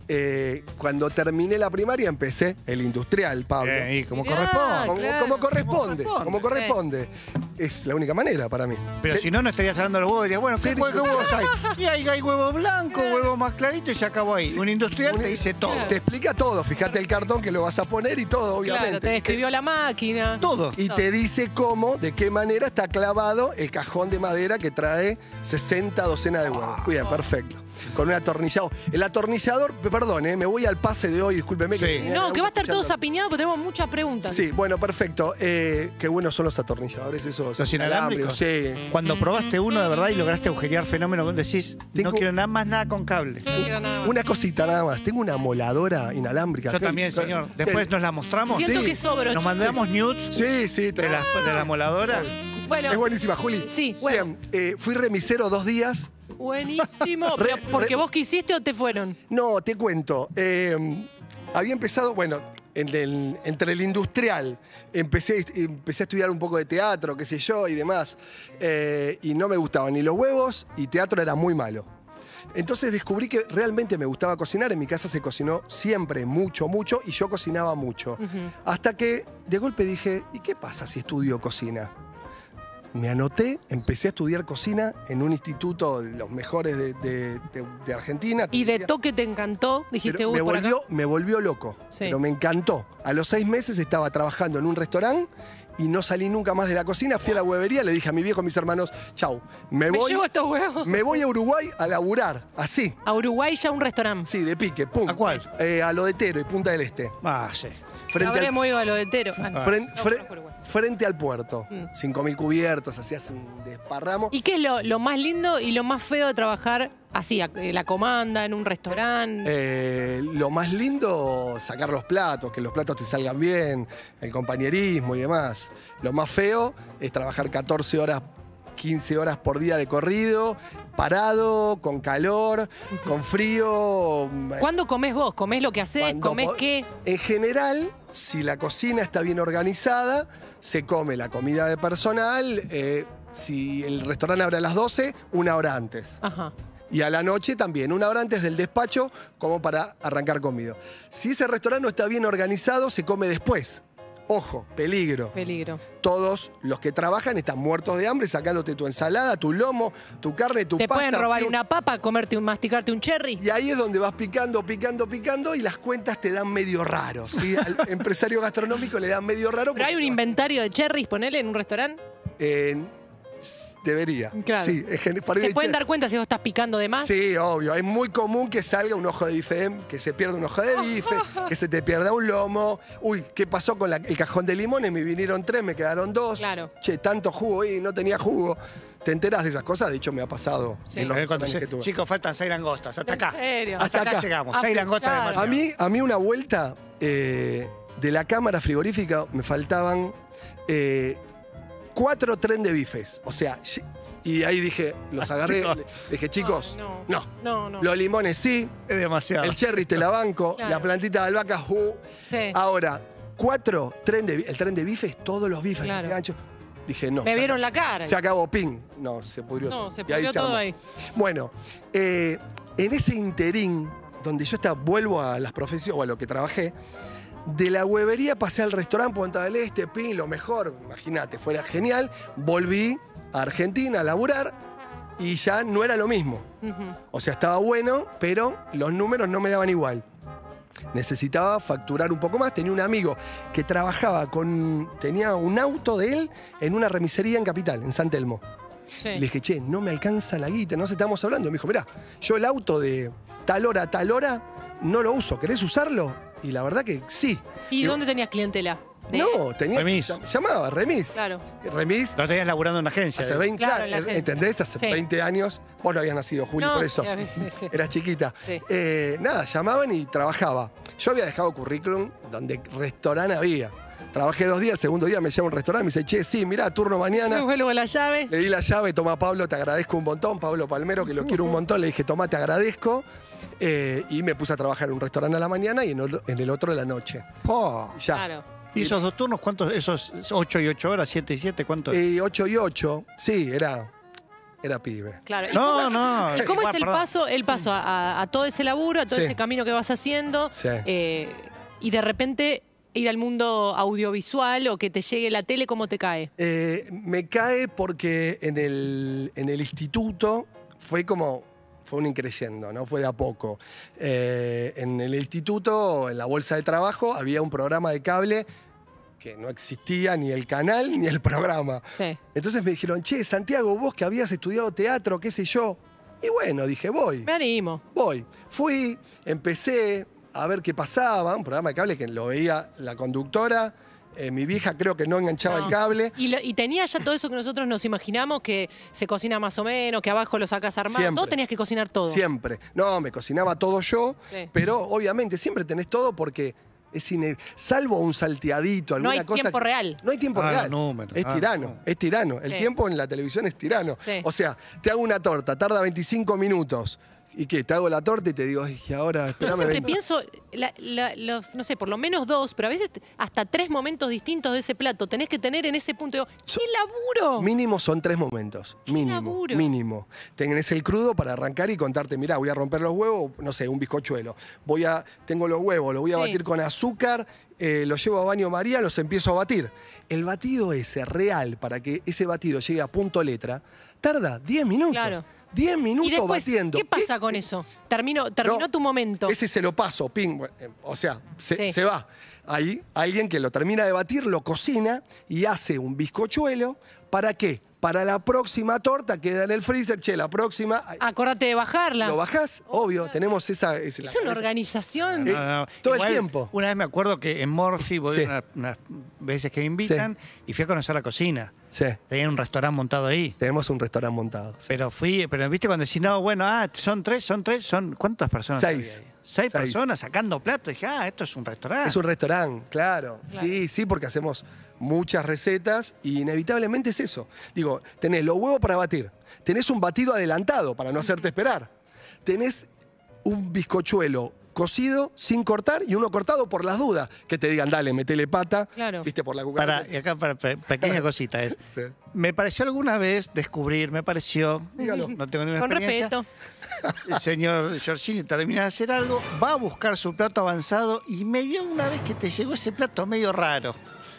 eh, cuando terminé la primaria empecé el industrial, Pablo. Eh, y como Mirá, corresponde. como, claro. como corresponde, Como como corresponde. Es la única manera para mí. Pero Se- si no, no estarías hablando de los huevos. Dirías, bueno, ¿qué, Serio. hue- qué huevos hay? Y hay, hay huevo blanco, huevo más clarito y se acabó ahí. Sí. Un industrial Un- te dice todo. Claro. Te explica todo. Fíjate el cartón que lo vas a poner y todo, obviamente. Claro, te describió la máquina. Todo. Y te dice cómo, de qué manera está clavado el cajón de madera que trae sesenta docenas de huevos. Bien, perfecto. Con un atornillado. El atornillador, perdón, eh, me voy al pase de hoy, discúlpeme. Sí. Que tenía No, el que va a auto estar todo escuchando. apiñado porque tenemos muchas preguntas. Sí, bueno, perfecto. Eh, qué buenos son los atornilladores esos. Los inalámbricos. Sí. Cuando probaste uno de verdad y lograste agujerear fenómeno, decís, Tengo- no quiero nada más nada con cable. No quiero nada más. Una cosita nada más. Tengo una moladora inalámbrica. Yo ¿Qué- también, qué- señor. Después qué- nos la mostramos. Siento Sí. que sobro. Nos mandamos nudes Sí, sí, de la, de la moladora. Bueno, Es buenísima, Juli. Sí, bueno. Bien, eh, fui remisero dos días. buenísimo. Re- Pero ¿Porque re- vos quisiste o te fueron? No, te cuento. eh, había empezado, bueno, en el- entre el industrial, empecé, empecé a estudiar un poco de teatro, qué sé yo, y demás. eh, y no me gustaban ni los huevos y teatro era muy malo. Entonces descubrí que realmente me gustaba cocinar. En mi casa se cocinó siempre mucho, mucho, y yo cocinaba mucho. Hasta que de golpe dije, ¿y qué pasa si estudio cocina? Me anoté, empecé a estudiar cocina en un instituto de los mejores de, de- de- de Argentina. Y de toque te encantó. Dijiste, Pero uy, me, por acá. volvió, me volvió loco, Sí. pero me encantó. A los seis meses estaba trabajando en un restaurante y no salí nunca más de la cocina. Fui a la huevería, le dije a mi viejo, a mis hermanos, chau, me Me voy, llevo estos huevos. me voy a Uruguay a laburar, así. A Uruguay ya un restaurante. Sí, de pique, pum. ¿A cuál? Eh, a lo de Tero y Punta del Este. Ah, sí. Frente al, Habremos ido a lo de Tero. Ah, no. fren- No, fre- no fue Uruguay. frente al puerto. Mm. cinco mil cubiertos, hacías un desparramo. ¿Y qué es lo, lo más lindo y lo más feo de trabajar así, a- eh, la comanda, en un restaurante? Eh, lo más lindo, sacar los platos, que los platos te salgan bien, el compañerismo y demás. Lo más feo es trabajar catorce horas, quince horas por día de corrido, parado, con calor, con frío. ¿Cuándo comés vos? ¿Comés lo que hacés? Cuando ¿Comés po- qué? En general, si la cocina está bien organizada, se come la comida de personal. eh, si el restaurante abre a las doce, una hora antes. Ajá. Y a la noche también, una hora antes del despacho, como para arrancar comido. Si ese restaurante no está bien organizado, se come después. Ojo, peligro. Peligro. Todos los que trabajan están muertos de hambre, sacándote tu ensalada, tu lomo, tu carne, tu Te pasta. pueden robar pi- una papa, comerte un, masticarte un cherry. Y ahí es donde vas picando, picando, picando y las cuentas te dan medio raro. ¿Sí? Al empresario gastronómico le dan medio raro. Pero hay un inventario de cherries, ponele, en un restaurante. Eh, debería. Claro. Sí, es gen- para ir ¿Se de pueden che- dar cuenta si vos estás picando de más? Sí, obvio. Es muy común que salga un ojo de bife, que se pierda un ojo de bife, que se te pierda un lomo. Uy, ¿qué pasó con la- el cajón de limones? Me vinieron tres, me quedaron dos. Claro. Che, tanto jugo y no tenía jugo. ¿Te enterás de esas cosas? De hecho, me ha pasado Sí. en los A ver, cuando restaurantes se- que tuve. chicos, faltan seis langostas. Hasta acá. ¿En serio? Hasta, Hasta acá, acá. llegamos. Ah, Seis sí, langostas claro. demasiado. A mí, a mí una vuelta eh, de la cámara frigorífica me faltaban eh, cuatro tren de bifes. O sea, ye- y ahí dije, los agarré, Chicos. le- dije, chicos, Ay, no. no. No, no. Los limones sí, Es demasiado. el cherry te la banco, Claro. la plantita de albahaca, uh. Sí. Ahora, cuatro tren de bi- el tren de bifes, todos los bifes, Claro. los ganchos. Dije, no. Me se vieron acabó. la cara. Se acabó, ping. No, se pudrió No, todo. se Y ahí pudrió todo armó. ahí. Bueno, eh, en ese interín, donde yo estaba, vuelvo a las profesiones, o a lo que trabajé, de la huevería pasé al restaurante Punta del Este, ping, lo mejor, imagínate, fuera genial. Volví a Argentina a laburar y ya no era lo mismo. Ujú. O sea, estaba bueno, pero los números no me daban igual. Necesitaba facturar un poco más. Tenía un amigo que trabajaba con. Tenía un auto de él en una remisería en Capital, en San Telmo. Sí. Y le dije, che, no me alcanza la guita, no se estamos hablando. Me dijo, mirá, yo el auto de tal hora a tal hora no lo uso. ¿Querés usarlo? Y la verdad que sí. ¿Y Digo, dónde tenías clientela? De- No, tenía. Remis. llam- Llamaba, remis. Claro. Remis. Lo tenías laburando en una agencia. Hace ¿eh? veinte Claro, años, en la agencia. ¿entendés? Hace Sí. veinte años. Vos no habías nacido, Juli, No, por eso. sí, sí, sí. Eras chiquita. Sí. Eh, nada, llamaban y trabajaba. Yo había dejado currículum donde restaurante había. Trabajé dos días, el segundo día me llama un restaurante y me dice, che, sí, mirá, turno mañana. Me vuelvo la llave. Le di la llave, toma Pablo, te agradezco un montón. Pablo Palmero, que lo quiero un montón. Le dije, toma, te agradezco. Eh, y me puse a trabajar en un restaurante a la mañana y en, el- en el otro a la noche. Oh. Ya. Claro. ¿Y esos dos turnos cuántos? ¿Esos ocho y ocho horas, siete y siete? ¿Cuántos? Y ocho y ocho, sí, era, era pibe. Claro. ¿Y No, cómo- no. ¿Y cómo igual, es el perdón. paso, el paso a, a- a todo ese laburo, a todo Sí. ese camino que vas haciendo? Sí. eh, y de repente ir al mundo audiovisual o que te llegue la tele, ¿cómo te cae? Eh, me cae porque en el, en el instituto fue como, fue un increyendo, ¿no? Fue de a poco. Eh, en el instituto, en la bolsa de trabajo, había un programa de cable que no existía ni el canal ni el programa. Sí. Entonces me dijeron, che, Santiago, vos que habías estudiado teatro, qué sé yo. Y bueno, dije, voy. Me animo. Voy. Fui, empecé a ver qué pasaba, un programa de cable que lo veía la conductora. Eh, mi vieja creo que no enganchaba No. el cable. Y, lo- y tenía ya todo eso que nosotros nos imaginamos, que se cocina más o menos, que abajo lo sacas armado. Siempre. Todo tenías que cocinar todo. Siempre. No, me cocinaba todo yo, Sí. pero obviamente siempre tenés todo porque es ine- salvo un salteadito, No alguna hay cosa. tiempo que- real. No hay tiempo Ah, real. los números. Es Ah, tirano, no. es tirano. El Sí. tiempo en la televisión es tirano. Sí. O sea, te hago una torta, tarda veinticinco minutos. ¿Y qué? Te hago la torta y te digo, ay, que ahora, Yo espérame. siempre veinte. pienso, la- la- los, no sé, por lo menos dos, pero a veces hasta tres momentos distintos de ese plato tenés que tener en ese punto. Digo, ¡qué laburo! Mínimo son tres momentos. Mínimo. laburo. Mínimo. Tenés el crudo para arrancar y contarte, mirá, voy a romper los huevos, no sé, un bizcochuelo. Voy a, tengo los huevos, los voy a Sí. batir con azúcar, eh, los llevo a baño María, los empiezo a batir. El batido ese real, para que ese batido llegue a punto letra, tarda diez minutos. Claro. diez minutos Y después, batiendo. ¿qué pasa con eso? Terminó, terminó No, tu momento. Ese se lo paso, ping. bueno, eh, O sea, se, Sí. se va. Ahí alguien que lo termina de batir, lo cocina y hace un bizcochuelo. ¿Para qué? Para la próxima torta, queda en el freezer. Che, la próxima. ay, Acordate de bajarla. ¿Lo bajás? Obvio, tenemos esa. Es, la Es una cabeza. organización. Eh, No, no, todo igual, el tiempo. Una vez me acuerdo que en Morphy voy Sí. una- unas veces que me invitan y fui a conocer la cocina. Sí, Tenían un restaurante montado ahí. tenemos un restaurante montado. sí. Pero fui, pero viste cuando decís, no, bueno, ah, son tres, son tres, son. ¿Cuántas personas? Seis. había ahí? Seis, Seis. personas sacando platos. Dije, ah, esto es un restaurante. Es un restaurante, claro. Claro. Sí, sí, porque hacemos muchas recetas y inevitablemente es eso. Digo, tenés los huevos para batir, tenés un batido adelantado para no hacerte esperar, tenés un bizcochuelo cocido sin cortar y uno cortado por las dudas. Que te digan, dale, metele pata, Claro. viste, por la Para, cucaracha. y acá, para, pe- pequeña cosita es. Sí. Me pareció alguna vez descubrir, me pareció, Dígalo. no tengo ninguna Con experiencia. respeto. El señor Giorgini termina de hacer algo, va a buscar su plato avanzado y me dio una vez que te llegó ese plato medio raro.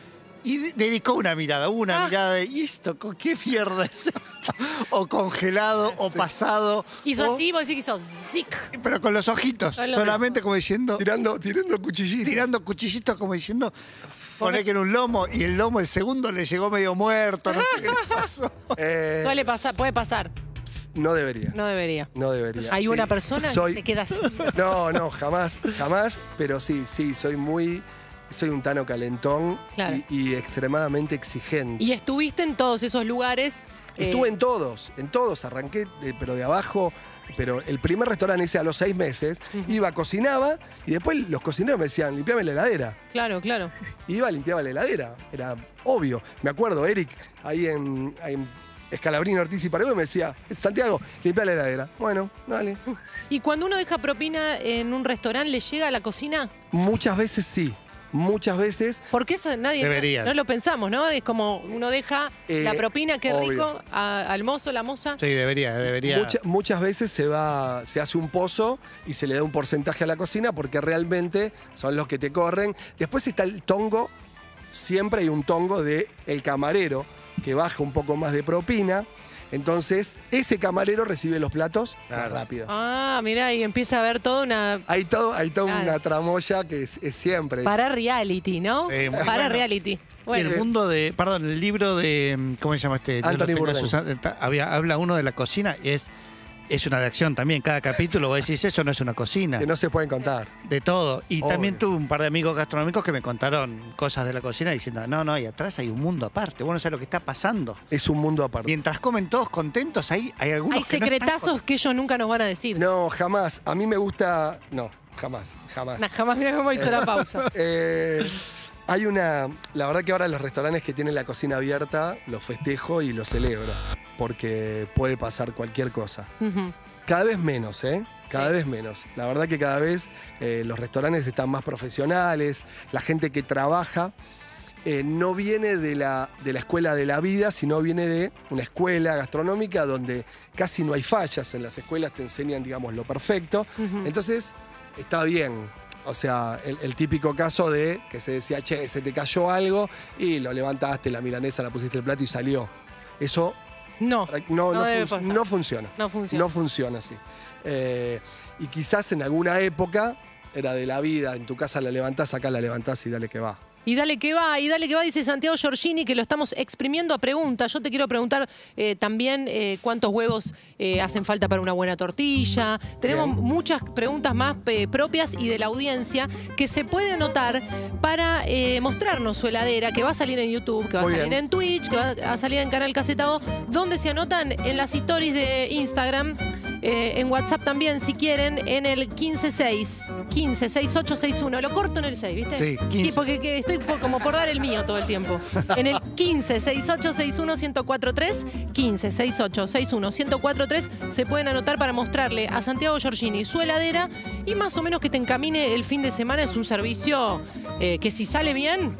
Y de- dedicó una mirada, una Ah. mirada de, ¿y esto con qué mierda es esto? O congelado, o pasado. Hizo o- así, vos decís que hizo zic. Pero con los ojitos, Con los- solamente como diciendo, Tirando, tirando cuchillitos. tirando cuchillitos como diciendo, poné que en un lomo, y el lomo el segundo le llegó medio muerto, no sé qué le pasó. Eh, Suele pasar, puede pasar. no debería. No debería. No debería. Hay Sí. una persona Soy- que se queda así. No, no, jamás, jamás, pero sí, sí, soy muy, soy un tano calentón Claro. y, y extremadamente exigente. Y estuviste en todos esos lugares. eh, Estuve en todos, en todos, arranqué, de- pero de abajo, pero el primer restaurante ese a los seis meses, iba, cocinaba y después los cocineros me decían, limpiame la heladera. Claro, claro. Iba, limpiaba la heladera, era obvio. Me acuerdo, Eric, ahí en, ahí en Escalabrini, Ortiz y Paredes me decía, Santiago, limpia la heladera. Bueno, dale. Y cuando uno deja propina en un restaurante, ¿le llega a la cocina? Muchas veces sí, muchas veces. Porque eso nadie Debería. no lo pensamos, ¿no? Es como uno deja Eh, la propina, qué obvio. rico, a- al mozo, la moza. Sí, debería, debería. Mucha- muchas veces se va, se hace un pozo y se le da un porcentaje a la cocina porque realmente son los que te corren. Después está el tongo, siempre hay un tongo de el camarero que baja un poco más de propina. Entonces, ese camarero recibe los platos más Claro. rápido. Ah, mira, y empieza a haber toda una. Hay todo, hay toda Claro. una tramoya que es, es siempre. Para reality, ¿no? Sí, muy Para bueno. reality. Y Bueno, el mundo de, perdón, el libro de, ¿cómo se llama este? Yo lo Anthony tengo en Bourdain. Susana- ta- había, habla uno de la cocina y es, es una de acción también. Cada capítulo vos decís, eso no es una cocina. Que no se pueden contar. De todo. Y Obvio. también tuve un par de amigos gastronómicos que me contaron cosas de la cocina diciendo, no, no, y atrás hay un mundo aparte. Vos no sabés lo que está pasando. Es un mundo aparte. Mientras comen todos contentos, ahí hay algunos hay que no están secretazos que ellos nunca nos van a decir. No, jamás. A mí me gusta. No, jamás, jamás. Nah, jamás mira cómo hizo la pausa. Eh, hay una. La verdad que ahora los restaurantes que tienen la cocina abierta los festejo y los celebro. Porque puede pasar cualquier cosa. Ujú. Cada vez menos, ¿eh? Cada Sí. vez menos. La verdad que cada vez eh, los restaurantes están más profesionales, la gente que trabaja eh, no viene de la, de la escuela de la vida, sino viene de una escuela gastronómica donde casi no hay fallas. En las escuelas te enseñan, digamos, lo perfecto. Ujú. Entonces, está bien. O sea, el, el típico caso de que se decía, che, se te cayó algo y lo levantaste, la milanesa, la pusiste el plato y salió. Eso No, no, no no, debe fun- pasar. no funciona. No funciona. No funciona así. Eh, y quizás en alguna época era de la vida, en tu casa la levantás, acá la levantás y dale que va. Y dale que va, y dale que va, dice Santiago Giorgini, que lo estamos exprimiendo a preguntas. Yo te quiero preguntar eh, también eh, cuántos huevos eh, hacen falta para una buena tortilla. Tenemos Bien. muchas preguntas más eh, propias y de la audiencia que se puede anotar para eh, mostrarnos su heladera, que va a salir en YouTube, que va Muy a salir bien. en Twitch, que va a salir en Canal Casetado, donde se anotan en las stories de Instagram, eh, en WhatsApp también, si quieren, en el quince seis, quince seis ocho seis uno. Lo corto en el seis, ¿viste? Sí, quince. Sí, porque que estoy por- como por dar el mío todo el tiempo. En el quince seis ocho seis uno uno cero cuatro tres, quince seis ocho seis uno uno cero cuatro tres, se pueden anotar para mostrarle a Santiago Giorgini su heladera y más o menos que te encamine el fin de semana. Es un servicio eh, que si sale bien,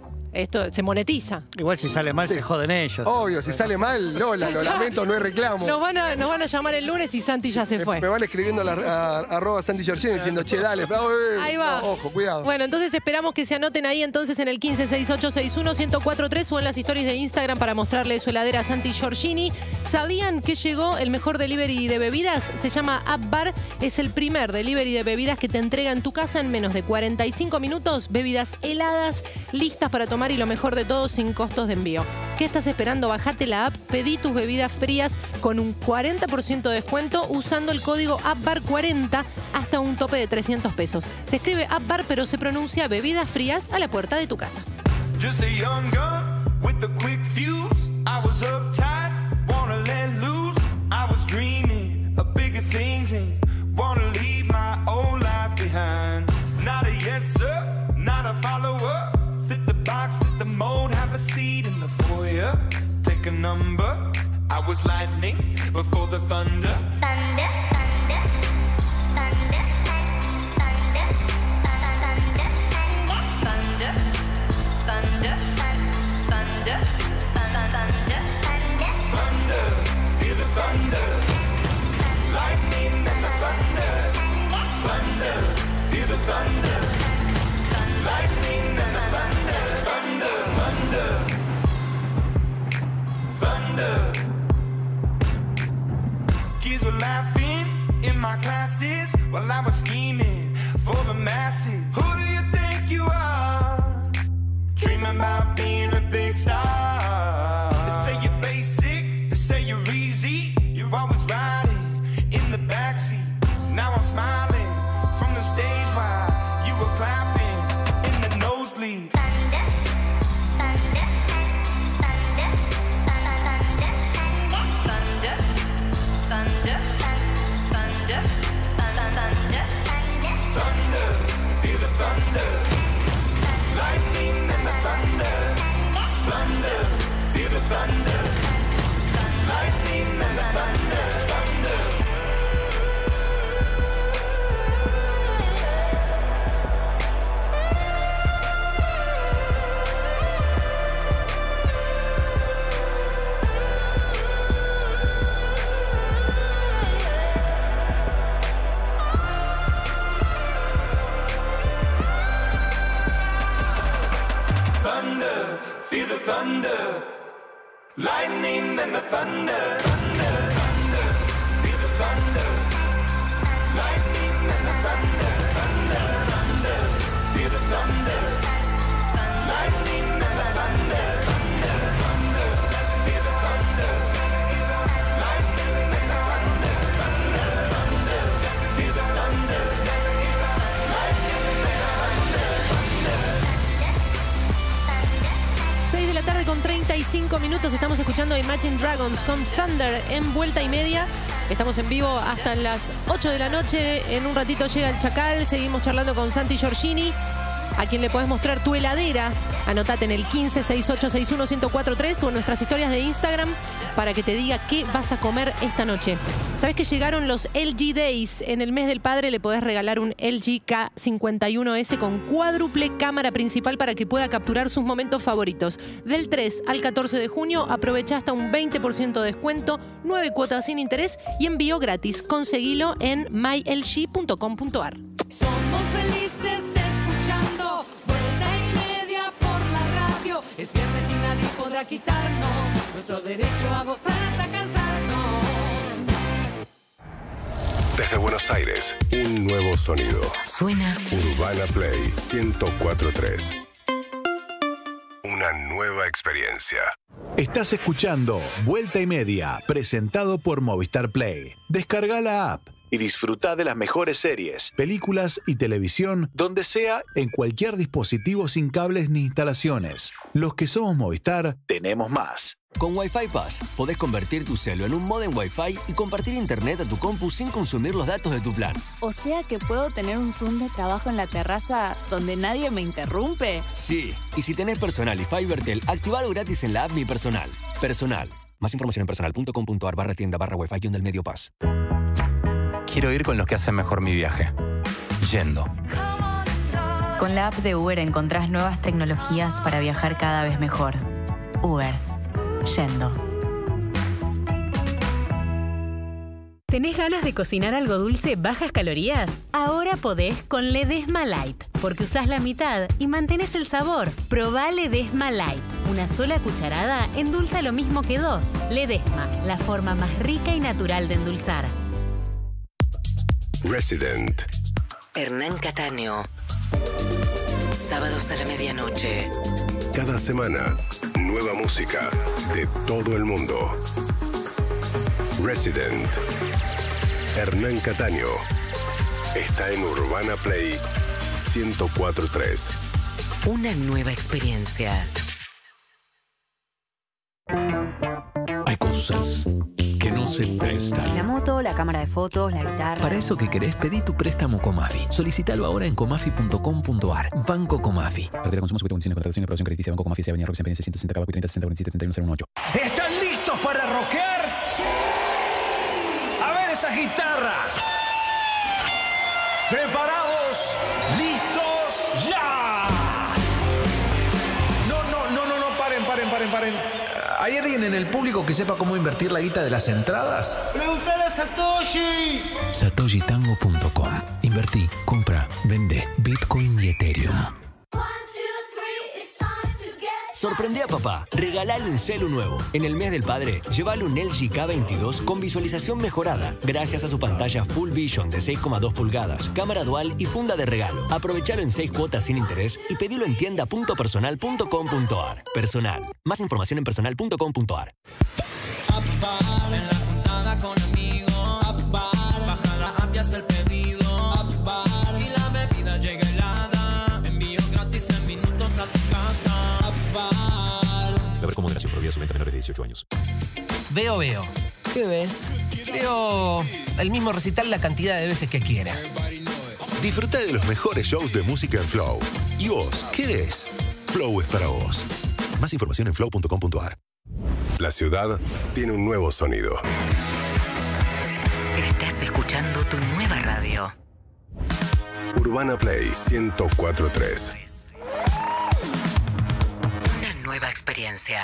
esto se monetiza. Igual si sale mal Sí. se joden ellos. Obvio, si sale mal, Lola, lo lamento, no hay reclamo. Nos van a, nos van a llamar el lunes y Santi ya se Me, fue. me van escribiendo a, la, a- arroba Santi Giorgini diciendo, che, dale, eh, Ahí va. no, ojo, cuidado. Bueno, entonces esperamos que se anoten ahí entonces en el quince seis ocho seis uno uno cero cuatro tres o en las stories de Instagram para mostrarle su heladera a Santi Giorgini. ¿Sabían que llegó el mejor delivery de bebidas? Se llama App Bar. Es el primer delivery de bebidas que te entrega en tu casa en menos de cuarenta y cinco minutos. Bebidas heladas, listas para tomar y lo mejor de todo, sin costos de envío. ¿Qué estás esperando? Bajate la app, pedí tus bebidas frías con un cuarenta por ciento de descuento usando el código App Bar cuarenta hasta un tope de trescientos pesos. Se escribe App Bar pero se pronuncia bebidas frías a la puerta de tu casa. Just a young gun with a quick fuse. I was uptight, wanna let loose. I was dreaming of bigger things and wanna leave my old life number. I was lightning before the thunder. Thunder, thunder, thunder, thunder, thunder, thunder, thunder, thunder, thunder, thunder, feel the thunder. Lightning and the thunder. Thunder, feel the thunder. Lightning and the thunder. Thunder, thunder, thunder. Kids were laughing in my classes while I was scheming for the masses. Who do you think you are? Dreaming about being a big star. They say you're basic, they say you're easy. You're always riding in the backseat. Now I'm smiling from the stage while you were clapping in the nosebleeds. thunder, thunder, thunder, thunder, thunder, thunder, thunder, thunder, feel the thunder. Lightning and the thunder. Thunder, feel the thunder. Lightning and the thunder. Thunder. Thunder, feel the thunder. Lightning and the thunder. Thunder, thunder, feel the thunder. Lightning and the thunder. Thunder, thunder, feel the thunder. Lightning and the thunder. Thunder, thunder, feel the thunder. Lightning and the thunder. Thunder, thunder, feel the thunder. Lightning and the thunder. seis de la tarde con treinta y cinco minutos. Estamos escuchando a Imagine Dragons con Thunder en vuelta y media. Estamos en vivo hasta las ocho de la noche. En un ratito llega el Chacal. Seguimos charlando con Santi Giorgini, a quien le podés mostrar tu heladera. Anotate en el quince sesenta y ocho sesenta y uno ciento cuarenta y tres o en nuestras historias de Instagram para que te diga qué vas a comer esta noche. ¿Sabés que llegaron los L G Days? En el mes del padre le podés regalar un L G K cincuenta y uno S con cuádruple cámara principal para que pueda capturar sus momentos favoritos. Del tres al catorce de junio aprovecha hasta un veinte por ciento de descuento, nueve cuotas sin interés y envío gratis. Conseguilo en my l g punto com punto a r. Somos felices escuchando Vuelta y Media por la radio. Es viernes y nadie podrá quitarnos nuestro derecho a gozar hasta cansarnos. Desde Buenos Aires, un nuevo sonido. Suena Urbana Play ciento cuatro punto tres. Una nueva experiencia. Estás escuchando Vuelta y Media, presentado por Movistar Play. Descarga la app y disfruta de las mejores series, películas y televisión donde sea, en cualquier dispositivo sin cables ni instalaciones. Los que somos Movistar, tenemos más. Con Wi-Fi Pass podés convertir tu celu en un modem Wi-Fi y compartir internet a tu compu sin consumir los datos de tu plan. O sea que puedo tener un Zoom de trabajo en la terraza donde nadie me interrumpe. Sí, y si tenés Personal y Fivertel, activalo gratis en la app Mi Personal. Personal. Más información en personal punto com punto a r barra tienda barra Wi-Fi del medio Pass. Quiero ir con los que hacen mejor mi viaje. Yendo. Con la app de Uber encontrás nuevas tecnologías para viajar cada vez mejor. Uber. Yendo. ¿Tenés ganas de cocinar algo dulce bajas calorías? Ahora podés con Ledesma Light, porque usás la mitad y mantenés el sabor. Probá Ledesma Light. Una sola cucharada endulza lo mismo que dos. Ledesma, la forma más rica y natural de endulzar. Resident. Hernán Cataño. Sábados a la medianoche. Cada semana, nueva música de todo el mundo. Resident. Hernán Cataño. Está en Urbana Play ciento cuatro punto tres. Una nueva experiencia. Hay cosas que no se prestan. La moto, la cámara de fotos, la guitarra. Para eso que querés, pedí tu préstamo Comafi. Solicítalo ahora en comafi punto com punto a r. Banco Comafi. Cartera de consumo, sujeto a condiciones de contratación y aprobación crediticia. Banco Comafi, S A, Avenida Roque, San Peña, ciento sesenta, Cabaco, treinta, sesenta, cuarenta y siete, setenta y uno cero uno ocho. ¿Están listos? esas guitarras. ¿Preparados? ¿Listos? ¡Ya! No, no, no, no, no, paren, paren, paren, paren. ¿Hay alguien en el público que sepa cómo invertir la guita de las entradas? ¡Pregúntale a Satoshi! satoshi tango punto com. Invertí, compra, vende Bitcoin y Ethereum. Sorprende a papá, regalale un celu nuevo. En el mes del padre, llévale un L G K veintidós con visualización mejorada, gracias a su pantalla Full Vision de seis coma dos pulgadas, cámara dual y funda de regalo. Aprovechalo en seis cuotas sin interés y pedilo en tienda punto personal punto com punto ar. Personal. Más información en personal punto com punto ar. En la juntada con amigos, baja la app y haz el pedido, y la bebida llega helada, envío gratis en minutos a tu casa. Beber con moderación, prohibida su venta a menores de dieciocho años. Veo, veo. ¿Qué ves? Veo el mismo recital la cantidad de veces que quiera. Disfruta de los mejores shows de música en Flow. ¿Y vos, qué ves? Flow es para vos. Más información en flow punto com punto ar. La ciudad tiene un nuevo sonido. Estás escuchando tu nueva radio. Urbana Play ciento cuatro punto tres. Una nueva experiencia.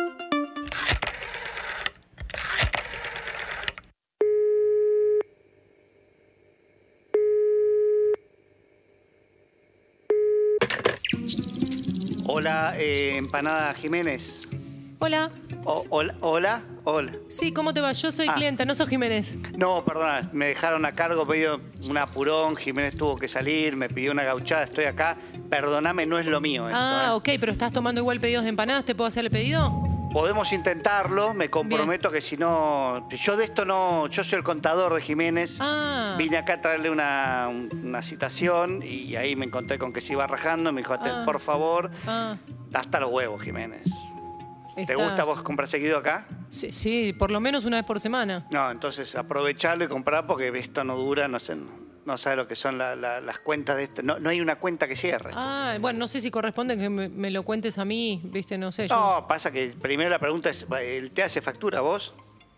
Hola, eh, Empanada Jiménez. Hola. O- hola, hola, hola. Sí, ¿cómo te va? Yo soy Ah. clienta, no sos Jiménez. No, perdona, me dejaron a cargo, pedido un apurón, Jiménez tuvo que salir, me pidió una gauchada, estoy acá. Perdóname, no es lo mío esto, Ah, ¿eh? ok, pero estás tomando igual pedidos de empanadas, ¿te puedo hacer el pedido? Podemos intentarlo, me comprometo que si no... Yo de esto no... Yo soy el contador de Jiménez. Ah. Vine acá a traerle una, un- una citación y ahí me encontré con que se iba rajando. Me dijo, Ah. por favor, Ah, hasta los huevos, Jiménez. ¿Te está- gusta vos comprar seguido acá? Sí, sí, por lo menos una vez por semana. No, entonces aprovecharlo y comprar porque esto no dura, no sé, no sabe lo que son la- la- las cuentas de esto. No, no hay una cuenta que cierre. Ah, bueno, no sé si corresponde que me, me lo cuentes a mí, viste, no sé. Yo, No, pasa que primero la pregunta es, ¿él te hace factura vos?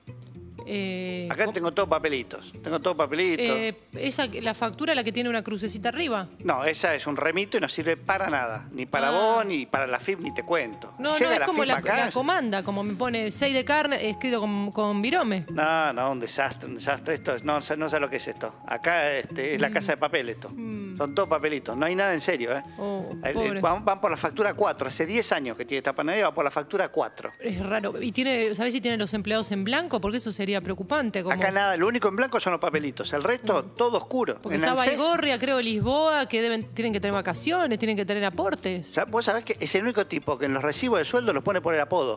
eh, Acá tengo todo papelitos, tengo todo papelitos. eh, esa, la factura, la que tiene una crucecita arriba. No, esa es un remito y no sirve para nada. Ni para Ah. vos, ni para la F I P, ni te cuento. No, Llega no, es como F I P la, acá, la comanda, como me pone seis de carne, escrito con, con virome. No, no, un desastre, un desastre. Esto es- no, sé- no sé lo que es esto. Acá este, es la casa de papel esto. Son todos papelitos. No hay nada en serio, ¿eh? Mm. Oh, El- el- pobre. van, van por la factura cuatro. Hace diez años que tiene esta panadería, va por la factura cuatro. Es raro. ¿Y tiene, sabés si tienen los empleados en blanco? Porque eso sería preocupante. Como, Acá nada, lo único en blanco son los papelitos. El resto, todo oscuro. porque En está ANSES, Baigorria, creo, Lisboa, que deben, tienen que tener vacaciones, tienen que tener aportes. ya- vos sabés que es el único tipo que en los recibos de sueldo los pone por el apodo.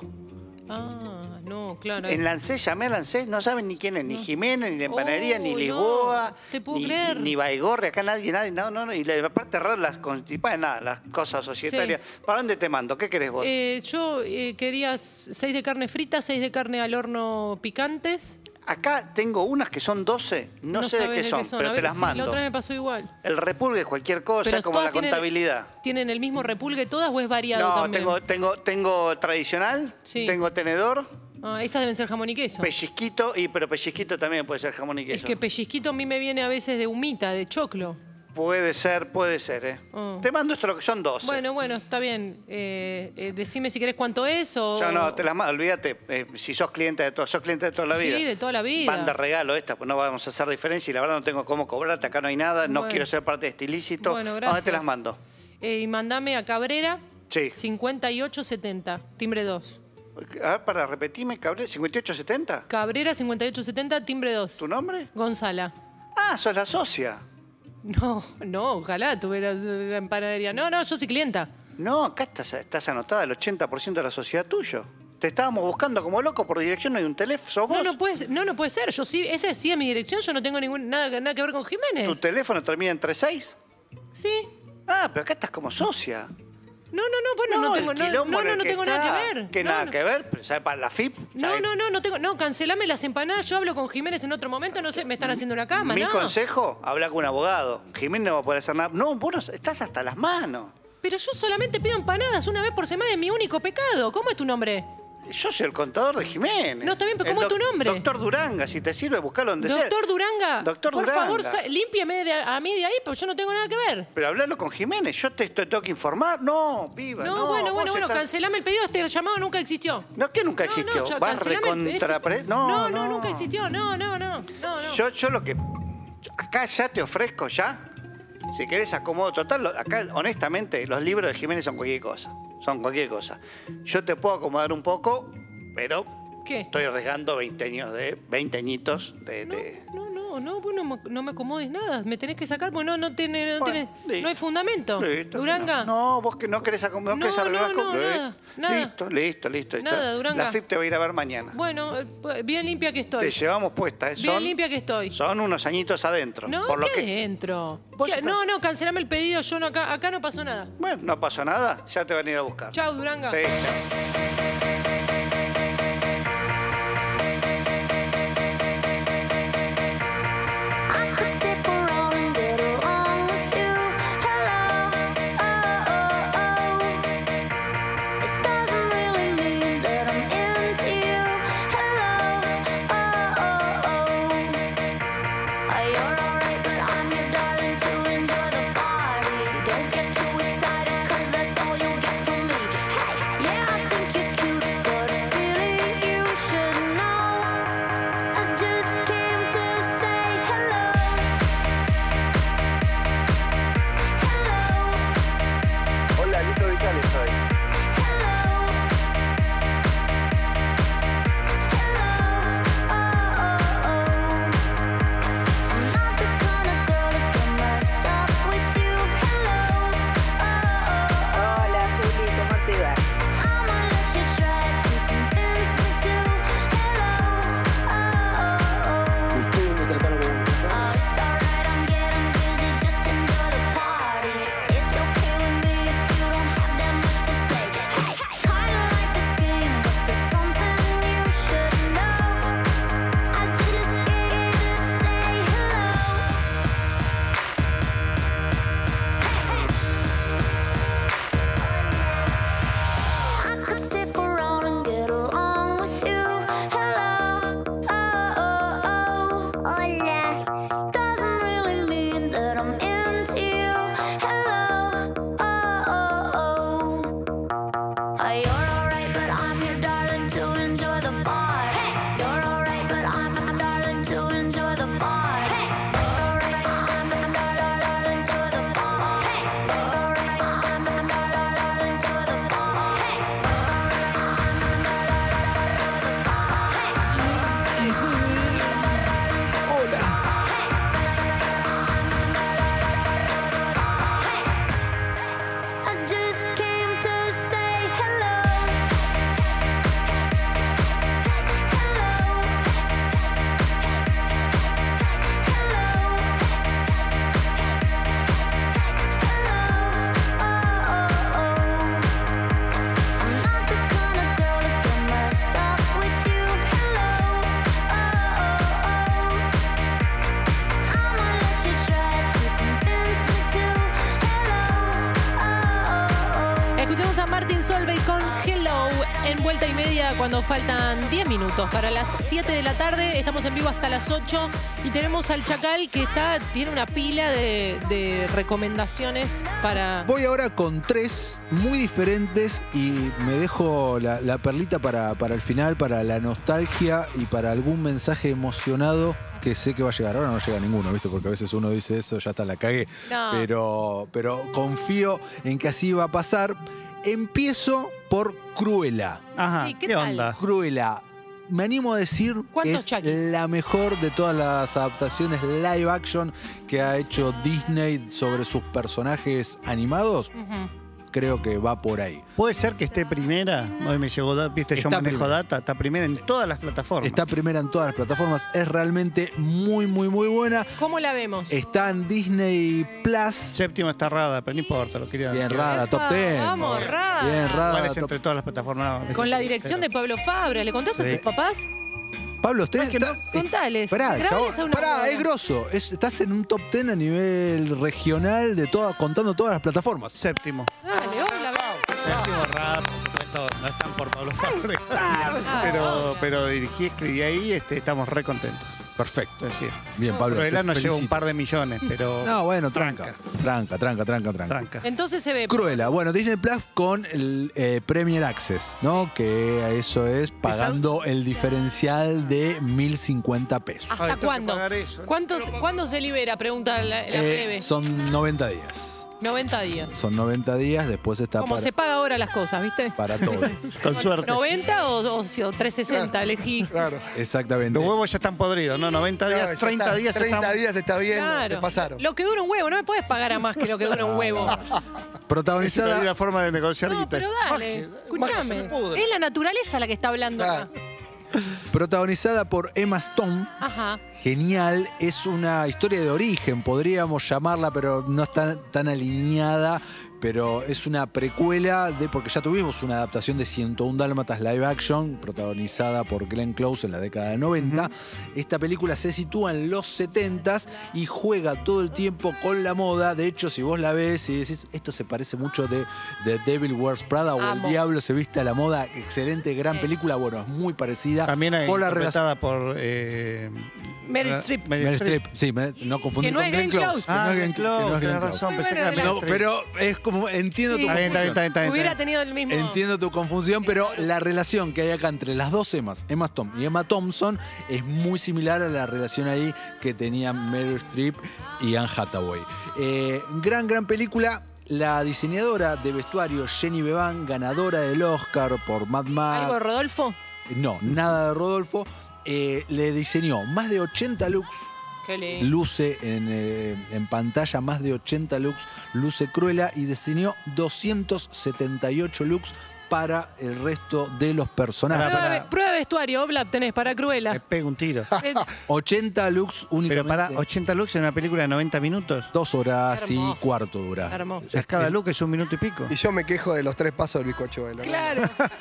Ah, no, claro. En Lancés, llamé a Lancés, no saben ni quién es, ni Jiménez, ni la empanadería, ni Oh, Lisboa, no, te puedo ni, creer. ni Baigorria, acá nadie, nadie, no, no, no. Y la parte rara, las constipadas, nada, las cosas societarias. ¿Para dónde te mando? ¿Qué querés vos? Eh, yo eh, quería seis de carne frita, seis de carne al horno picantes. Acá tengo unas que son doce, no, sé de sabés qué son, A pero te ver, las sí, mando. La otra vez me pasó igual. El repulgue es cualquier cosa, Pero como la todas tienen- contabilidad. ¿Tienen el mismo repulgue todas o es variado No, también? tengo, tengo, tengo tradicional, Sí. tengo tenedor, Ah, esas deben ser jamón y queso. pellizquito, y pero pellizquito también puede ser jamón y queso. Es que pellizquito a mí me viene a veces de humita, de choclo. Puede ser, puede ser, ¿eh? Ah. Te mando esto lo que son doce. Bueno, bueno, está bien. Eh, eh, decime si querés cuánto es o... Yo no, te las mando, olvídate, eh, si sos cliente de todo, sos cliente de toda la Sí, vida. de toda la vida. Van de regalo esta, pues no vamos a hacer diferencia y la verdad no tengo cómo cobrarte, acá no hay nada, no Bueno. quiero ser parte de este ilícito. Bueno, ¿A dónde gracias. te las mando? Eh, y mandame a Cabrera Sí. cincuenta y ocho setenta, timbre dos. A ver, para repetirme, cabrón, ¿cincuenta y ocho setenta? Cabrera cincuenta y ocho setenta, timbre dos. ¿Tu nombre? Gonzala. Ah, sos la socia. No, no, ojalá tuvieras una empanadería. No, no, yo soy clienta. No, acá estás, estás anotada el ochenta por ciento de la sociedad tuyo. Te estábamos buscando como loco por dirección, no hay un teléfono, sos vos. No, no puede, ser- no, no puede ser. Yo sí, esa sí es mi dirección, yo no tengo ningún, nada, nada que ver con Jiménez. ¿Tu teléfono termina en treinta y seis? Sí. Ah, pero acá estás como socia. No, no, no, bueno, no, el tengo, no, quilombo no, en no, el no que tengo nada está. que ver. ¿Qué No, nada no. que ver? Pero, ¿sabes? Para la F I P. No, ¿sabes? no, no, no tengo, no, cancelame las empanadas, yo hablo con Jiménez en otro momento, no sé, me están haciendo una cama, Mi ¿no? consejo, habla con un abogado. Jiménez no va a poder hacer nada. No, vos no- estás hasta las manos. Pero yo solamente pido empanadas una vez por semana, es mi único pecado. ¿Cómo es tu nombre? Yo soy el contador de Jiménez. No, está bien, pero ¿cómo El es tu doc- nombre? Doctor Duranga, si te sirve, buscalo donde sea. Doctor Duranga, Doctor por Duranga. favor, sa- límpiame de- a mí de ahí, porque yo no tengo nada que ver. Pero hablalo con Jiménez, yo te, te tengo que informar. No, piba, No, no. bueno, vos bueno, bueno, estás- cancelame el pedido, este llamado nunca existió. No, que nunca No, existió. no, ya, Vas cancelame el- recontra... este- pre- No, no, no, no, nunca existió, no, no, no, no, no. Yo, yo lo que... Acá ya te ofrezco ya. Si querés acomodo total, lo- acá honestamente los libros de Jiménez son cualquier cosa. Son cualquier cosa. Yo te puedo acomodar un poco, pero... ¿Qué? Estoy arriesgando veinte años de... veinte añitos de... de- No, no, no, vos no, me- no me acomodes nada. Me tenés que sacar porque no, no, tiene, no, Bueno, tenés- listo. no hay fundamento. Listo, Duranga. No, vos que no querés acomodar, no, No, querés arreglar no, las no, cosas. nada, nada. Listo, listo, listo. listo. Nada, Duranga. La F I P te va a ir a ver mañana. Bueno, eh, pues, bien limpia que estoy. Te llevamos puesta, ¿eh? Bien Son, limpia que estoy. son unos añitos adentro. No, por lo ¿qué que... dentro? Vos ¿Qué? estás- No, no, cancelame el pedido. Yo no, acá, acá no pasó nada. Bueno, no pasa nada, ya te van a ir a buscar. Chau, Duranga. Sí, chao. Hola, Lito Vitale soy. Hola, Juli, ¿cómo te va? Ustedes me trataron como un Escuchamos a Martín Solveig con Hello en vuelta y media cuando faltan diez minutos para las siete de la tarde. Estamos en vivo hasta las ocho y tenemos al Chacal que está tiene una pila de, de recomendaciones para... Voy ahora con tres muy diferentes y me dejo la, la perlita para, para el final, para la nostalgia y para algún mensaje emocionado que sé que va a llegar. Ahora no llega ninguno, ¿viste? Porque a veces uno dice eso, ya está, la cagué. No. Pero, pero confío en que así va a pasar. Empiezo por Cruella. Ajá, Sí, ¿qué ¿qué, tal? onda? Cruella. Me animo a decir que ¿Cuántos es Chuckys? la mejor de todas las adaptaciones live action que ha hecho Disney sobre sus personajes animados. Ujú. Creo que va por ahí. ¿Puede ser que esté primera? Hoy me llegó, da- viste, yo Está manejo primera. data, está primera en todas las plataformas. Está primera en todas las plataformas. Es realmente muy, muy, muy buena. ¿Cómo la vemos? Está en Disney Plus. Séptimo está Rada, pero no importa, lo quería Bien, quiero- Rada, top ten. Vamos, Rada. Bien, Rada. Igual es top- entre todas las plataformas. Con la dirección de Pablo Fabra. ¿Le contaste a Sí. tus papás? Pablo, usted que no- está- Contales. Pará, Grabales chabón, a una pará, boda. es grosso. Es- estás en un top ten a nivel regional de toda, contando todas las plataformas. Séptimo. Dale, hola, bravo. Séptimo Rada, por supuesto. No están por Pablo Fabregat. pero, pero dirigí, escribí ahí, este, estamos re contentos. Perfecto. Es decir, Bien, Pablo. Cruella te nos lleva un felicito. par de millones, pero. No, bueno, tranca. Tranca, tranca, tranca, tranca. Tranca. Entonces se ve. Cruella. Bueno, Disney Plus con el eh, Premier Access, ¿no? Que eso es pagando el diferencial de mil cincuenta pesos. ¿Hasta Ay, tengo que cuándo? pagar eso. ¿Cuántos, ¿Cuándo se libera? Pregunta la, la Eh, breve. son noventa días. noventa días. Son noventa días, después está Como para, se paga ahora las cosas, ¿viste? para todos. Con suerte. ¿noventa o, o, o trescientos sesenta? Elegí. Claro. Exactamente. Los huevos ya están podridos, ¿no? noventa días, No, ya treinta está. días treinta estamos- días está bien, Claro. se pasaron. Lo que dura un huevo, no me puedes pagar a más que lo que dura un huevo. Es una Protagonizada. linda forma de negociar No, guita. pero dale, Más que se me escúchame. pudre. Es la naturaleza la que está hablando acá. Protagonizada por Emma Stone. Ajá. Genial, es una historia de origen, podríamos llamarla, pero no está tan alineada. Pero es una precuela de, porque ya tuvimos una adaptación de ciento uno Dálmatas live action, protagonizada por Glenn Close en la década de noventa. Uh-huh. Esta película se sitúa en los setentas y juega todo el tiempo con la moda. De hecho, si vos la ves y decís, esto se parece mucho de, de Devil Wears Prada o Amo. El Diablo se viste a la moda, excelente, gran Sí. película. Bueno, es muy parecida. También hay por la interpretada por. Eh, Meryl eh, Streep. Meryl Meryl Streep. Streep, sí, me- no confundir Que no con es Glenn Glenn Close. Close. Ah, que no es Glenn Close, que no es Glenn tenés Close. razón, Muy pensé que buena era Meryl No, Streep. pero es como, entiendo Sí. tu Está bien, está bien, confusión. está bien, está bien. Hubiera tenido el mismo. Entiendo tu confusión, pero la relación que hay acá entre las dos Emmas, Emma Stone y Emma Thompson, es muy similar a la relación ahí que tenían Meryl Streep y Anne Hathaway. Eh, gran, gran película. La diseñadora de vestuario, Jenny Bevan, ganadora del Oscar por Mad Max. ¿Algo de Rodolfo? No, nada de Rodolfo. Eh, le diseñó más de ochenta looks. Qué lindo. Luce en, eh, en pantalla más de ochenta looks, luce Cruella y diseñó doscientos setenta y ocho looks para el resto de los personajes. Prueba, de- prueba de vestuario, Blab, tenés para Me Cruella. pega un tiro. Eh, ochenta looks únicamente. Pero para ochenta looks en una película de noventa minutos. Dos horas y Hermoso. cuarto dura. Hermoso. O sea, cada look es un minuto y pico. Y yo me quejo de los tres pasos del bizcocho. ¿no? Claro.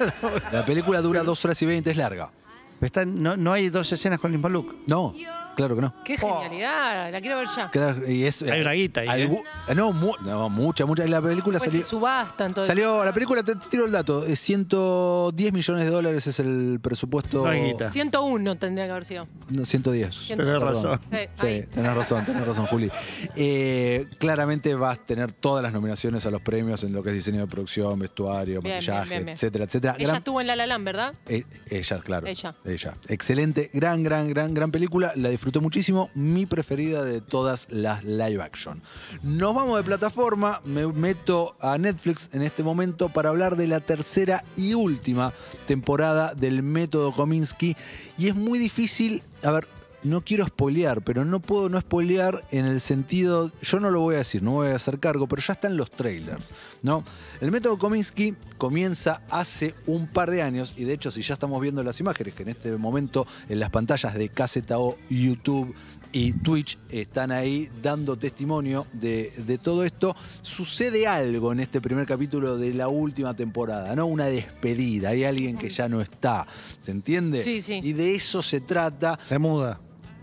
La película dura dos horas y veinte, es larga. Pero está- no, no hay dos escenas con el mismo look. No, claro que no. Qué genialidad. La quiero ver ya. Claro, y es, Hay una guita ahí, algu- no, mu- no, mucha, mucha. La película Pues salió. se subastan todo. Salió, la película, te, te tiro el dato, es ciento diez millones de dólares es el presupuesto. No hay guita. ciento uno tendría que haber sido. No, ciento diez. Ciento- Tenés Perdón. razón. Sí, Sí, ahí. tenés razón, tenés razón, Juli. Eh, claramente vas a tener todas las nominaciones a los premios en lo que es diseño de producción, vestuario, Bien, maquillaje, bien, bien, bien. etcétera, etcétera. Ella Gran- estuvo en La La Land, ¿verdad? Eh, ella, claro. Ella. Ella. Excelente, gran, gran, gran, gran película. La disfruté muchísimo. Mi preferida de todas las live action. Nos vamos de plataforma. Me meto a Netflix en este momento para hablar de la tercera y última temporada del Método Kominsky. Y es muy difícil. A ver. No quiero spoilear, pero no puedo no spoilear en el sentido, yo no lo voy a decir, no voy a hacer cargo, pero ya están los trailers, ¿no? El Método Kominsky comienza hace un par de años, y de hecho si ya estamos viendo las imágenes que en este momento en las pantallas de K Z O, YouTube y Twitch están ahí dando testimonio de, de todo esto, sucede algo en este primer capítulo de la última temporada, ¿no? Una despedida, hay alguien que ya no está, ¿se entiende? Sí, sí. Y de eso se trata. Se muda.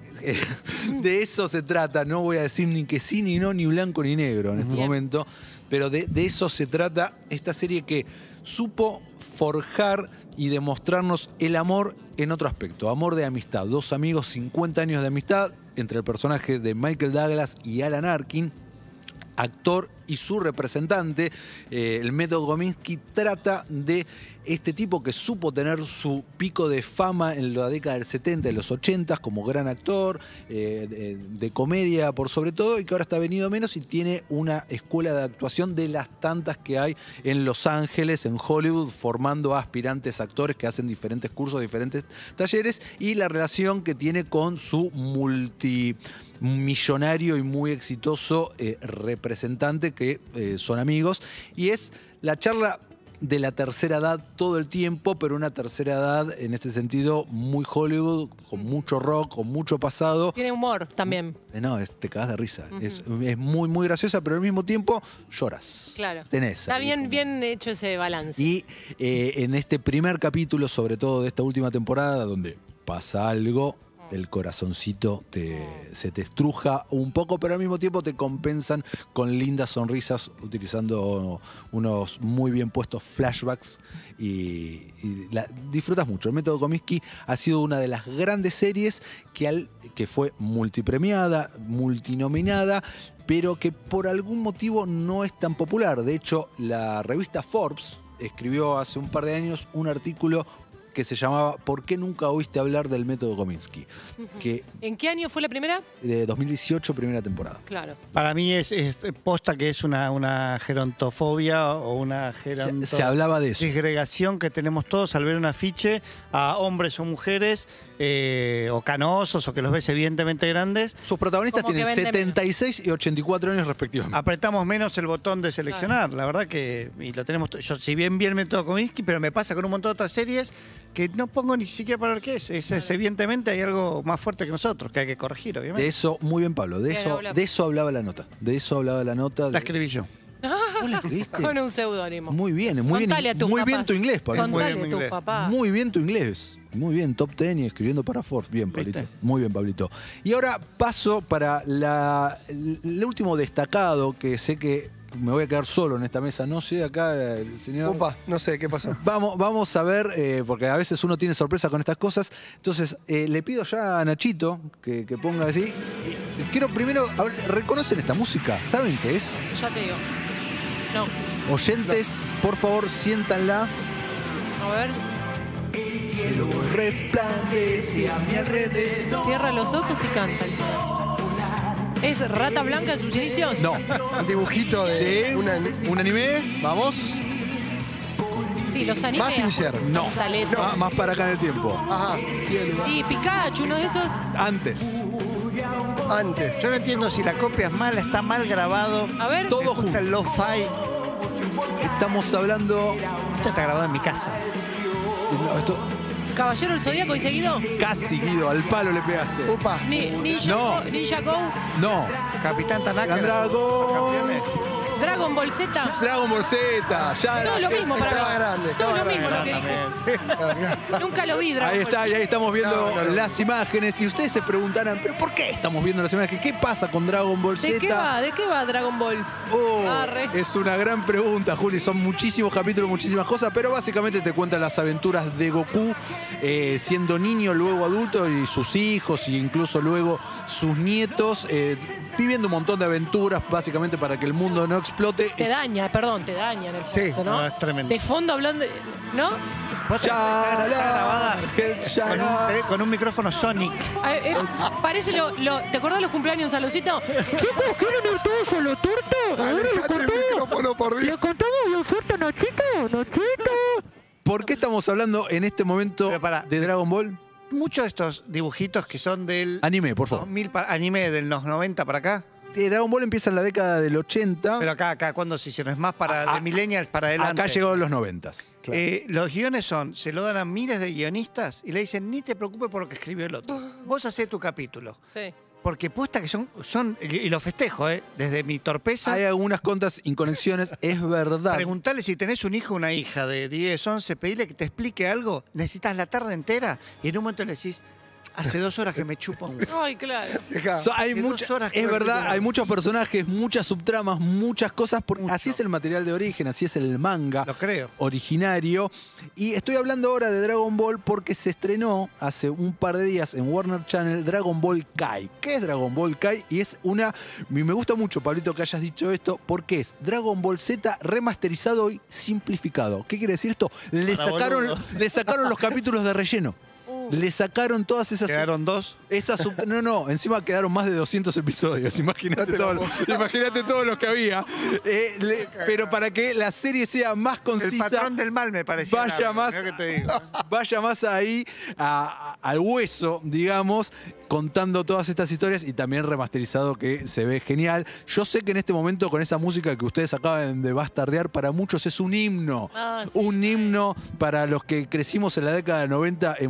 De eso se trata, no voy a decir ni que sí, ni no, ni blanco, ni negro en este Bien. momento, pero de, de eso se trata esta serie que supo forjar y demostrarnos el amor en otro aspecto, amor de amistad, dos amigos, cincuenta años de amistad entre el personaje de Michael Douglas y Alan Arkin, actor y su representante. Eh, el Método Kominsky trata de este tipo que supo tener su pico de fama en la década del setenta y los ochenta como gran actor, eh, de, de comedia por sobre todo, y que ahora está venido menos y tiene una escuela de actuación de las tantas que hay en Los Ángeles, en Hollywood, formando a aspirantes actores que hacen diferentes cursos, diferentes talleres, y la relación que tiene con su multi millonario y muy exitoso eh, representante que eh, son amigos, y es la charla de la tercera edad todo el tiempo, pero una tercera edad en este sentido muy Hollywood, con mucho rock, con mucho pasado. Tiene humor también. Eh, No, es- te cagas de risa. Ujú. es, es muy, muy graciosa, pero al mismo tiempo lloras. Claro. Tenés. Está ahí bien, como- bien hecho ese balance. Y eh, en este primer capítulo, sobre todo de esta última temporada, donde pasa algo, el corazoncito te, se te estruja un poco, pero al mismo tiempo te compensan con lindas sonrisas utilizando unos muy bien puestos flashbacks y, y la, disfrutas mucho. El método Kominsky ha sido una de las grandes series que, al, que fue multipremiada, multinominada, pero que por algún motivo no es tan popular. De hecho, la revista Forbes escribió hace un par de años un artículo que se llamaba ¿Por qué nunca oíste hablar del método Kominsky? Uh-huh. Que ¿En qué año fue la primera? de dos mil dieciocho, primera temporada. Claro. Para mí es, es posta que es una, una gerontofobia o una geronto... Se, se hablaba de eso. Disgregación que tenemos todos al ver un afiche a hombres o mujeres eh, o canosos o que los ves evidentemente grandes. Sus protagonistas Como que tienen venden setenta y seis y ochenta y cuatro años respectivamente. Apretamos menos el botón de seleccionar, la verdad que y lo tenemos. Yo si bien vi el método Kominsky, pero me pasa con un montón de otras series que no pongo ni siquiera para ver qué es. Es, es evidentemente hay algo más fuerte que nosotros que hay que corregir, obviamente. De eso, muy bien, Pablo, de Bien, eso, habla. de eso hablaba la nota. De eso hablaba la nota. La de- escribí yo. ¿Vos la escribiste? Con un seudónimo. Muy bien, muy Contale bien. a tus Muy papás. bien tu inglés, Pablo. Muy Contale bien a mi tus inglés. papás. Muy bien tu inglés. Muy bien, top ten y escribiendo para Forbes. Bien, Pablito. ¿Viste? Muy bien, Pablito. Y ahora paso para la, el último destacado que sé que me voy a quedar solo en esta mesa. No sé, acá el señor... Opa, no sé, ¿qué pasa? Vamos, vamos a ver, eh, porque a veces uno tiene sorpresa con estas cosas. Entonces, eh, le pido ya a Nachito que, que ponga así. Eh, quiero primero, a ver, ¿reconocen esta música? ¿Saben qué es? Ya te digo. No. Oyentes, por favor, siéntanla. A ver. Cielo resplandece a mi alrededor. Cierra los ojos y canta el tío. ¿Es Rata Blanca en sus inicios? No. Un dibujito de Sí, una... un anime, vamos. Sí, los animes. Mazinger. No. Talento. Ah, más para acá en el tiempo. Ajá, Cielo. Y Pikachu, uno de esos. Antes. antes. Yo no entiendo si la copia es mala, está mal grabado. A ver. Todo Me gusta junto. el lo-fi. Estamos hablando. Esto está grabado en mi casa. No, esto Caballero del Zodíaco y seguido. casi, Guido, al palo le pegaste. Opa. Ni- Ninja, No. Go, Ninja Go. No. Capitán Tanaka. Dragon. Dragon Ball Z. Dragon Ball Z. Ya. Todo lo mismo para Estaba mí. grande, Todo estaba lo mismo lo que dijo. Nunca lo vi, Dragon Ahí Ball está, y ahí estamos viendo No, no, no. las imágenes. Y ustedes se preguntarán, ¿pero por qué estamos viendo las imágenes? ¿Qué pasa con Dragon Ball ¿De Z? qué va? ¿De qué va Dragon Ball? Oh, Arre. es una gran pregunta, Juli. Son muchísimos capítulos, muchísimas cosas, pero básicamente te cuentan las aventuras de Goku eh, siendo niño, luego adulto, y sus hijos, e incluso luego sus nietos, eh, viviendo un montón de aventuras, básicamente para que el mundo no explote. Te Es- daña, perdón, te daña en el Sí, fondo, ¿no? no, es tremendo. De fondo hablando, ¿no? Ya Está grabada la- ya con la- un, eh, con un micrófono Sonic. Ah, eh, parece lo, lo- ¿te acordás los cumpleaños en Saludcito? Chicos, ¿quieren ir todos a la torta? A ver, Alejate el micrófono, por Dios. contamos la oferta, Nachito? Nachito. ¿Por qué estamos hablando en este momento Pero pará. de Dragon Ball? Muchos de estos dibujitos que son del Anime, por favor. dos mil pa- anime de los noventa para acá. Eh, Dragon Ball empieza en la década del ochenta. Pero acá, acá, ¿cuándo se hicieron? Es más para Ah, de millennials para adelante. Acá llegó los noventas. Eh, los guiones son, se lo dan a miles de guionistas y le dicen, ni te preocupes por lo que escribió el otro. Vos hacés tu capítulo. Sí. Porque puesta que son, son y lo festejo, ¿eh? Desde mi torpeza. Hay algunas cuantas inconexiones, es verdad. Preguntale si tenés un hijo o una hija de diez, once, pedile que te explique algo. Necesitas la tarde entera y en un momento le decís, hace dos horas que me chupa un huevo. Ay, claro. Deja. So, hay Hace mucha- dos horas que es no verdad, escribo hay nada. muchos personajes, muchas subtramas, muchas cosas. Porque Mucho. así es el material de origen, así es el manga Lo creo. originario. Y estoy hablando ahora de Dragon Ball porque se estrenó hace un par de días en Warner Channel Dragon Ball Kai. ¿Qué es Dragon Ball Kai? Y es una... Me gusta mucho, Pablito, que hayas dicho esto, porque es Dragon Ball Z remasterizado y simplificado. ¿Qué quiere decir esto? Le Para sacaron, boludo. le sacaron los capítulos de relleno. Le sacaron todas esas... Quedaron dos. Esas sub- no, no, encima quedaron más de doscientos episodios. Imagínate todo, imagínate todos los que había. Eh, le- pero para que la serie sea más El concisa, patrón del mal me parecía. vaya largo, más, mirá que te digo. vaya más ahí a- a- al hueso, digamos, contando todas estas historias y también remasterizado que se ve genial. Yo sé que en este momento con esa música que ustedes acaban de bastardear, para muchos es un himno. Ah, sí. Un himno para los que crecimos en la década de noventa, emociona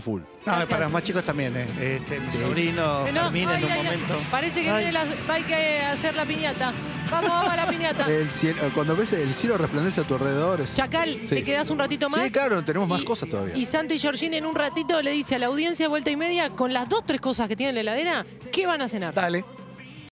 full. No, para los más chicos también, eh. Este, mi Sí. sobrino, Que no, Fermín, ay, en un ay, ay. momento. Parece que Ay. viene la- hay que hacer la piñata. Vamos, vamos a la piñata. El cielo, cuando ves el cielo resplandece a tu alrededor. Es... Chacal, Sí. ¿te quedás un ratito más? Sí, claro, tenemos más cosas todavía. Y Santi Giorgini en un ratito le dice a la audiencia vuelta y media, con las dos, tres cosas que tiene en la heladera, ¿qué van a cenar? Dale.